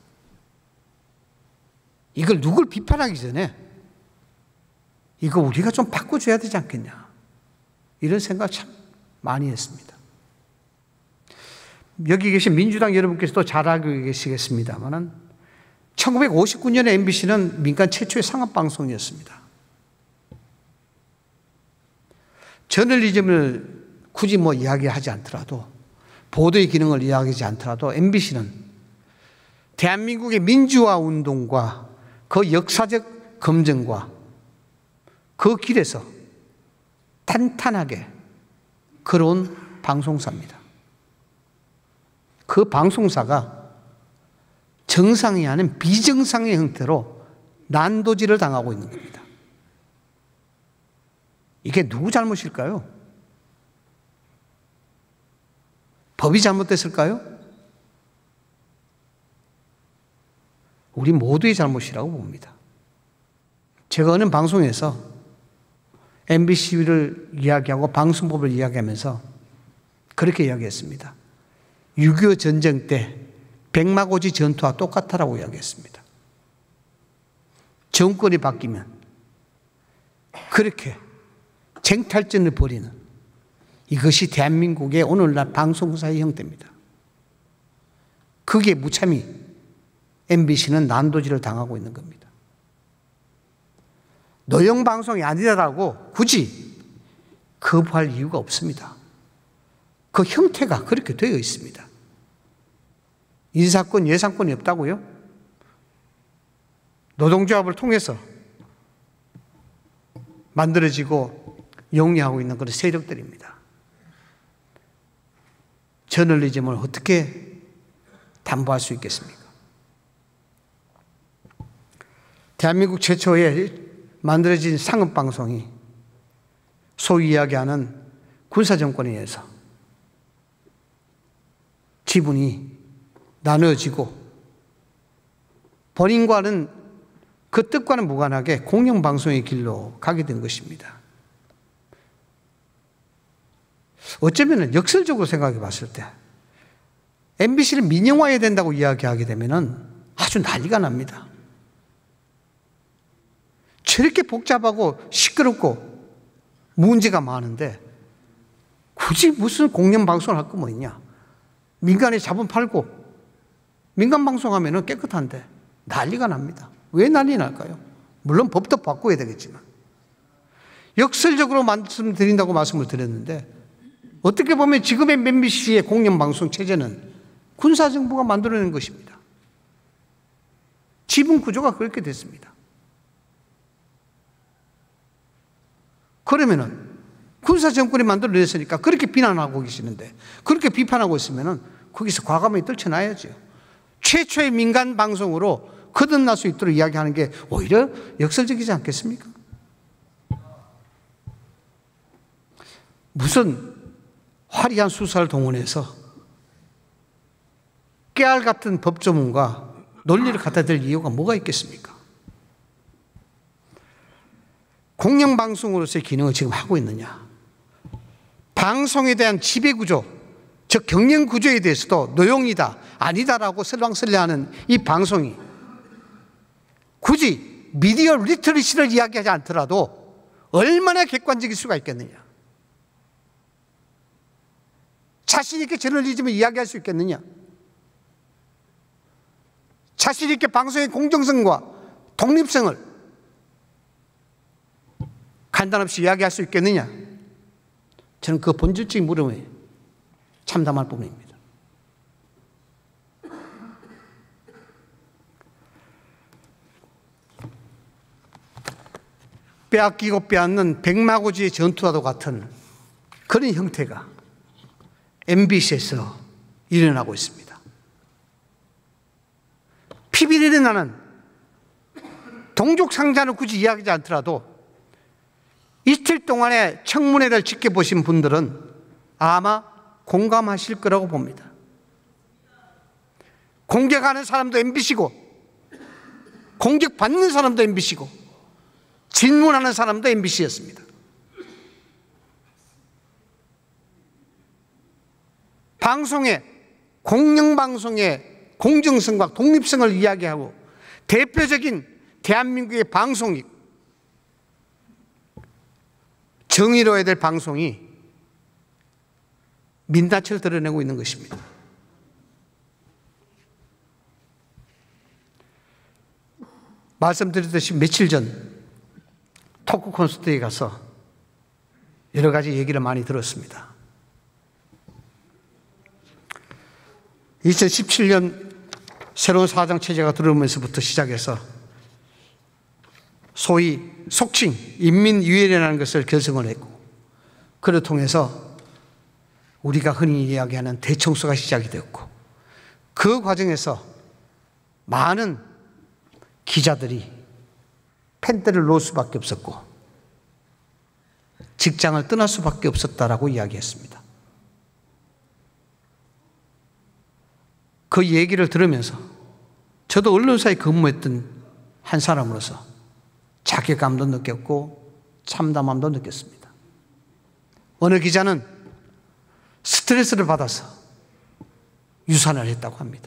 이걸 누굴 비판하기 전에 이거 우리가 좀 바꿔줘야 되지 않겠냐, 이런 생각을 참 많이 했습니다. 여기 계신 민주당 여러분께서도 잘 알고 계시겠습니다만은 천구백오십구 년에 엠비씨는 민간 최초의 상업방송이었습니다. 저널리즘을 굳이 뭐 이야기하지 않더라도, 보도의 기능을 이야기하지 않더라도 엠비씨는 대한민국의 민주화 운동과 그 역사적 검증과 그 길에서 탄탄하게 걸어온 방송사입니다. 그 방송사가 정상이 아닌 비정상의 형태로 난도질을 당하고 있는 겁니다. 이게 누구 잘못일까요? 법이 잘못됐을까요? 우리 모두의 잘못이라고 봅니다. 제가 어느 방송에서 엠비씨를 이야기하고 방송법을 이야기하면서 그렇게 이야기했습니다. 육이오 전쟁 때 백마고지 전투와 똑같다라고 이야기했습니다. 정권이 바뀌면 그렇게 쟁탈전을 벌이는, 이것이 대한민국의 오늘날 방송사의 형태입니다. 그게 무참히 엠비씨는 난도질을 당하고 있는 겁니다. 노영방송이 아니라고 굳이 거부할 이유가 없습니다. 그 형태가 그렇게 되어 있습니다. 인사권, 예산권이 없다고요? 노동조합을 통해서 만들어지고 영위하고 있는 그런 세력들입니다. 저널리즘을 어떻게 담보할 수 있겠습니까? 대한민국 최초에 만들어진 상업방송이 소위 이야기하는 군사정권에 의해서 지분이 나누어지고 본인과는 그 뜻과는 무관하게 공영방송의 길로 가게 된 것입니다. 어쩌면 역설적으로 생각해 봤을 때 엠비씨를 민영화해야 된다고 이야기하게 되면 아주 난리가 납니다. 저렇게 복잡하고 시끄럽고 문제가 많은데 굳이 무슨 공영방송을 할 거 뭐 있냐? 민간에 자본 팔고 민간방송하면 깨끗한데 난리가 납니다. 왜 난리 날까요? 물론 법도 바꿔야 되겠지만 역설적으로 말씀드린다고 말씀을 드렸는데, 어떻게 보면 지금의 엠비씨의 공영방송 체제는 군사정부가 만들어낸 것입니다. 지분 구조가 그렇게 됐습니다. 그러면은 군사정권이 만들어냈으니까 그렇게 비난하고 계시는데, 그렇게 비판하고 있으면은 거기서 과감히 떨쳐놔야죠. 최초의 민간 방송으로 거듭날 수 있도록 이야기하는 게 오히려 역설적이지 않겠습니까? 무슨 화려한 수사를 동원해서 깨알 같은 법조문과 논리를 갖다 댈 이유가 뭐가 있겠습니까? 공영방송으로서의 기능을 지금 하고 있느냐? 방송에 대한 지배구조, 즉 경영구조에 대해서도 노용이다, 아니다라고 설왕설래하는 이 방송이 굳이 미디어 리터러시를 이야기하지 않더라도 얼마나 객관적일 수가 있겠느냐? 자신 있게 저널리즘을 이야기할 수 있겠느냐? 자신 있게 방송의 공정성과 독립성을 간단없이 이야기할 수 있겠느냐? 저는 그 본질적인 물음에 참담할 부분입니다. 빼앗기고 빼앗는 백마고지의 전투와도 같은 그런 형태가 엠비씨에서 일어나고 있습니다. 피비린내 나는 동족 상잔을 굳이 이야기하지 않더라도 이틀 동안의 청문회를 지켜보신 분들은 아마 공감하실 거라고 봅니다. 공격하는 사람도 엠비씨고 공격받는 사람도 엠비씨고 질문하는 사람도 엠비씨였습니다. 방송에, 공영방송의 공정성과 독립성을 이야기하고 대표적인 대한민국의 방송이, 정의로워야 될 방송이 민낯을 드러내고 있는 것입니다. 말씀드렸듯이 며칠 전 토크 콘서트에 가서 여러 가지 얘기를 많이 들었습니다. 이천십칠 년 새로운 사장 체제가 들어오면서부터 시작해서 소위 속칭 인민위원회라는 것을 결성을 했고, 그를 통해서 우리가 흔히 이야기하는 대청소가 시작이 되었고, 그 과정에서 많은 기자들이 펜대를 놓을 수밖에 없었고 직장을 떠날 수밖에 없었다라고 이야기했습니다. 그 얘기를 들으면서 저도 언론사에 근무했던 한 사람으로서 자괴감도 느꼈고 참담함도 느꼈습니다. 어느 기자는 스트레스를 받아서 유산을 했다고 합니다.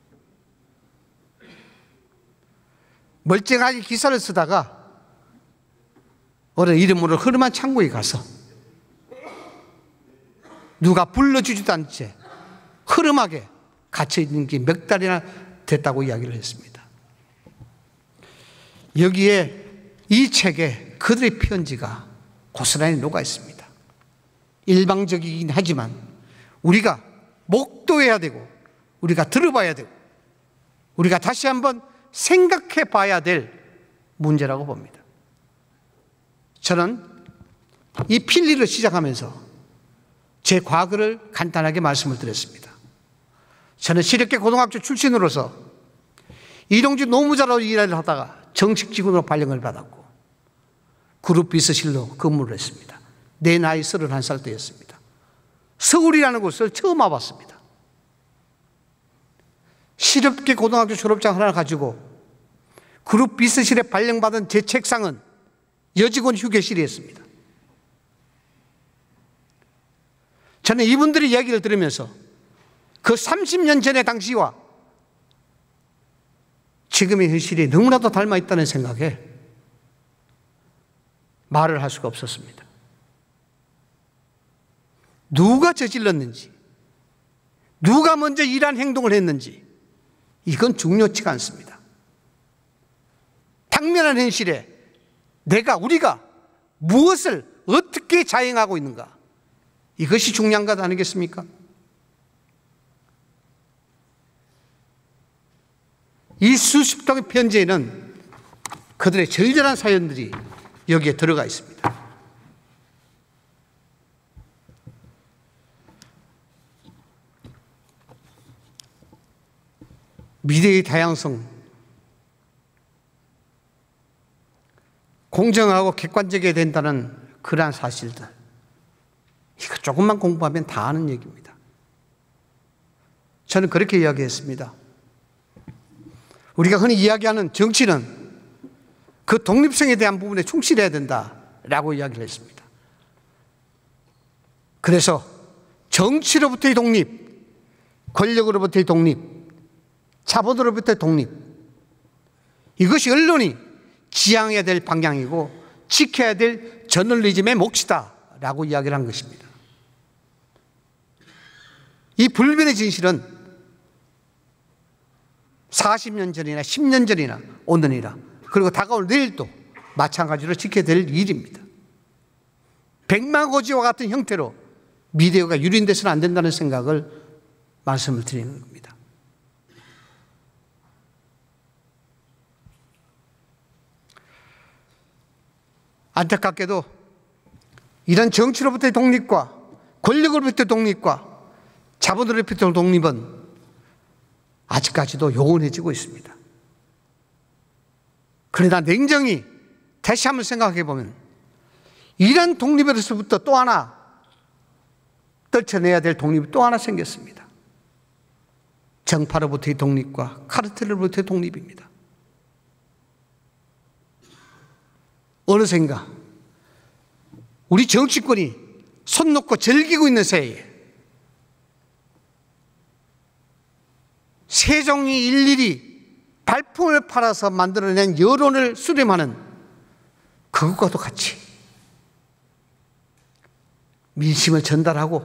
멀쩡하게 기사를 쓰다가 어느 이름으로 흐름한 창고에 가서 누가 불러주지도 않은 채 흐름하게 갇혀있는 게 몇 달이나 됐다고 이야기를 했습니다. 여기에 이 책에 그들의 편지가 고스란히 녹아 있습니다. 일방적이긴 하지만 우리가 목도해야 되고 우리가 들어봐야 되고 우리가 다시 한번 생각해 봐야 될 문제라고 봅니다. 저는 이 필리를 시작하면서 제 과거를 간단하게 말씀을 드렸습니다. 저는 시력계 고등학교 출신으로서 이동주 노무자로 일을 하다가 정식 직원으로 발령을 받았고 그룹 비서실로 근무를 했습니다. 내 나이 서른한 살 때였습니다. 서울이라는 곳을 처음 와봤습니다. 시력계 고등학교 졸업장 하나 가지고 그룹 비서실에 발령받은 제 책상은 여직원 휴게실이었습니다. 저는 이분들의 이야기를 들으면서 그 삼십 년 전의 당시와 지금의 현실이 너무나도 닮아 있다는 생각에 말을 할 수가 없었습니다. 누가 저질렀는지, 누가 먼저 이러한 행동을 했는지 이건 중요치가 않습니다. 당면한 현실에 내가, 우리가 무엇을 어떻게 자행하고 있는가, 이것이 중요한 것 아니겠습니까? 이 수십 통의 편지에는 그들의 절절한 사연들이 여기에 들어가 있습니다. 미래의 다양성, 공정하고 객관적이어야 된다는 그러한 사실들, 이거 조금만 공부하면 다 아는 얘기입니다. 저는 그렇게 이야기했습니다. 우리가 흔히 이야기하는 정치는 그 독립성에 대한 부분에 충실해야 된다라고 이야기를 했습니다. 그래서 정치로부터의 독립, 권력으로부터의 독립, 자본으로부터의 독립, 이것이 언론이 지향해야 될 방향이고 지켜야 될 저널리즘의 몫이다라고 이야기를 한 것입니다. 이 불변의 진실은 사십 년 전이나 십 년 전이나 오늘이나 그리고 다가올 내일도 마찬가지로 지켜야 될 일입니다. 백마고지와 같은 형태로 미디어가 유린돼서는 안 된다는 생각을 말씀을 드리는 겁니다. 안타깝게도 이런 정치로부터의 독립과 권력으로부터의 독립과 자본으로부터의 독립은 아직까지도 요원해지고 있습니다. 그러나 냉정히 다시 한번 생각해 보면 이런 독립에서부터 또 하나 떨쳐내야 될 독립이 또 하나 생겼습니다. 정파로부터의 독립과 카르텔로부터의 독립입니다. 어느샌가 우리 정치권이 손 놓고 즐기고 있는 새에 세종이 일일이 발품을 팔아서 만들어낸 여론을 수렴하는 그것과도 같이 민심을 전달하고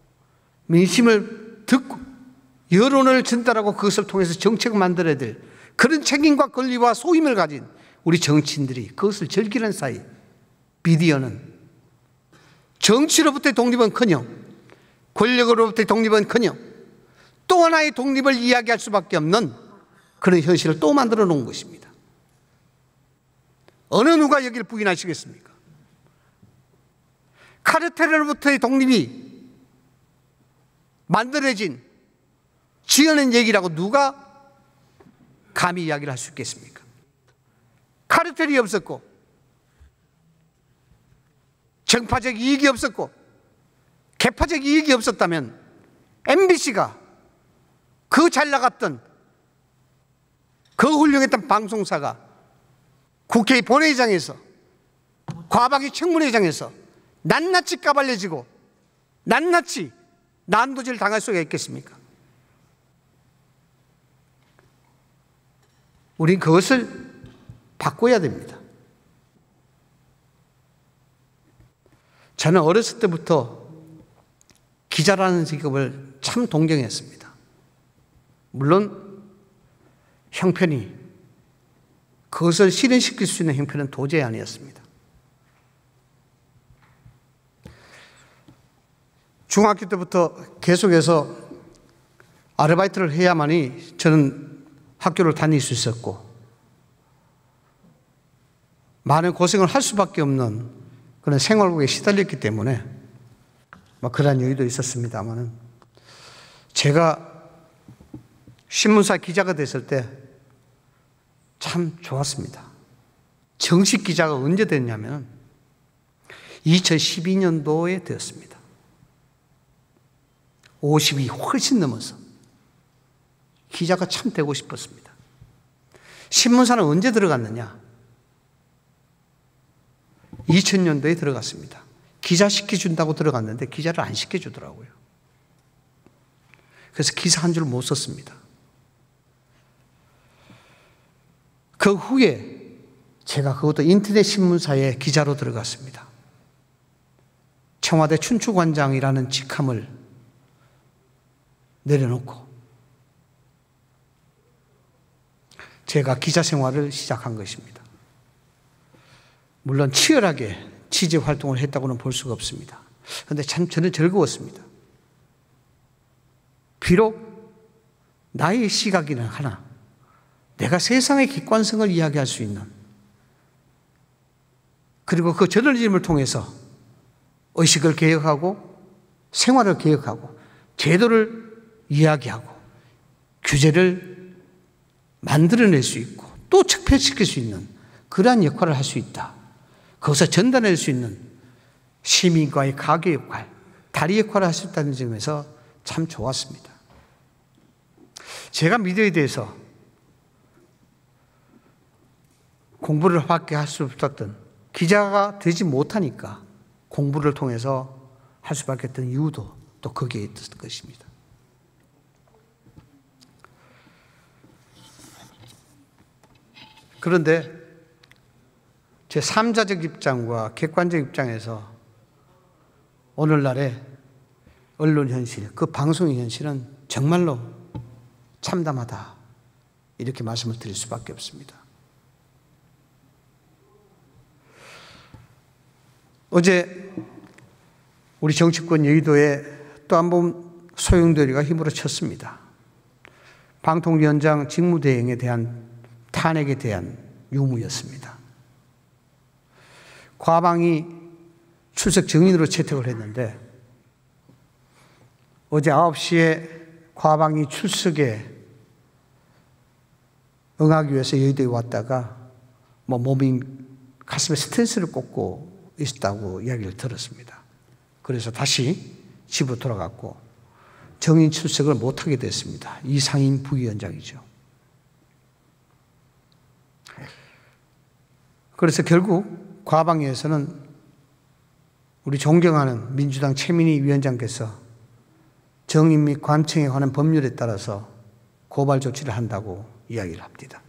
민심을 듣고 여론을 전달하고 그것을 통해서 정책을 만들어야 될 그런 책임과 권리와 소임을 가진 우리 정치인들이 그것을 즐기는 사이 미디어는 정치로부터의 독립은커녕 권력으로부터의 독립은커녕 또 하나의 독립을 이야기할 수밖에 없는 그런 현실을 또 만들어 놓은 것입니다. 어느 누가 여기를 부인하시겠습니까? 카르텔로부터의 독립이 만들어진 지어낸 얘기라고 누가 감히 이야기를 할 수 있겠습니까? 카르텔이 없었고 정파적 이익이 없었고 개파적 이익이 없었다면 엠비씨가 그 잘 나갔던 그 훌륭했던 방송사가 국회 본회의장에서 과방위 청문회장에서 낱낱이 까발려지고 낱낱이 난도질 당할 수가 있겠습니까? 우린 그것을 바꿔야 됩니다. 저는 어렸을 때부터 기자라는 직업을 참 동경했습니다. 물론 형편이 그것을 실현시킬 수 있는 형편은 도저히 아니었습니다. 중학교 때부터 계속해서 아르바이트를 해야만이 저는 학교를 다닐 수 있었고 많은 고생을 할 수밖에 없는 그런 생활국에 시달렸기 때문에 뭐 그런 여유도 있었습니다만은 제가 신문사 기자가 됐을 때 참 좋았습니다. 정식 기자가 언제 됐냐면 이천십이 년도에 되었습니다. 오십이 훨씬 넘어서 기자가 참 되고 싶었습니다. 신문사는 언제 들어갔느냐? 이천 년도에 들어갔습니다. 기자 시켜준다고 들어갔는데 기자를 안 시켜주더라고요. 그래서 기사 한 줄 못 썼습니다. 그 후에 제가 그것도 인터넷 신문사에 기자로 들어갔습니다. 청와대 춘추관장이라는 직함을 내려놓고 제가 기자 생활을 시작한 것입니다. 물론 치열하게 취재 활동을 했다고는 볼 수가 없습니다. 그런데 참 저는 즐거웠습니다. 비록 나의 시각이는 하나 내가 세상의 객관성을 이야기할 수 있는 그리고 그 저널리즘을 통해서 의식을 개혁하고 생활을 개혁하고 제도를 이야기하고 규제를 만들어낼 수 있고 또 척폐시킬 수 있는 그러한 역할을 할 수 있다. 그것을 전달할 수 있는 시민과의 가교 역할, 다리 역할을 할 수 있다는 점에서 참 좋았습니다. 제가 미디어에 대해서 공부를 밖에 할 수 없었던 기자가 되지 못하니까 공부를 통해서 할 수밖에 없던 이유도 또 거기에 있었던 것입니다. 그런데 제 삼자적 입장과 객관적 입장에서 오늘날의 언론 현실, 그 방송의 현실은 정말로 참담하다 이렇게 말씀을 드릴 수밖에 없습니다. 어제 우리 정치권 여의도에 또 한 번 소용돌이가 힘으로 쳤습니다. 방통위원장 직무대행에 대한 탄핵에 대한 유무였습니다. 과방이 출석 증인으로 채택을 했는데 어제 아홉 시에 과방이 출석에 응하기 위해서 여의도에 왔다가 뭐 몸이 가슴에 스탠스를 꽂고 있었다고 이야기를 들었습니다. 그래서 다시 집으로 돌아갔고 정인 출석을 못하게 됐습니다. 이상임 부위원장이죠. 그래서 결국 과방위에서는 우리 존경하는 민주당 최민희 위원장께서 정인 및 관청에 관한 법률에 따라서 고발 조치를 한다고 이야기를 합니다.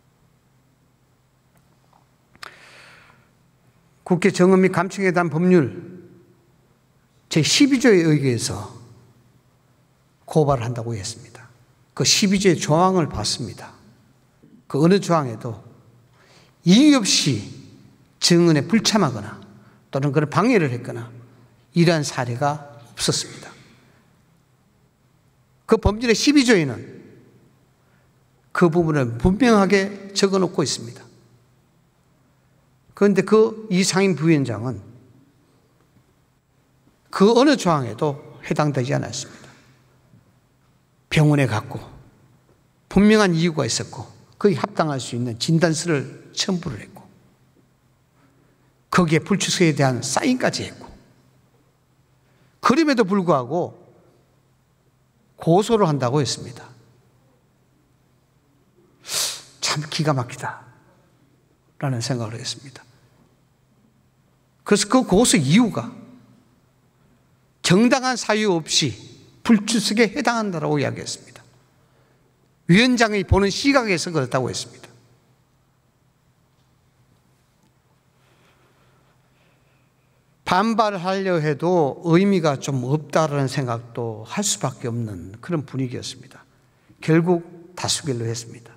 국회 정은 및 감청에 대한 법률 제십이 조에 의거해서 고발을 한다고 했습니다. 그 십이 조의 조항을 봤습니다. 그 어느 조항에도 이유 없이 증언에 불참하거나 또는 그런 방해를 했거나 이러한 사례가 없었습니다. 그 법률의 십이 조에는 그 부분을 분명하게 적어놓고 있습니다. 그런데 그 이상임 부위원장은 그 어느 조항에도 해당되지 않았습니다. 병원에 갔고 분명한 이유가 있었고 거기에 합당할 수 있는 진단서를 첨부를 했고 거기에 불출석에 대한 사인까지 했고 그럼에도 불구하고 고소를 한다고 했습니다. 참 기가 막히다 라는 생각을 했습니다. 그래서 그 고소 이유가 정당한 사유 없이 불출석에 해당한다고 이야기했습니다. 위원장이 보는 시각에서 그렇다고 했습니다. 반발을 하려 해도 의미가 좀 없다라는 생각도 할 수밖에 없는 그런 분위기였습니다. 결국 다수결로 했습니다.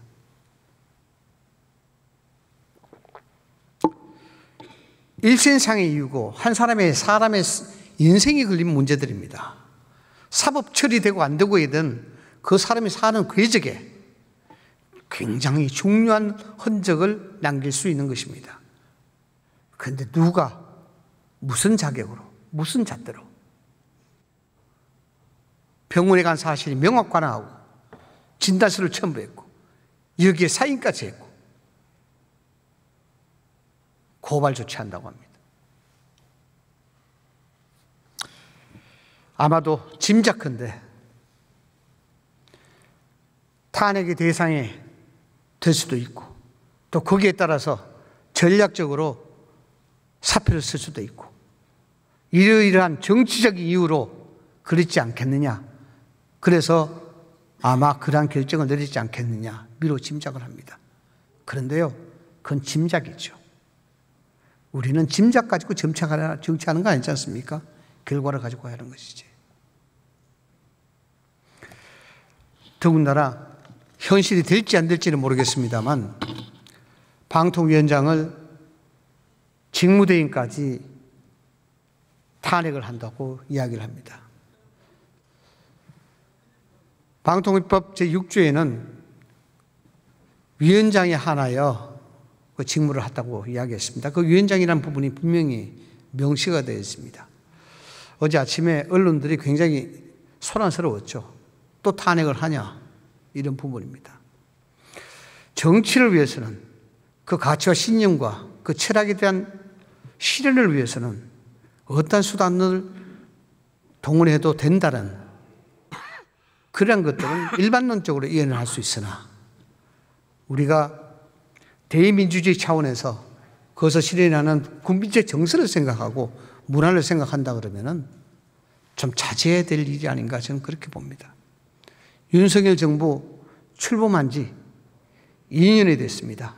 일신상의 이유고 한 사람의 사람의 인생이 걸린 문제들입니다. 사법 처리되고 안 되고이든 그 사람이 사는 궤적에 굉장히 중요한 흔적을 남길 수 있는 것입니다. 그런데 누가 무슨 자격으로 무슨 잣대로 병원에 간 사실이 명확관하고 진단서를 첨부했고 여기에 사인까지 했고 고발 조치한다고 합니다. 아마도 짐작컨대 탄핵의 대상이 될 수도 있고 또 거기에 따라서 전략적으로 사표를 쓸 수도 있고 이러이러한 정치적 이유로 그렇지 않겠느냐. 그래서 아마 그러한 결정을 내리지 않겠느냐 미로 짐작을 합니다. 그런데요, 그건 짐작이죠. 우리는 짐작 가지고 정치하는 거 아니지 않습니까? 결과를 가지고 하는 것이지. 더군다나 현실이 될지 안 될지는 모르겠습니다만 방통위원장을 직무대행까지 탄핵을 한다고 이야기를 합니다. 방통위법 제육 조에는 위원장이 하나여 그 직무를 한다고 이야기했습니다. 그 위원장이라는 부분이 분명히 명시가 되어 있습니다. 어제 아침에 언론들이 굉장히 소란스러웠죠. 또 탄핵을 하냐 이런 부분입니다. 정치를 위해서는 그 가치와 신념과 그 철학에 대한 실현을 위해서는 어떤 수단을 동원해도 된다는 그런 것들은 일반론적으로 이해는 할 수 있으나 우리가 대의민주주의 차원에서 그것을 실현하는 국민적 정서를 생각하고 문화를 생각한다 그러면은 좀 자제해야 될 일이 아닌가 저는 그렇게 봅니다. 윤석열 정부 출범한 지 이 년이 됐습니다.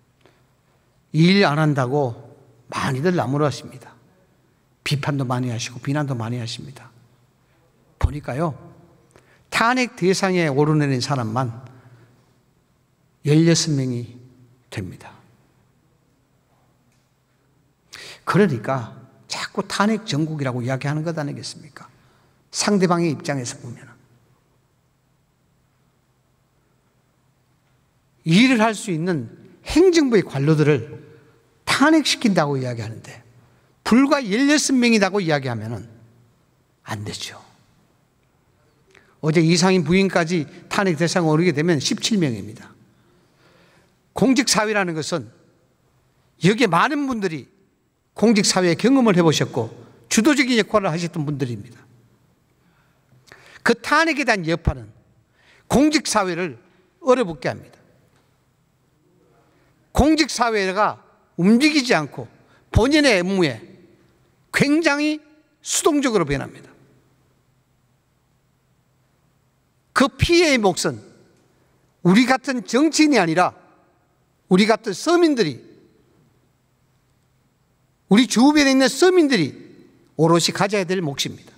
일 안 한다고 많이들 나무라십니다. 비판도 많이 하시고 비난도 많이 하십니다. 보니까요, 탄핵 대상에 오르내린 사람만 열여섯 명이 됩니다. 그러니까 자꾸 탄핵 정국이라고 이야기하는 것 아니겠습니까? 상대방의 입장에서 보면 일을 할 수 있는 행정부의 관료들을 탄핵시킨다고 이야기하는데 불과 열여섯 명이라고 이야기하면 안 되죠. 어제 이상임 부인까지 탄핵 대상에 오르게 되면 십칠 명입니다. 공직사회라는 것은 여기에 많은 분들이 공직사회의 경험을 해보셨고 주도적인 역할을 하셨던 분들입니다. 그 탄핵에 대한 여파는 공직사회를 얼어붙게 합니다. 공직사회가 움직이지 않고 본인의 업무에 굉장히 수동적으로 변합니다. 그 피해의 몫은 우리 같은 정치인이 아니라 우리 같은 서민들이, 우리 주변에 있는 서민들이 오롯이 가져야 될 몫입니다.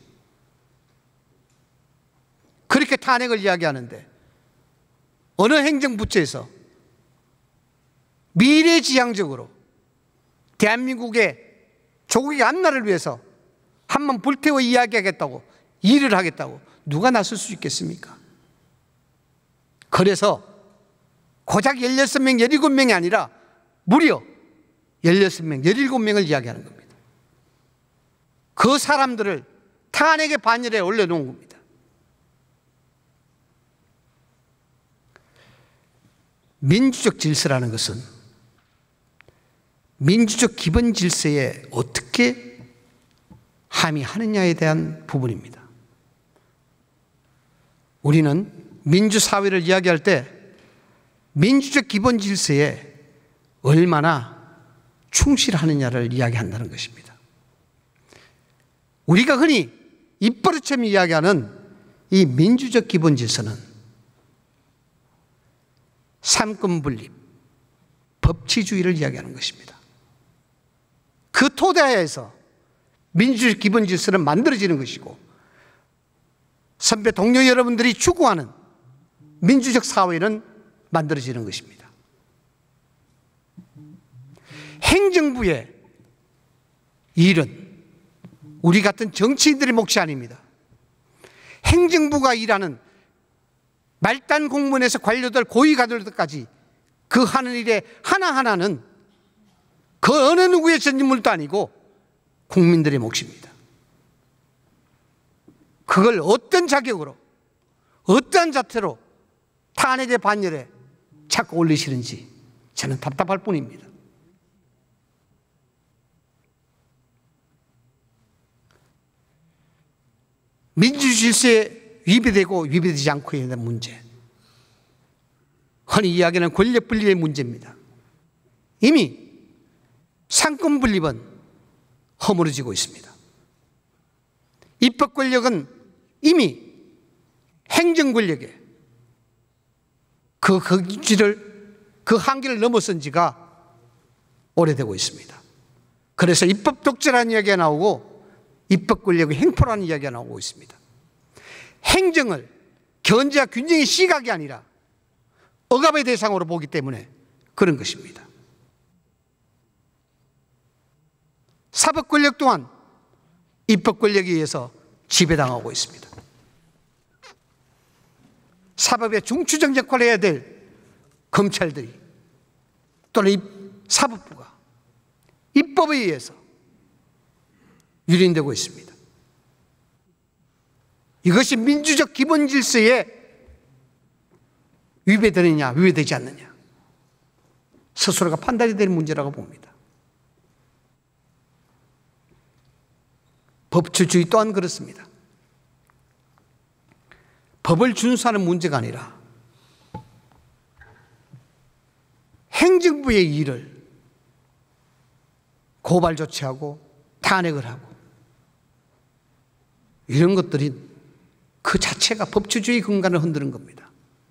그렇게 탄핵을 이야기하는데 어느 행정부처에서 미래지향적으로 대한민국의 조국의 앞날을 위해서 한번 불태워 이야기하겠다고, 일을 하겠다고 누가 나설 수 있겠습니까? 그래서 고작 열여섯 명, 열일곱 명이 아니라 무려 열여섯 명, 열일곱 명을 이야기하는 겁니다. 그 사람들을 탄핵의 반열에 올려놓은 겁니다. 민주적 질서라는 것은 민주적 기본 질서에 어떻게 함의하느냐에 대한 부분입니다. 우리는 민주사회를 이야기할 때 민주적 기본 질서에 얼마나 충실하느냐를 이야기한다는 것입니다. 우리가 흔히 입버릇처럼 이야기하는 이 민주적 기본 질서는 삼권분립, 법치주의를 이야기하는 것입니다. 그 토대하에서 민주적 기본 질서는 만들어지는 것이고, 선배 동료 여러분들이 추구하는 민주적 사회는 만들어지는 것입니다. 행정부의 일은 우리 같은 정치인들의 몫이 아닙니다. 행정부가 일하는 말단 공무원에서 관료들, 고위관료들까지 그 하는 일의 하나하나는 그 어느 누구의 전문도 아니고 국민들의 몫입니다. 그걸 어떤 자격으로, 어떠한 자태로 탄핵의 반열에 자꾸 올리시는지 저는 답답할 뿐입니다. 민주질서에 위배되고 위배되지 않고 있는 문제, 흔히 이야기하는 권력 분립의 문제입니다. 이미 상권 분립은 허물어지고 있습니다. 입법 권력은 이미 행정 권력에 그 거기를 그 한계를 넘어선 지가 오래되고 있습니다. 그래서 입법 독재라는 이야기가 나오고 입법 권력의 횡포라는 이야기가 나오고 있습니다. 행정을 견제와 균형의 시각이 아니라 억압의 대상으로 보기 때문에 그런 것입니다. 사법 권력 또한 입법 권력에 의해서 지배당하고 있습니다. 사법의 중추적 역할을 해야 될 검찰들이 또는 사법부가 입법에 의해서 유린되고 있습니다. 이것이 민주적 기본 질서에 위배되느냐, 위배되지 않느냐, 스스로가 판단이 되는 문제라고 봅니다. 법치주의 또한 그렇습니다. 법을 준수하는 문제가 아니라 행정부의 일을 고발 조치하고 탄핵을 하고 이런 것들이 그 자체가 법치주의 근간을 흔드는 겁니다.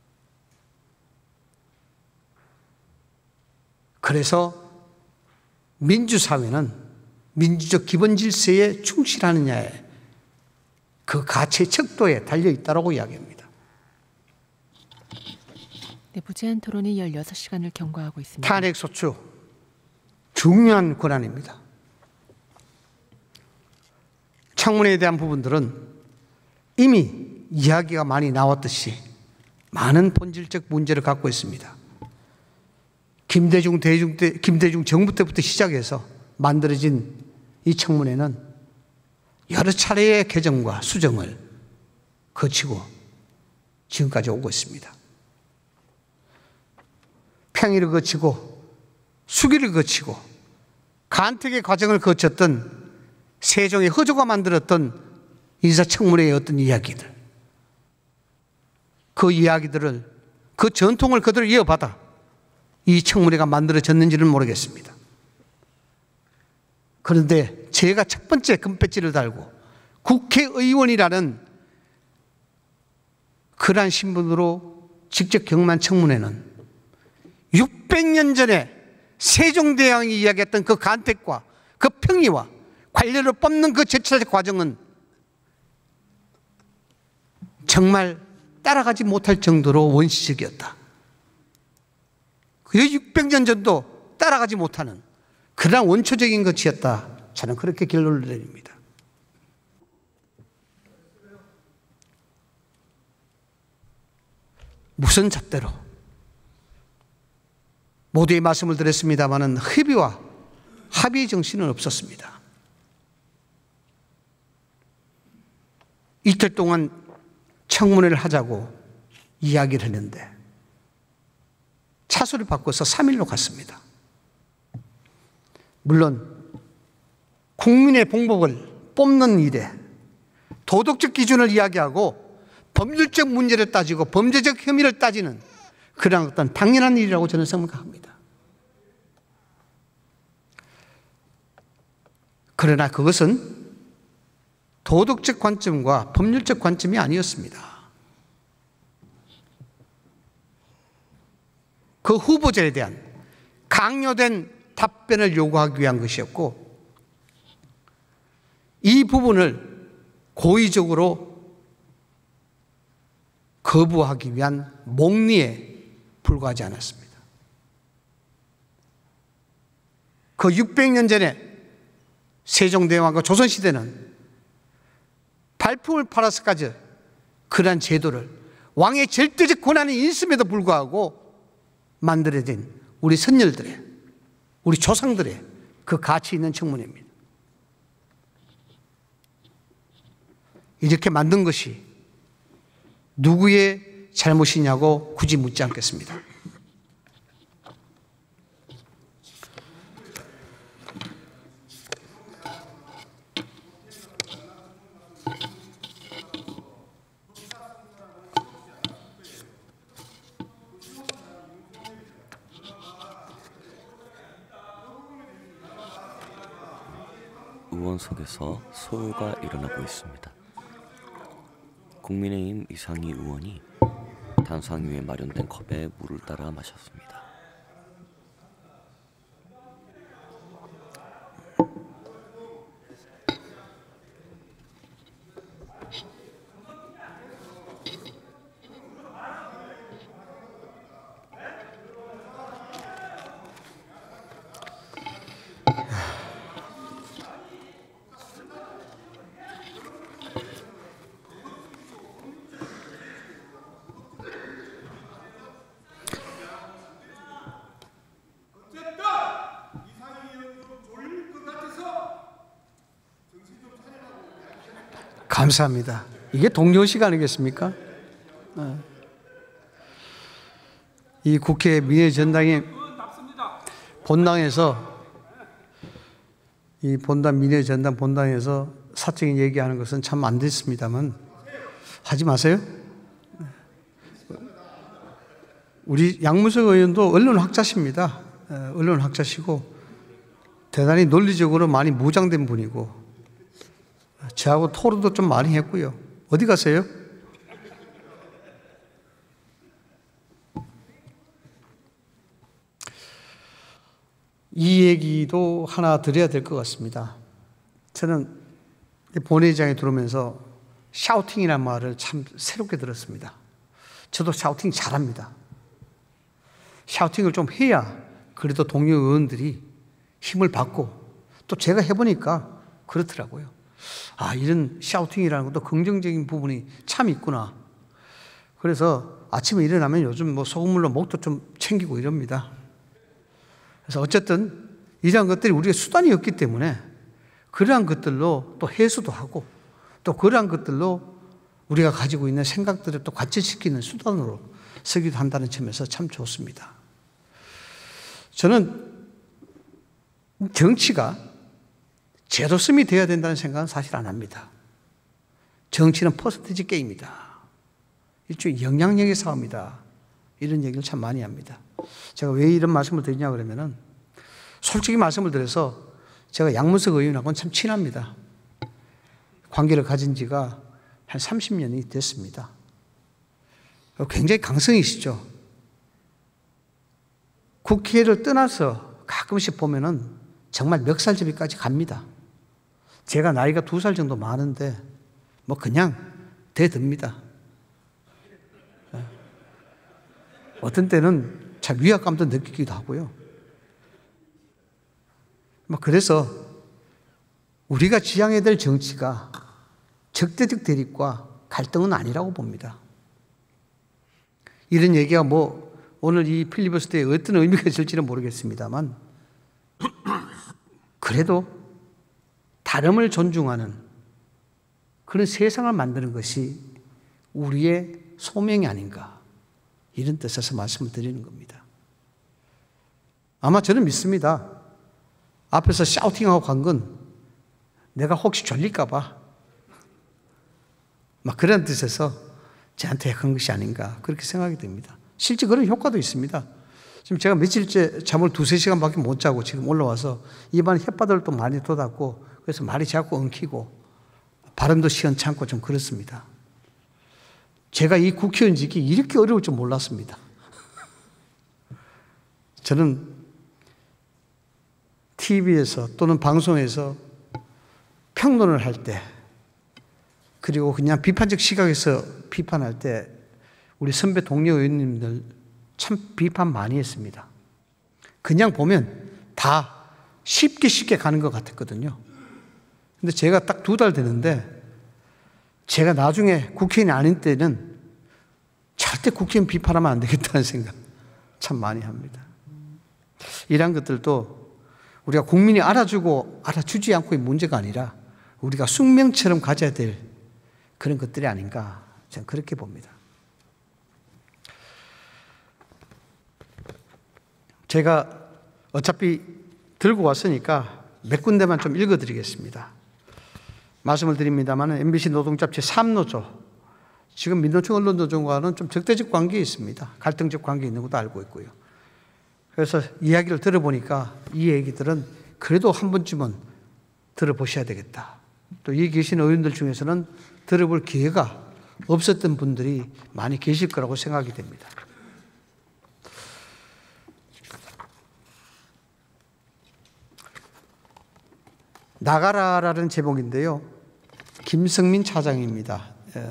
그래서 민주사회는 민주적 기본 질서에 충실하느냐에 그 가치의 척도에 달려있다고 이야기합니다. 네, 무제한 토론이 열여섯 시간을 경과하고 있습니다. 탄핵소추 중요한 권한입니다. 청문회에 대한 부분들은 이미 이야기가 많이 나왔듯이 많은 본질적 문제를 갖고 있습니다. 김대중, 대중 때, 김대중 정부 때부터 시작해서 만들어진 이 청문회는 여러 차례의 개정과 수정을 거치고 지금까지 오고 있습니다. 평의를 거치고 수기를 거치고 간택의 과정을 거쳤던 세종의 허조가 만들었던 인사청문회의 어떤 이야기들, 그 이야기들을, 그 전통을 그대로 이어받아 이 청문회가 만들어졌는지는 모르겠습니다. 그런데 제가 첫 번째 금배지를 달고 국회의원이라는 그러한 신분으로 직접 경험한 청문회는 육백 년 전에 세종대왕이 이야기했던 그 간택과 그 평의와 관료를 뽑는 그 절차적 과정은 정말 따라가지 못할 정도로 원시적이었다. 그 육백 년 전도 따라가지 못하는 그러한 원초적인 것이었다. 저는 그렇게 결론을 내립니다. 무슨 잣대로 모두의 말씀을 드렸습니다마는 협의와 합의의 정신은 없었습니다. 이틀 동안 청문회를 하자고 이야기를 했는데 차수를 바꿔서 삼 일로 갔습니다. 물론 국민의 봉복을 뽑는 일에 도덕적 기준을 이야기하고 법률적 문제를 따지고 범죄적 혐의를 따지는 그런 어떤 당연한 일이라고 저는 생각합니다. 그러나 그것은 도덕적 관점과 법률적 관점이 아니었습니다. 그 후보자에 대한 강요된 답변을 요구하기 위한 것이었고 이 부분을 고의적으로 거부하기 위한 목리에 불과하지 않았습니다. 그 육백 년 전에 세종대왕과 조선시대는 발품을 팔아서까지 그러한 제도를 왕의 절대적 권한이 있음에도 불구하고 만들어진 우리 선열들의, 우리 조상들의 그 가치 있는 청문회입니다. 이렇게 만든 것이 누구의 잘못이냐고 굳이 묻지 않겠습니다. 의원석에서 소요가 일어나고 있습니다. 국민의힘 이상희 의원이 단상 위에 마련된 컵에 물을 따라 마셨습니다. 감사합니다. 이게 동료식 아니겠습니까? 이 국회 민의전당이 본당에서 이 본당 민의전당 본당에서 사적인 얘기하는 것은 참 안 됐습니다만 하지 마세요. 우리 양문석 의원도 언론학자십니다. 언론학자시고 대단히 논리적으로 많이 무장된 분이고 저하고 토론도 좀 많이 했고요. 어디 가세요? 이 얘기도 하나 드려야 될 것 같습니다. 저는 본회의장에 들어오면서 샤우팅이라는 말을 참 새롭게 들었습니다. 저도 샤우팅 잘합니다. 샤우팅을 좀 해야 그래도 동료 의원들이 힘을 받고 또 제가 해보니까 그렇더라고요. 아, 이런 샤우팅이라는 것도 긍정적인 부분이 참 있구나. 그래서 아침에 일어나면 요즘 뭐 소금물로 목도 좀 챙기고 이럽니다. 그래서 어쨌든 이러한 것들이 우리의 수단이었기 때문에 그러한 것들로 또 해소도 하고 또 그러한 것들로 우리가 가지고 있는 생각들을 또 관철시키는 수단으로 쓰기도 한다는 점에서 참 좋습니다. 저는 정치가 제도성이 되어야 된다는 생각은 사실 안 합니다. 정치는 퍼센티지 게임이다. 일종의 영향력의 싸움이다. 이런 얘기를 참 많이 합니다. 제가 왜 이런 말씀을 드리냐 그러면은 솔직히 말씀을 드려서 제가 양문석 의원하고는 참 친합니다. 관계를 가진 지가 한 삼십 년이 됐습니다. 굉장히 강성이시죠. 국회를 떠나서 가끔씩 보면은 정말 멱살잡이까지 갑니다. 제가 나이가 두 살 정도 많은데 뭐 그냥 대듭니다. 어떤 때는 참 위압감도 느끼기도 하고요. 그래서 우리가 지향해야 될 정치가 적대적 대립과 갈등은 아니라고 봅니다. 이런 얘기가 뭐 오늘 이 필리버스터에 어떤 의미가 있을지는 모르겠습니다만 그래도 다름을 존중하는 그런 세상을 만드는 것이 우리의 소명이 아닌가, 이런 뜻에서 말씀을 드리는 겁니다. 아마 저는 믿습니다. 앞에서 샤우팅하고 간 건 내가 혹시 졸릴까 봐 막 그런 뜻에서 저한테 한 것이 아닌가, 그렇게 생각이 됩니다. 실제 그런 효과도 있습니다. 지금 제가 며칠째 잠을 두세 시간밖에 못 자고 지금 올라와서 입안에 혓바닥을 또 많이 돋았고, 그래서 말이 자꾸 엉키고 발음도 시원찮고 좀 그렇습니다. 제가 이 국회의원직이 이렇게 어려울 줄 몰랐습니다. 저는 티비에서 또는 방송에서 평론을 할 때, 그리고 그냥 비판적 시각에서 비판할 때 우리 선배 동료 의원님들 참 비판 많이 했습니다. 그냥 보면 다 쉽게 쉽게 가는 것 같았거든요. 근데 제가 딱 두 달 되는데 제가 나중에 국회의원이 아닌 때는 절대 국회의원 비판하면 안 되겠다는 생각 참 많이 합니다. 이런 것들도 우리가 국민이 알아주고 알아주지 않고의 문제가 아니라 우리가 숙명처럼 가져야 될 그런 것들이 아닌가, 저는 그렇게 봅니다. 제가 어차피 들고 왔으니까 몇 군데만 좀 읽어드리겠습니다. 말씀을 드립니다만 엠비씨 노동잡지 삼 노조, 지금 민노총 언론노조와는 좀 적대적 관계에 있습니다. 갈등적 관계에 있는 것도 알고 있고요. 그래서 이야기를 들어보니까 이 얘기들은 그래도 한 번쯤은 들어보셔야 되겠다. 또 여기 계신 의원들 중에서는 들어볼 기회가 없었던 분들이 많이 계실 거라고 생각이 됩니다. 나가라라는 제목인데요. 김성민 차장입니다.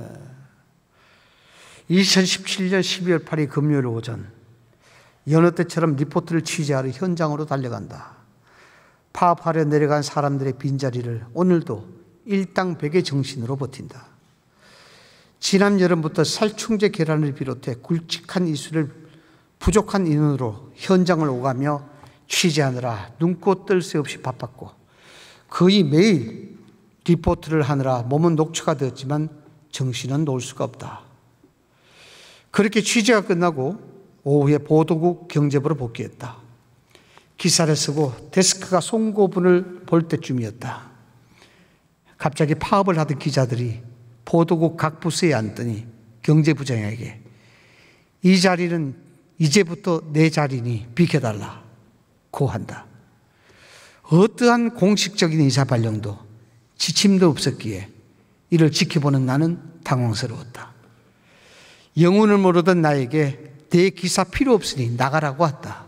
이천십칠 년 십이월 팔일 금요일 오전, 여느 때처럼 리포트를 취재하러 현장으로 달려간다. 파업하려 내려간 사람들의 빈자리를 오늘도 일당백의 정신으로 버틴다. 지난 여름부터 살충제 계란을 비롯해 굵직한 이수를 부족한 인원으로 현장을 오가며 취재하느라 눈코 뜰 새 없이 바빴고 거의 매일 리포트를 하느라 몸은 녹초가 되었지만 정신은 놓을 수가 없다. 그렇게 취재가 끝나고 오후에 보도국 경제부로 복귀했다. 기사를 쓰고 데스크가 송고분을 볼 때쯤이었다. 갑자기 파업을 하던 기자들이 보도국 각 부서에 앉더니 경제부장에게 이 자리는 이제부터 내 자리니 비켜달라 고한다. 어떠한 공식적인 의사 발령도 지침도 없었기에 이를 지켜보는 나는 당황스러웠다. 영문을 모르던 나에게 내 기사 필요 없으니 나가라고 했다.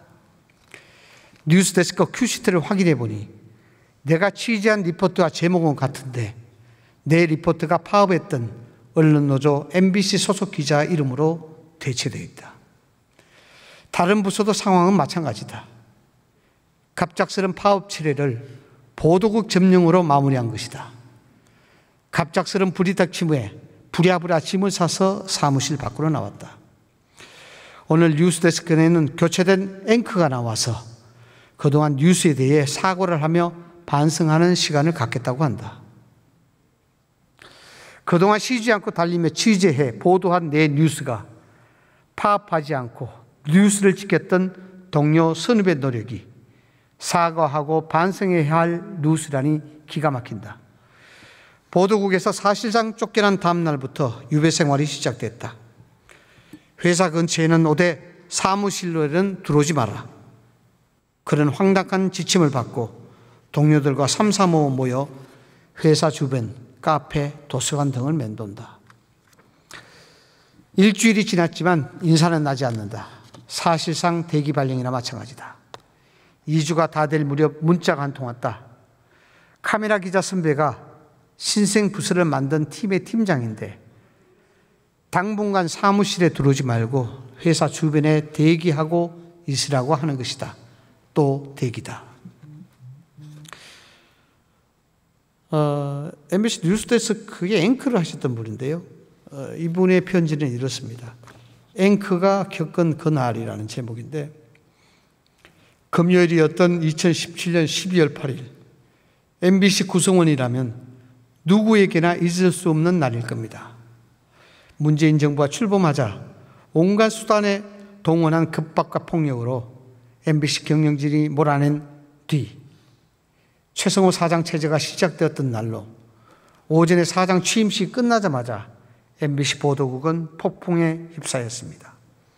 뉴스데스크 큐시트를 확인해 보니 내가 취재한 리포트와 제목은 같은데 내 리포트가 파업했던 언론노조 엠비씨 소속 기자 이름으로 대체되어 있다. 다른 부서도 상황은 마찬가지다. 갑작스런 파업 철회를 보도국 점령으로 마무리한 것이다. 갑작스런 불이 닥친 후에 부랴부랴 짐을 싸서 사무실 밖으로 나왔다. 오늘 뉴스데스크에는 교체된 앵커가 나와서 그동안 뉴스에 대해 사과를 하며 반성하는 시간을 갖겠다고 한다. 그동안 쉬지 않고 달리며 취재해 보도한 내 뉴스가 파업하지 않고 뉴스를 지켰던 동료 선후배 노력이 사과하고 반성해야 할 뉴스라니 기가 막힌다. 보도국에서 사실상 쫓겨난 다음 날부터 유배 생활이 시작됐다. 회사 근처에는 오되 사무실로는 들어오지 마라. 그런 황당한 지침을 받고 동료들과 삼삼오오 모여 회사 주변, 카페, 도서관 등을 맴돈다. 일주일이 지났지만 인사는 나지 않는다. 사실상 대기 발령이나 마찬가지다. 이 주가 다 될 무렵 문자가 한 통 왔다. 카메라 기자 선배가 신생 부서를 만든 팀의 팀장인데 당분간 사무실에 들어오지 말고 회사 주변에 대기하고 있으라고 하는 것이다. 또 대기다. 어, 엠비씨 뉴스데스크의 앵커를 하셨던 분인데요. 어, 이분의 편지는 이렇습니다. 앵커가 겪은 그날이라는 제목인데, 금요일이었던 이천십칠 년 십이월 팔일, 엠비씨 구성원이라면 누구에게나 잊을 수 없는 날일 겁니다. 문재인 정부가 출범하자 온갖 수단에 동원한 급박과 폭력으로 엠비씨 경영진이 몰아낸 뒤 최성호 사장 체제가 시작되었던 날로 오전에 사장 취임식이 끝나자마자 엠비씨 보도국은 폭풍에 휩싸였습니다.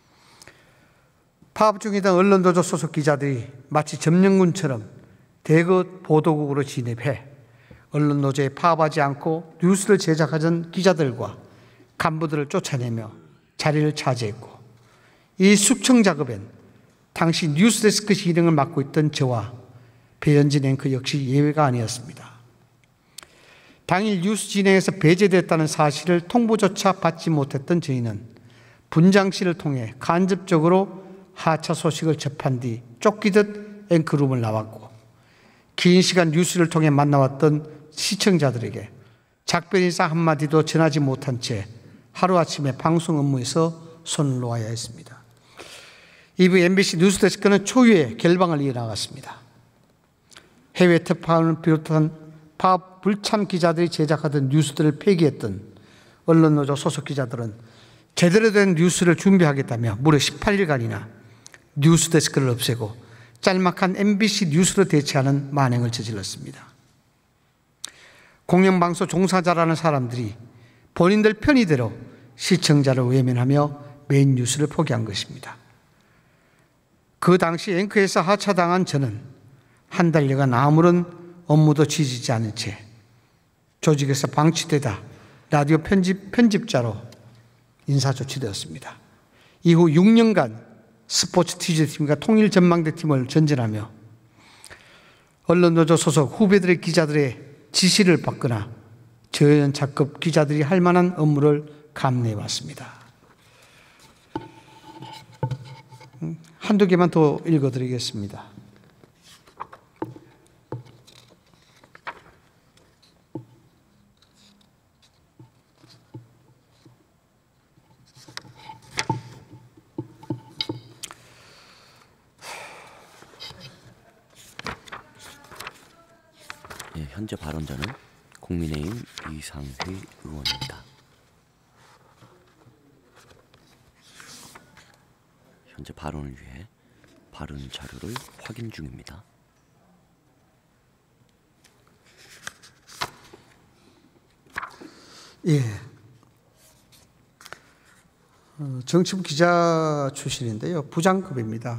파업 중이던 언론노조 소속 기자들이 마치 점령군처럼 대거 보도국으로 진입해 언론노조에 파업하지 않고 뉴스를 제작하던 기자들과 간부들을 쫓아내며 자리를 차지했고, 이 숙청 작업엔 당시 뉴스데스크 진행을 맡고 있던 저와 배현진 앵커 역시 예외가 아니었습니다. 당일 뉴스 진행에서 배제됐다는 사실을 통보조차 받지 못했던 저희는 분장실을 통해 간접적으로 하차 소식을 접한 뒤 쫓기듯 앵커룸을 나왔고, 긴 시간 뉴스를 통해 만나왔던 시청자들에게 작별 인사 한마디도 전하지 못한 채 하루아침에 방송 업무에서 손을 놓아야 했습니다. 이후 엠비씨 뉴스데스크는 초유의 결방을 이어나갔습니다. 해외 특파원을 비롯한 파업 불참 기자들이 제작하던 뉴스들을 폐기했던 언론노조 소속 기자들은 제대로 된 뉴스를 준비하겠다며 무려 십팔 일간이나 뉴스데스크를 없애고 짤막한 엠비씨 뉴스로 대체하는 만행을 저질렀습니다. 공영방송 종사자라는 사람들이 본인들 편의대로 시청자를 외면하며 메인 뉴스를 포기한 것입니다. 그 당시 앵커에서 하차당한 저는 한 달여간 아무런 업무도 지지지 않은 채 조직에서 방치되다 라디오 편집, 편집자로 인사조치되었습니다. 이후 육 년간 스포츠 티저팀과 통일전망대팀을 전전하며 언론노조 소속 후배들의 기자들의 지시를 받거나 저연차급 기자들이 할 만한 업무를 감내해 왔습니다. 한두 개만 더 읽어드리겠습니다. 네, 현재 발언자는 국민의힘 이상휘 의원입니다. 현재 발언을 위해 발언 자료를 확인 중입니다. 예, 어, 정치부 기자 출신인데요. 부장급입니다.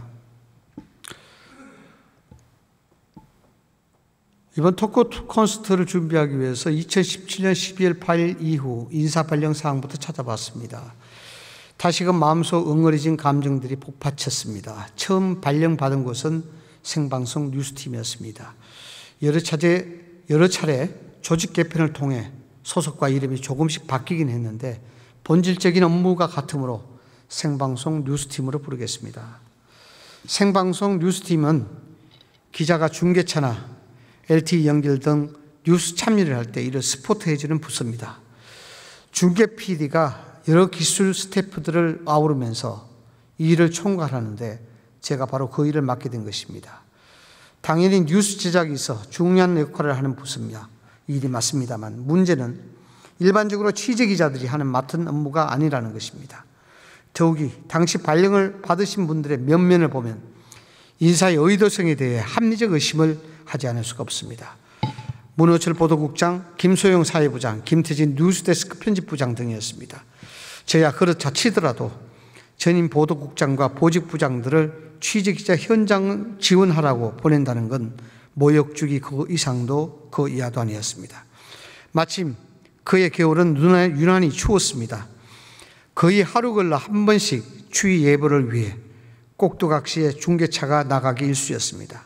이번 토크 콘서트를 준비하기 위해서 이천십칠 년 십이월 팔일 이후 인사발령 사항부터 찾아봤습니다. 다시금 마음속 응어리진 감정들이 복받쳤습니다. 처음 발령받은 곳은 생방송 뉴스팀이었습니다. 여러 차례, 여러 차례 조직 개편을 통해 소속과 이름이 조금씩 바뀌긴 했는데 본질적인 업무가 같으므로 생방송 뉴스팀으로 부르겠습니다. 생방송 뉴스팀은 기자가 중계차나 엘티이 연결 등 뉴스 참여를 할 때 이를 스포트해주는 부서입니다. 중계 피디가 여러 기술 스태프들을 아우르면서 이 일을 총괄하는데 제가 바로 그 일을 맡게 된 것입니다. 당연히 뉴스 제작이 있어 중요한 역할을 하는 부서입니다. 일이 맞습니다만 문제는 일반적으로 취재기자들이 하는 맡은 업무가 아니라는 것입니다. 더욱이 당시 발령을 받으신 분들의 면면을 보면 인사의 의도성에 대해 합리적 의심을 하지 않을 수가 없습니다. 문호철 보도국장, 김소영 사회부장, 김태진 뉴스데스크 편집부장 등이었습니다. 저야 그렇다 치더라도 전임 보도국장과 보직부장들을 취재기자 현장 지원하라고 보낸다는 건 모욕주기 그 이상도 그 이하도 아니었습니다. 마침 그의 겨울은 유난히 추웠습니다. 거의 하루 걸러 한 번씩 추위 예보를 위해 꼭두각시에 중계차가 나가기 일쑤였습니다.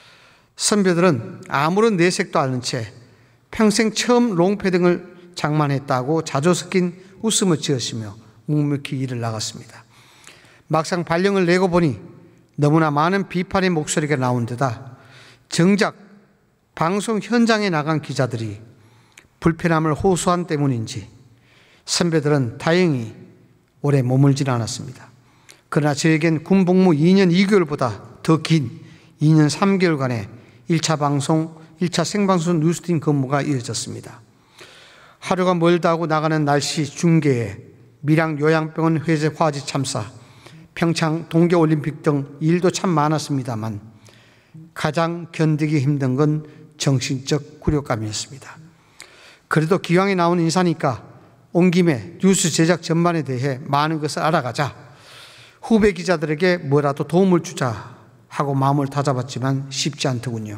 선배들은 아무런 내색도 않은 채 평생 처음 롱패딩을 장만했다고 자주 섞인 웃음을 지으시며 묵묵히 일을 나갔습니다. 막상 발령을 내고 보니 너무나 많은 비판의 목소리가 나온 데다 정작 방송 현장에 나간 기자들이 불편함을 호소한 때문인지 선배들은 다행히 오래 머물질 않았습니다. 그러나 저에겐 군복무 이 년 이 개월보다 더 긴 이 년 삼 개월간의 일 차 방송, 일 차 생방송 뉴스팀 근무가 이어졌습니다. 하루가 멀다 하고 나가는 날씨 중계에 밀양 요양병원 회재 화재 참사, 평창 동계올림픽 등 일도 참 많았습니다만 가장 견디기 힘든 건 정신적 굴욕감이었습니다. 그래도 기왕에 나온 인사니까 온 김에 뉴스 제작 전반에 대해 많은 것을 알아가자, 후배 기자들에게 뭐라도 도움을 주자 하고 마음을 다잡았지만 쉽지 않더군요.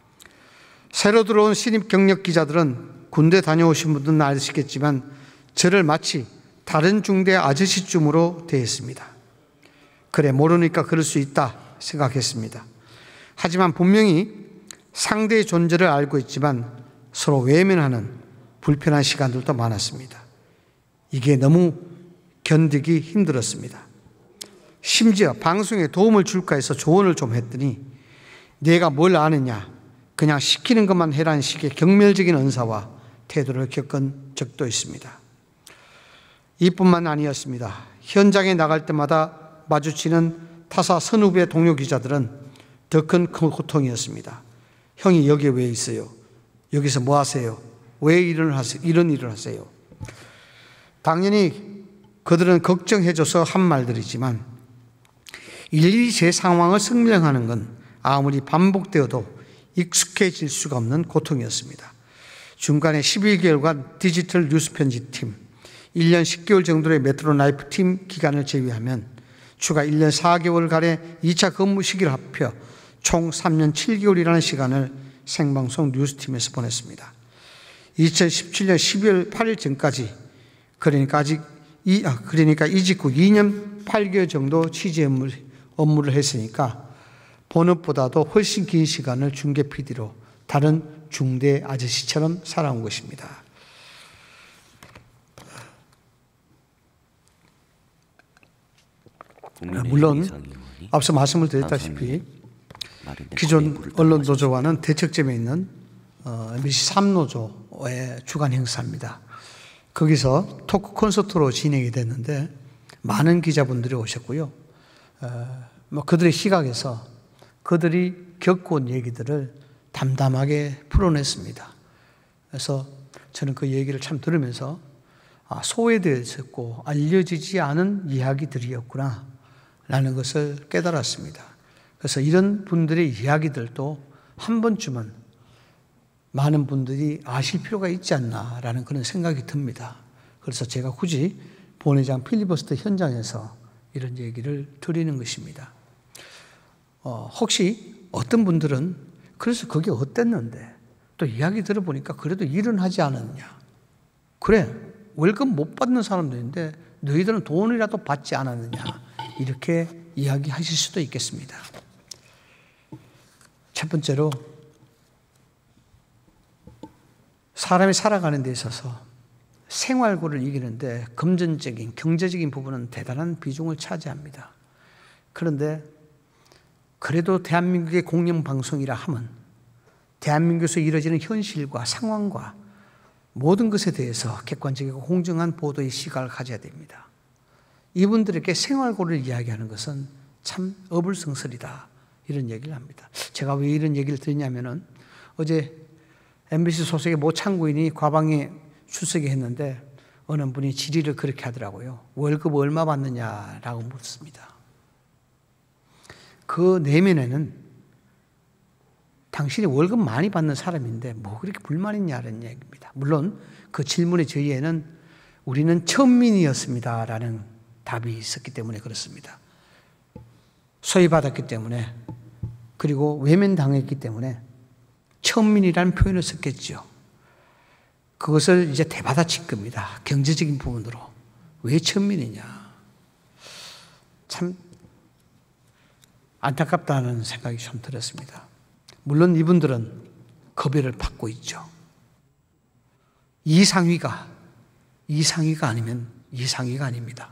새로 들어온 신입 경력 기자들은 군대 다녀오신 분들은 아시겠지만 저를 마치 다른 중대 아저씨쯤으로 대했습니다. 그래, 모르니까 그럴 수 있다 생각했습니다. 하지만 분명히 상대의 존재를 알고 있지만 서로 외면하는 불편한 시간들도 많았습니다. 이게 너무 견디기 힘들었습니다. 심지어 방송에 도움을 줄까 해서 조언을 좀 했더니 내가 뭘 아느냐, 그냥 시키는 것만 해라는 식의 경멸적인 언사와 태도를 겪은 적도 있습니다. 이뿐만 아니었습니다. 현장에 나갈 때마다 마주치는 타사 선후배 동료 기자들은 더 큰 고통이었습니다. 형이 여기에 왜 있어요? 여기서 뭐 하세요? 왜 이런, 하세요? 이런 일을 하세요? 당연히 그들은 걱정해줘서 한 말들이지만 일일이 제 상황을 설명하는 건 아무리 반복되어도 익숙해질 수가 없는 고통이었습니다. 중간에 십일 개월간 디지털 뉴스 편집팀, 일 년 십 개월 정도의 메트로 라이프 팀 기간을 제외하면 추가 일 년 사 개월간의 이 차 근무 시기를 합혀 총 삼 년 칠 개월이라는 시간을 생방송 뉴스팀에서 보냈습니다. 이천십칠 년 십이월 팔일 전까지, 그러니까 아직 이, 아, 그러니까 이직 후 이 년 팔 개월 정도 취재 업무, 업무를 했으니까 본업보다도 훨씬 긴 시간을 중계 피디로 다른 중대 아저씨처럼 살아온 것입니다. 물론 앞서 말씀을 드렸다시피 기존 언론 노조와는 대척점에 있는 엠비씨 삼 노조의 주간 행사입니다. 거기서 토크 콘서트로 진행이 됐는데 많은 기자분들이 오셨고요. 뭐 그들의 시각에서 그들이 겪어온 얘기들을 담담하게 풀어냈습니다. 그래서 저는 그 얘기를 참 들으면서 아, 소외되었고 알려지지 않은 이야기들이었구나 라는 것을 깨달았습니다. 그래서 이런 분들의 이야기들도 한 번쯤은 많은 분들이 아실 필요가 있지 않나라는 그런 생각이 듭니다. 그래서 제가 굳이 본회장 필리버스터 현장에서 이런 얘기를 드리는 것입니다. 어, 혹시 어떤 분들은 그래서 그게 어땠는데 또 이야기 들어보니까 그래도 일은 하지 않았냐. 그래, 월급 못 받는 사람들인데 너희들은 돈이라도 받지 않았느냐. 이렇게 이야기하실 수도 있겠습니다. 첫 번째로 사람이 살아가는 데 있어서 생활고를 이기는데 금전적인, 경제적인 부분은 대단한 비중을 차지합니다. 그런데 그래도 대한민국의 공영방송이라 하면 대한민국에서 이루어지는 현실과 상황과 모든 것에 대해서 객관적이고 공정한 보도의 시각을 가져야 됩니다. 이분들에게 생활고를 이야기하는 것은 참 어불성설이다. 이런 얘기를 합니다. 제가 왜 이런 얘기를 드리냐면은 어제 엠비씨 소속의 모 참고인이 과방에 출석이 했는데 어느 분이 질의를 그렇게 하더라고요. 월급 얼마 받느냐라고 묻습니다. 그 내면에는 당신이 월급 많이 받는 사람인데 뭐 그렇게 불만 있냐는 얘기입니다. 물론 그 질문의 저희에는 우리는 천민이었습니다라는 답이 있었기 때문에 그렇습니다. 소외받았기 때문에, 그리고 외면당했기 때문에 천민이라는 표현을 썼겠죠. 그것을 이제 대받아칠 겁니다. 경제적인 부분으로. 왜 천민이냐. 참 안타깝다는 생각이 좀 들었습니다. 물론 이분들은 급여를 받고 있죠. 이상위가, 이상위가 아니면 이상위가 아닙니다.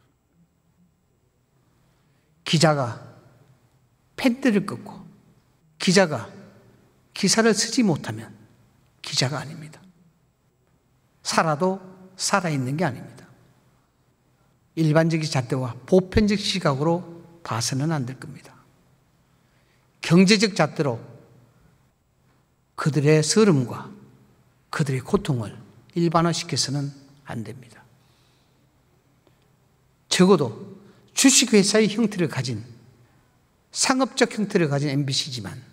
기자가 펜들을 끄고 기자가 기사를 쓰지 못하면 기자가 아닙니다. 살아도 살아있는 게 아닙니다. 일반적인 잣대와 보편적 시각으로 봐서는 안 될 겁니다. 경제적 잣대로 그들의 서름과 그들의 고통을 일반화시켜서는 안 됩니다. 적어도 주식회사의 형태를 가진 상업적 형태를 가진 엠비씨지만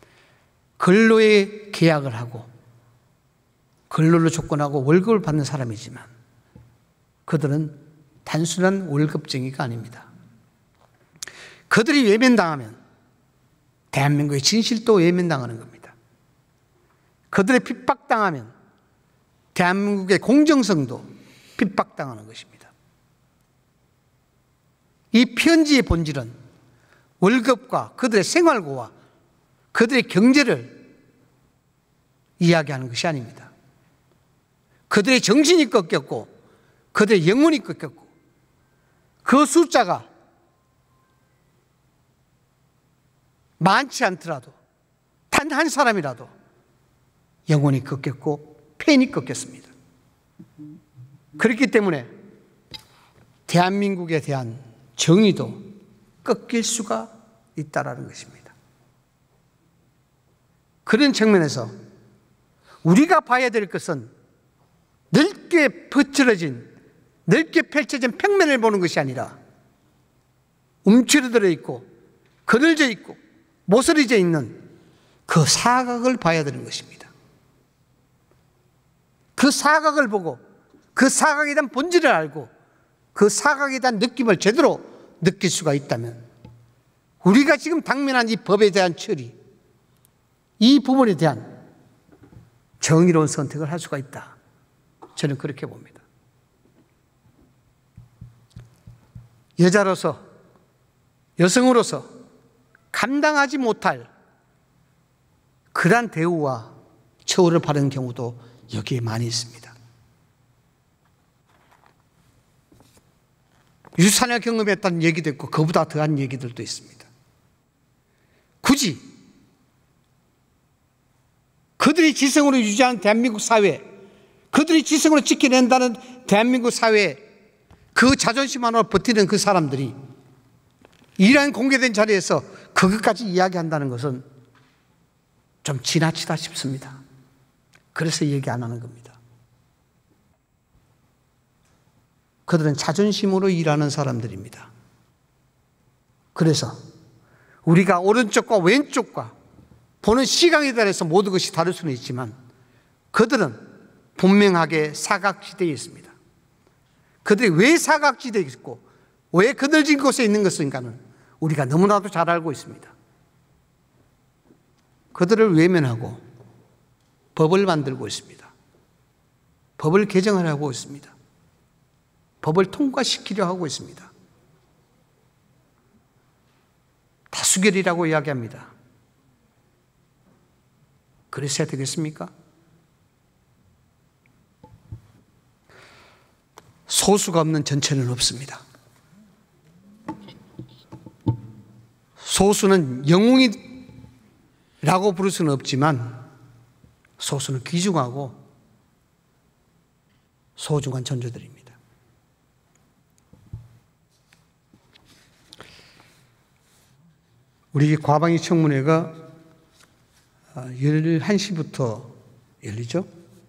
근로에 계약을 하고 근로를 조건하고 월급을 받는 사람이지만 그들은 단순한 월급쟁이가 아닙니다. 그들이 외면당하면 대한민국의 진실도 외면당하는 겁니다. 그들의 핍박당하면 대한민국의 공정성도 핍박당하는 것입니다. 이 편지의 본질은 월급과 그들의 생활고와 그들의 경제를 이야기하는 것이 아닙니다. 그들의 정신이 꺾였고 그들의 영혼이 꺾였고 그 숫자가 많지 않더라도 단 한 사람이라도 영혼이 꺾였고 펜이 꺾였습니다. 그렇기 때문에 대한민국에 대한 정의도 꺾일 수가 있다는 것입니다. 그런 측면에서 우리가 봐야 될 것은 넓게 퍼트려진, 넓게 펼쳐진 평면을 보는 것이 아니라 움츠러들어 있고 그늘져 있고 모서리져 있는 그 사각을 봐야 되는 것입니다. 그 사각을 보고 그 사각에 대한 본질을 알고 그 사각에 대한 느낌을 제대로 느낄 수가 있다면 우리가 지금 당면한 이 법에 대한 처리, 이 부분에 대한 정의로운 선택을 할 수가 있다. 저는 그렇게 봅니다. 여자로서, 여성으로서 감당하지 못할 그러한 대우와 처우를 받은 경우도 여기에 많이 있습니다. 유산을 경험했다는 얘기도 있고 그보다 더한 얘기들도 있습니다. 굳이 그들이 지성으로 유지하는 대한민국 사회, 그들이 지성으로 지켜낸다는 대한민국 사회에 그 자존심 하나로 버티는 그 사람들이 이러한 공개된 자리에서 그것까지 이야기한다는 것은 좀 지나치다 싶습니다. 그래서 얘기 안 하는 겁니다. 그들은 자존심으로 일하는 사람들입니다. 그래서 우리가 오른쪽과 왼쪽과 보는 시각에 따라서 모든 것이 다를 수는 있지만 그들은 분명하게 사각지대에 있습니다. 그들이 왜 사각지대에 있고 왜 그늘진 곳에 있는 것인가는 우리가 너무나도 잘 알고 있습니다. 그들을 외면하고 법을 만들고 있습니다. 법을 개정하려고 있습니다. 법을 통과시키려 하고 있습니다. 다수결이라고 이야기합니다. 그랬어야 되겠습니까? 소수가 없는 전체는 없습니다. 소수는 영웅이라고 부를 수는 없지만 소수는 귀중하고 소중한 존재들입니다. 우리 과방위 청문회가 열한 시부터 열리죠?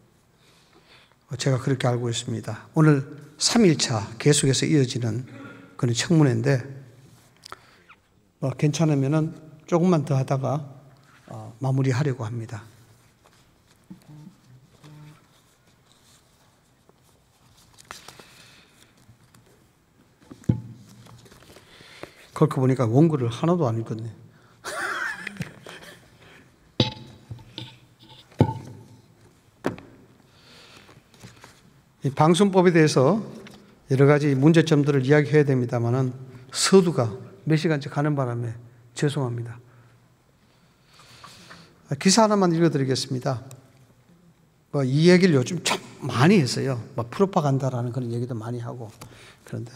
제가 그렇게 알고 있습니다. 오늘 삼 일차 계속해서 이어지는 그런 청문회인데 뭐 괜찮으면은 조금만 더 하다가 어, 마무리하려고 합니다. 그렇게 보니까 원고를 하나도 안 읽었네. 이 방송법에 대해서 여러 가지 문제점들을 이야기해야 됩니다만은 서두가 몇 시간째 가는 바람에 죄송합니다. 기사 하나만 읽어드리겠습니다. 뭐 이 얘기를 요즘 참 많이 했어요. 뭐 프로파간다라는 그런 얘기도 많이 하고 그런데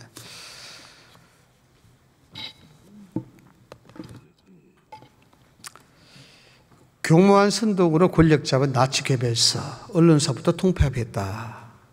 교묘한 선동으로 권력 잡은 나치 괴벨서 언론사부터 통폐합했다.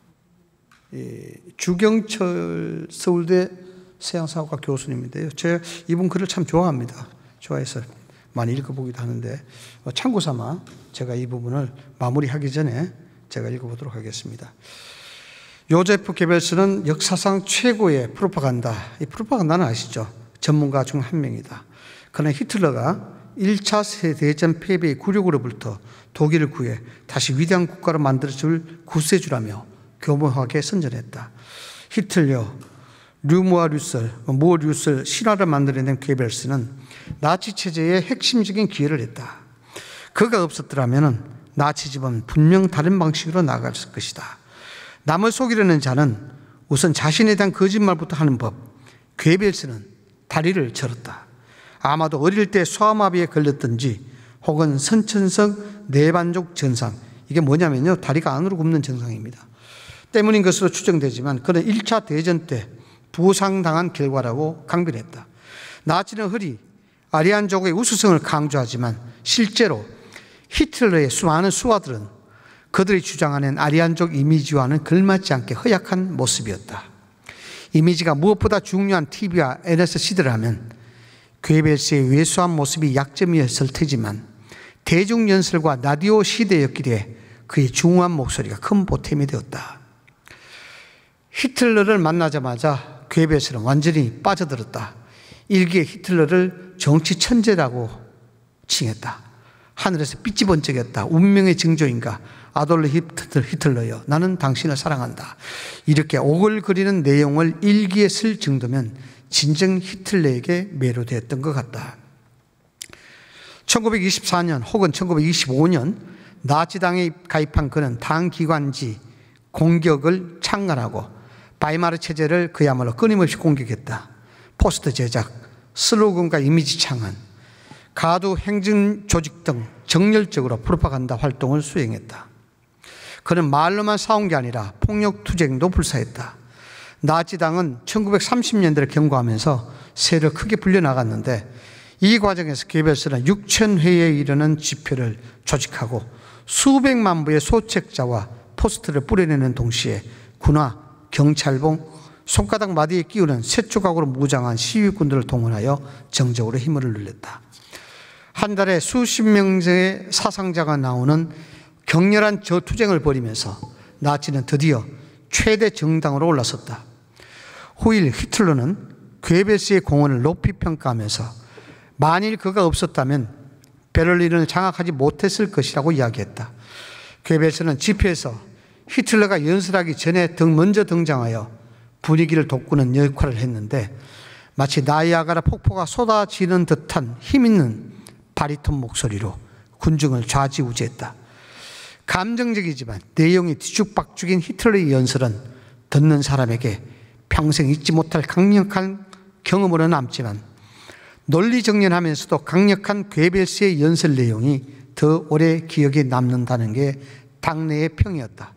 주경철 서울대 서양사학과 교수님인데요. 제가 이분 글을 참 좋아합니다. 좋아해서 많이 읽어보기도 하는데 참고 삼아 제가 이 부분을 마무리하기 전에 제가 읽어보도록 하겠습니다. 요제프 게벨스는 역사상 최고의 프로파간다, 이 프로파간다는 아시죠? 전문가 중 한 명이다. 그러나 히틀러가 일 차 세대전 패배의 굴욕으로부터 독일을 구해 다시 위대한 국가로 만들어줄 구세주라며 교묘하게 선전했다. 히틀러, 류모아 류설, 모 류설 신화를 만들어낸 게벨스는 나치 체제의 핵심적인 기여를 했다. 그가 없었더라면 나치즘은 분명 다른 방식으로 나아갔을 것이다. 남을 속이려는 자는 우선 자신에 대한 거짓말부터 하는 법. 게벨스는 다리를 절었다. 아마도 어릴 때 소아마비에 걸렸든지 혹은 선천성 뇌반족 증상, 이게 뭐냐면요, 다리가 안으로 굽는 증상입니다. 때문인 것으로 추정되지만 그는 일 차 대전 때 부상당한 결과라고 강변했다. 나치는 흔히 아리안족의 우수성을 강조하지만 실제로 히틀러의 수많은 수하들은 그들이 주장하는 아리안족 이미지와는 걸맞지 않게 허약한 모습이었다. 이미지가 무엇보다 중요한 티비와 엔에스 시대라면 괴벨스의 왜소한 모습이 약점이었을 테지만 대중연설과 라디오 시대였기에 그의 중후한 목소리가 큰 보탬이 되었다. 히틀러를 만나자마자 괴벨스는 완전히 빠져들었다. 일기에 히틀러를 정치 천재라고 칭했다. 하늘에서 빛이 번쩍였다. 운명의 징조인가? 아돌프 히틀러여, 나는 당신을 사랑한다. 이렇게 오글거리는 내용을 일기에 쓸 정도면 진정 히틀러에게 매료되었던 것 같다. 천구백이십사 년 혹은 천구백이십오 년 나치당에 가입한 그는 당 기관지 공격을 창간하고 바이마르 체제를 그야말로 끊임없이 공격했다. 포스터 제작, 슬로건과 이미지 창안, 가두 행정 조직 등 정열적으로 프로파간다 활동을 수행했다. 그는 말로만 싸운 게 아니라 폭력 투쟁도 불사했다. 나치당은 천구백삼십 년대를 경과하면서 세를 크게 불려나갔는데 이 과정에서 게벨스는 육천 회에 이르는 집회를 조직하고 수백만 부의 소책자와 포스터를 뿌려내는 동시에 군화, 경찰봉, 손가락 마디에 끼우는 새 조각으로 무장한 시위군들을 동원하여 정적으로 힘을 늘렸다. 한 달에 수십 명의 사상자가 나오는 격렬한 저투쟁을 벌이면서 나치는 드디어 최대 정당으로 올라섰다. 후일 히틀러는 괴벨스의 공헌을 높이 평가하면서 만일 그가 없었다면 베를린을 장악하지 못했을 것이라고 이야기했다. 괴벨스는 집회에서 히틀러가 연설하기 전에 등 먼저 등장하여 분위기를 돋구는 역할을 했는데 마치 나이아가라 폭포가 쏟아지는 듯한 힘있는 바리톤 목소리로 군중을 좌지우지했다. 감정적이지만 내용이 뒤죽박죽인 히틀러의 연설은 듣는 사람에게 평생 잊지 못할 강력한 경험으로 남지만 논리정연하면서도 강력한 괴벨스의 연설 내용이 더 오래 기억에 남는다는 게 당내의 평이었다.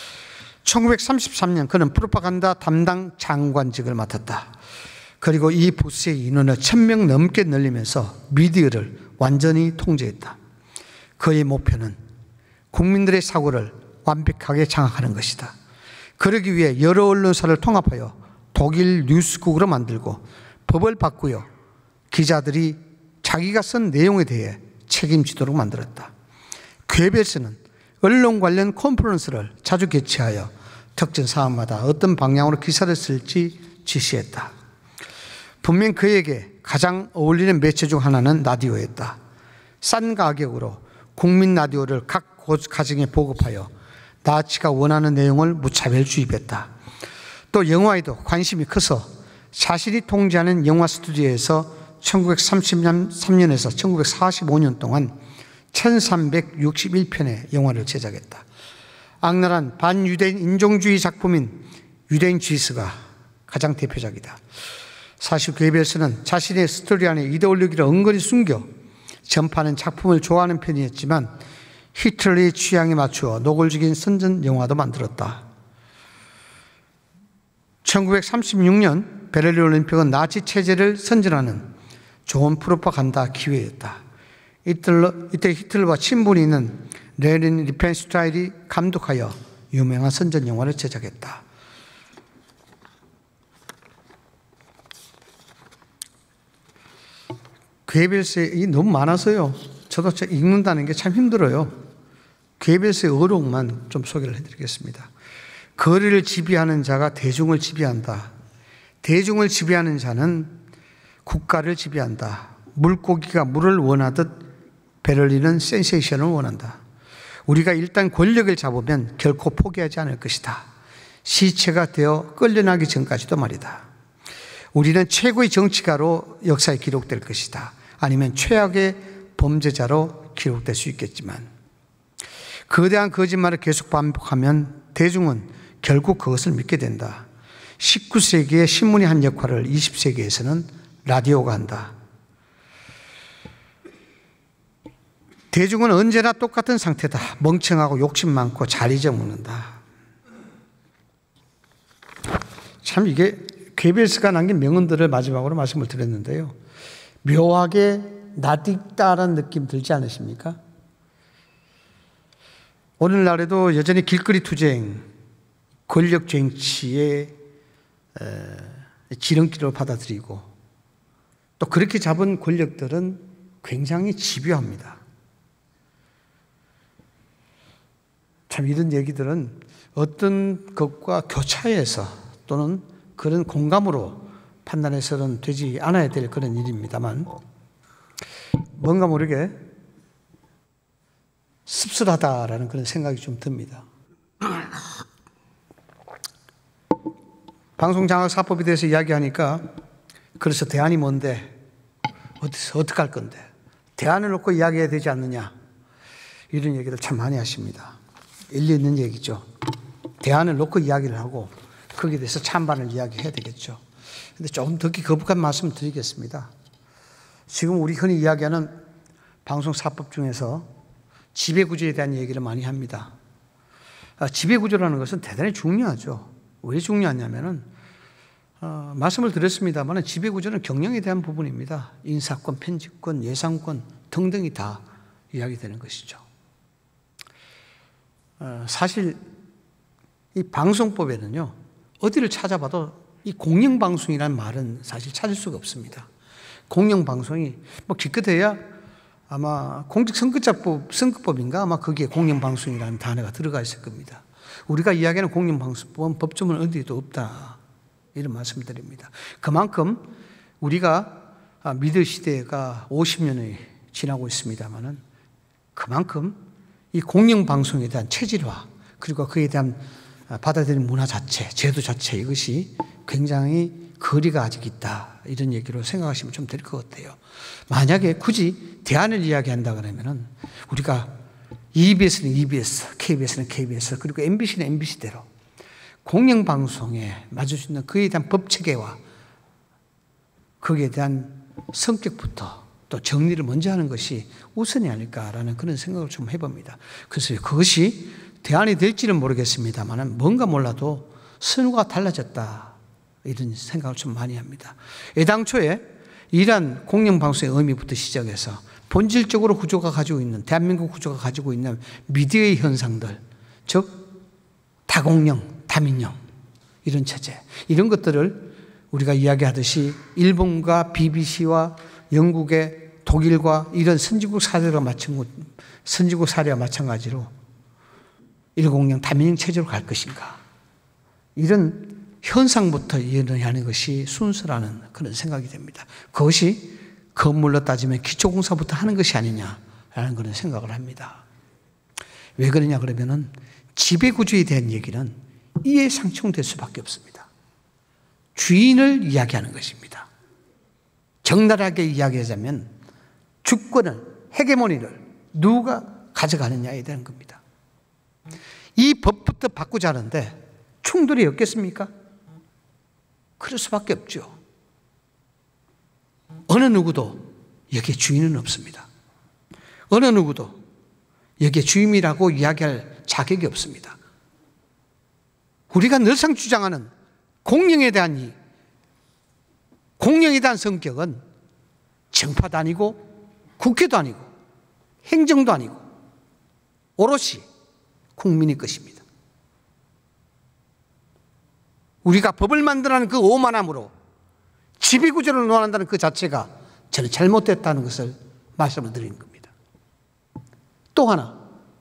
천구백삼십삼 년 그는 프로파간다 담당 장관직을 맡았다. 그리고 이 부스의 인원을 천 명 넘게 늘리면서 미디어를 완전히 통제했다. 그의 목표는 국민들의 사고를 완벽하게 장악하는 것이다. 그러기 위해 여러 언론사를 통합하여 독일 뉴스국으로 만들고 법을 바꾸어 기자들이 자기가 쓴 내용에 대해 책임지도록 만들었다. 괴벨스는 언론 관련 컨퍼런스를 자주 개최하여 특정 사안마다 어떤 방향으로 기사를 쓸지 지시했다. 분명 그에게 가장 어울리는 매체 중 하나는 라디오였다. 싼 가격으로 국민 라디오를 각 가정에 보급하여 나치가 원하는 내용을 무차별 주입했다. 또 영화에도 관심이 커서 자신이 통제하는 영화 스튜디오에서 천구백삼십삼 년에서 천구백사십오 년 동안 천삼백육십일 편의 영화를 제작했다. 악랄한 반유대인 인종주의 작품인 유대인 지스가 가장 대표작이다. 사실 괴벨스는 자신의 스토리 안에 이데올로기를 은근히 숨겨 전파하는 작품을 좋아하는 편이었지만 히틀러의 취향에 맞추어 노골적인 선전 영화도 만들었다. 천구백삼십육 년 베를린 올림픽은 나치 체제를 선전하는 좋은 프로파간다 기회였다. 이틀러, 이때 히틀러와 친분이 있는 레닌 리펜슈타인이 감독하여 유명한 선전 영화를 제작했다. 괴벨스의 너무 많아서요. 저도 읽는다는 게 참 힘들어요. 괴벨스의 어록만 좀 소개를 해드리겠습니다. 거리를 지배하는 자가 대중을 지배한다. 대중을 지배하는 자는 국가를 지배한다. 물고기가 물을 원하듯 베를린은 센세이션을 원한다. 우리가 일단 권력을 잡으면 결코 포기하지 않을 것이다. 시체가 되어 끌려나기 전까지도 말이다. 우리는 최고의 정치가로 역사에 기록될 것이다. 아니면 최악의 범죄자로 기록될 수 있겠지만 거대한 거짓말을 계속 반복하면 대중은 결국 그것을 믿게 된다. 십구 세기에 신문이 한 역할을 이십 세기에서는 라디오가 한다. 대중은 언제나 똑같은 상태다. 멍청하고 욕심 많고 잘 잊어먹는다. 참 이게 괴벨스가 남긴 명언들을 마지막으로 말씀을 드렸는데요. 묘하게 낯익다라는 느낌 들지 않으십니까? 오늘날에도 여전히 길거리 투쟁, 권력 쟁취의 지름길로 받아들이고 또 그렇게 잡은 권력들은 굉장히 집요합니다. 참 이런 얘기들은 어떤 것과 교차해서 또는 그런 공감으로 판단해서는 되지 않아야 될 그런 일입니다만 뭔가 모르게 씁쓸하다라는 그런 생각이 좀 듭니다. 방송장악사법에 대해서 이야기하니까 그래서 대안이 뭔데? 어디서 어떻게 할 건데? 대안을 놓고 이야기해야 되지 않느냐? 이런 얘기를 참 많이 하십니다. 일리 있는 얘기죠. 대안을 놓고 이야기를 하고 거기에 대해서 찬반을 이야기해야 되겠죠. 근데 조금 더 거북한 말씀을 드리겠습니다. 지금 우리 흔히 이야기하는 방송사법 중에서 지배구조에 대한 얘기를 많이 합니다. 지배구조라는 것은 대단히 중요하죠. 왜 중요하냐면은 어, 말씀을 드렸습니다만 지배구조는 경영에 대한 부분입니다. 인사권, 편집권, 예산권 등등이 다 이야기되는 것이죠. 어, 사실 이 방송법에는요 어디를 찾아봐도 이 공영방송이라는 말은 사실 찾을 수가 없습니다. 공영방송이 뭐 기껏해야 아마 공직선거법, 선거법인가 아마 거기에 공영방송이라는 단어가 들어가 있을 겁니다. 우리가 이야기하는 공영방송법은 법조문 어디에도 없다. 이런 말씀을 드립니다. 그만큼 우리가 미디어 시대가 오십 년이 지나고 있습니다만은 그만큼 이 공영방송에 대한 체질화 그리고 그에 대한 받아들이는 문화 자체, 제도 자체 이것이 굉장히 거리가 아직 있다. 이런 얘기로 생각하시면 좀 될 것 같아요. 만약에 굳이 대안을 이야기한다 그러면은 우리가 이비에스는 이비에스, 케이비에스는 케이비에스, 그리고 엠비씨는 엠비씨대로 공영방송에 맞을 수 있는 그에 대한 법체계와 거기에 대한 성격부터 또 정리를 먼저 하는 것이 우선이 아닐까라는 그런 생각을 좀 해봅니다. 그래서 그것이 대안이 될지는 모르겠습니다만 뭔가 몰라도 선호가 달라졌다. 이런 생각을 좀 많이 합니다. 애당초에 이러한 공영방송의 의미부터 시작해서 본질적으로 구조가 가지고 있는 대한민국 구조가 가지고 있는 미디어의 현상들 즉 다공영, 다민영 이런 체제 이런 것들을 우리가 이야기하듯이 일본과 비비씨와 영국의 독일과 이런 선진국 사례와 마찬 선진국 사례와 마찬가지로 일공영, 다민영 체제로 갈 것인가 이런 현상부터 이해를 하는 것이 순서라는 그런 생각이 됩니다. 그것이 건물로 따지면 기초공사부터 하는 것이 아니냐라는 그런 생각을 합니다. 왜 그러냐 그러면은 지배구조에 대한 얘기는 이에 상충될 수밖에 없습니다. 주인을 이야기하는 것입니다. 적나라하게 이야기하자면 주권을, 헤게모니를 누가 가져가느냐에 대한 겁니다. 이 법부터 바꾸자는데 충돌이 없겠습니까? 그럴 수밖에 없죠. 어느 누구도 여기에 주인은 없습니다. 어느 누구도 여기에 주임이라고 이야기할 자격이 없습니다. 우리가 늘상 주장하는 공령에 대한 이 공령에 대한 성격은 정파도 아니고 국회도 아니고 행정도 아니고 오롯이 국민의 것입니다. 우리가 법을 만들어내는 그 오만함으로 지배구조를 논한다는 그 자체가 저는 잘못됐다는 것을 말씀을 드리는 겁니다. 또 하나,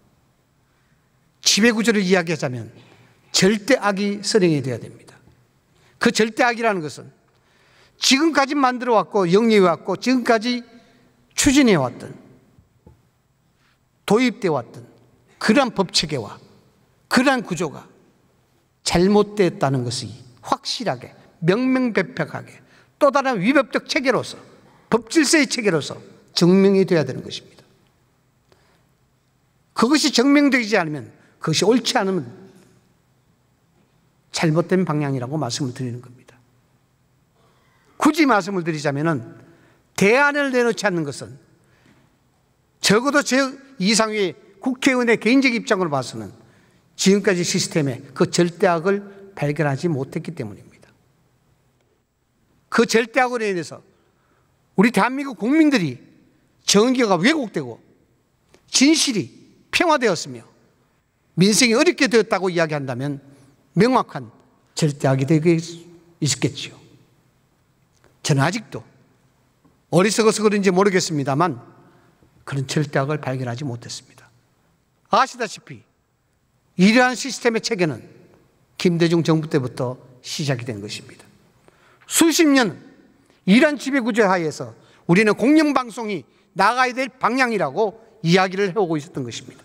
지배구조를 이야기하자면 절대악이 선행이 되어야 됩니다. 그 절대악이라는 것은 지금까지 만들어왔고 영리해왔고 지금까지 추진해왔던 도입되어왔던 그러한 법체계와 그러한 구조가 잘못되었다는 것이 확실하게 명명백백하게 또 다른 위법적 체계로서 법질서의 체계로서 증명이 되어야 되는 것입니다. 그것이 증명되지 않으면 그것이 옳지 않으면 잘못된 방향이라고 말씀을 드리는 겁니다. 굳이 말씀을 드리자면 대안을 내놓지 않는 것은 적어도 제 이상의 국회의원의 개인적 입장으로 봐서는 지금까지 시스템에 그 절대악을 발견하지 못했기 때문입니다. 그 절대악으로 인해서 우리 대한민국 국민들이 정의가 왜곡되고 진실이 평화되었으며 민생이 어렵게 되었다고 이야기한다면 명확한 절대악이 되게 있었겠지요. 저는 아직도 어리석어서 그런지 모르겠습니다만 그런 절대악을 발견하지 못했습니다. 아시다시피 이러한 시스템의 체계는 김대중 정부 때부터 시작이 된 것입니다. 수십 년 이러한 지배구조 하에서 우리는 공영방송이 나가야 될 방향이라고 이야기를 해오고 있었던 것입니다.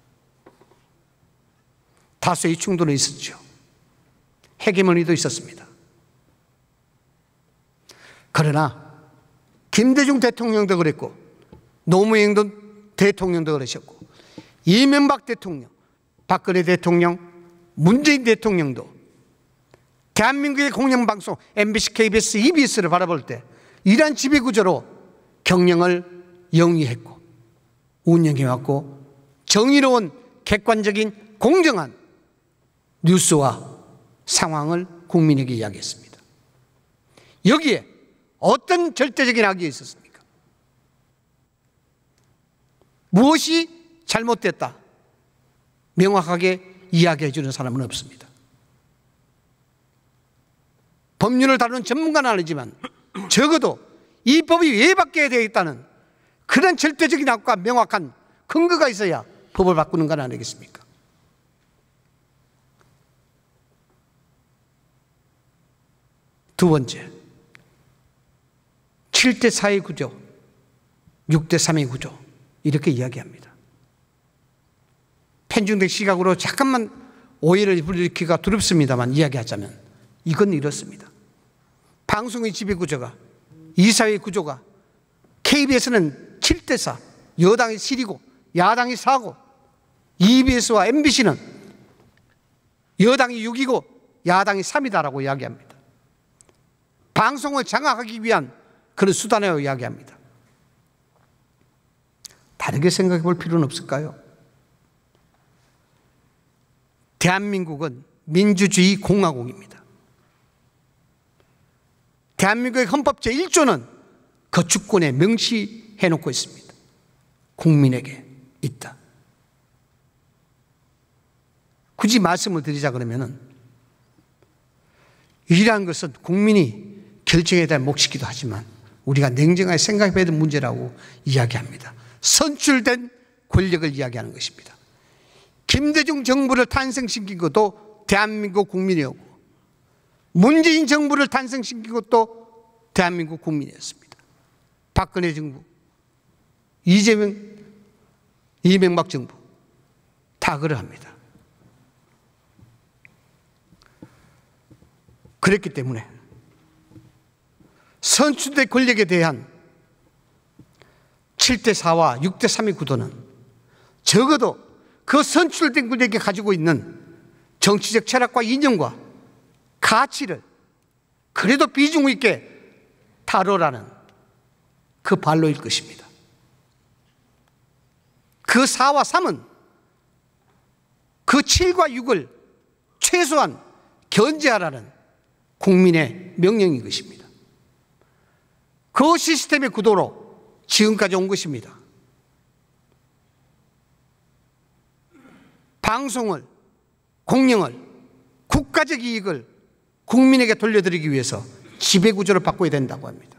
다수의 충돌은 있었죠. 헤게모니도 있었습니다. 그러나 김대중 대통령도 그랬고 노무현 대통령도 그러셨고 이명박 대통령, 박근혜 대통령, 문재인 대통령도 대한민국의 공영방송 엠비씨, 케이비에스, 이비에스를 바라볼 때 이러한 지배구조로 경영을 영위했고 운영해왔고 정의로운 객관적인 공정한 뉴스와 상황을 국민에게 이야기했습니다. 여기에 어떤 절대적인 악이 있었습니까? 무엇이 잘못됐다 명확하게 이야기해 주는 사람은 없습니다. 법률을 다루는 전문가는 아니지만 적어도 이 법이 왜 바뀌어야 되겠다는 그런 절대적인 악과 명확한 근거가 있어야 법을 바꾸는 건 아니겠습니까? 두 번째, 칠 대 사의 구조, 육 대 삼의 구조 이렇게 이야기합니다. 편중된 시각으로 잠깐만 오해를 불러일으키기가 두렵습니다만 이야기하자면 이건 이렇습니다. 방송의 지배구조가 이사회 구조가 케이비에스는 칠 대 사 여당이 칠이고 야당이 사고 이비에스와 엠비씨는 여당이 육이고 야당이 삼이다라고 이야기합니다. 방송을 장악하기 위한 그런 수단이라고 이야기합니다. 다르게 생각해 볼 필요는 없을까요? 대한민국은 민주주의 공화국입니다. 대한민국의 헌법 제일 조는 거주권에 명시해 놓고 있습니다. 국민에게 있다. 굳이 말씀을 드리자 그러면은 이러한 것은 국민이 결정에 대한 몫이기도 하지만 우리가 냉정하게 생각해 봐야 될 문제라고 이야기합니다. 선출된 권력을 이야기하는 것입니다. 김대중 정부를 탄생시킨 것도 대한민국 국민이었고 문재인 정부를 탄생시킨 것도 대한민국 국민이었습니다. 박근혜 정부, 이재명, 이명박 정부 다 그러합니다. 그랬기 때문에 선출된 권력에 대한 칠 대 사와 육 대 삼의 구도는 적어도 그 선출된 분에게 가지고 있는 정치적 철학과 이념과 가치를 그래도 비중 있게 다뤄라는 그 발로일 것입니다. 그 사와 삼은 그 칠과 육을 최소한 견제하라는 국민의 명령인 것입니다. 그 시스템의 구도로 지금까지 온 것입니다. 방송을, 공영을, 국가적 이익을 국민에게 돌려드리기 위해서 지배구조를 바꿔야 된다고 합니다.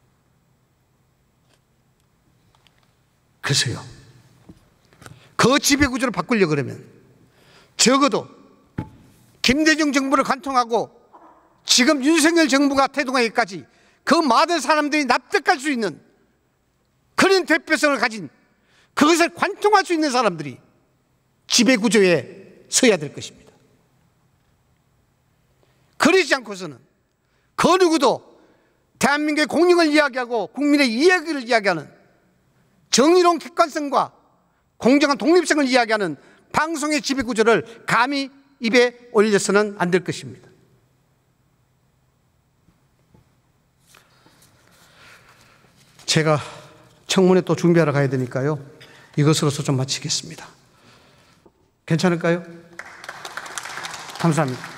그래서요, 그 지배구조를 바꾸려고 그러면 적어도 김대중 정부를 관통하고 지금 윤석열 정부가 태동하기까지 그 많은 사람들이 납득할 수 있는 그런 대표성을 가진, 그것을 관통할 수 있는 사람들이 지배구조에 서야 될 것입니다. 그러지 않고서는 그 누구도 대한민국의 공익을 이야기하고 국민의 이야기를 이야기하는 정의로운 객관성과 공정한 독립성을 이야기하는 방송의 지배구조를 감히 입에 올려서는 안 될 것입니다. 제가 청문회 또 준비하러 가야 되니까요, 이것으로서 좀 마치겠습니다. 괜찮을까요? 감사합니다.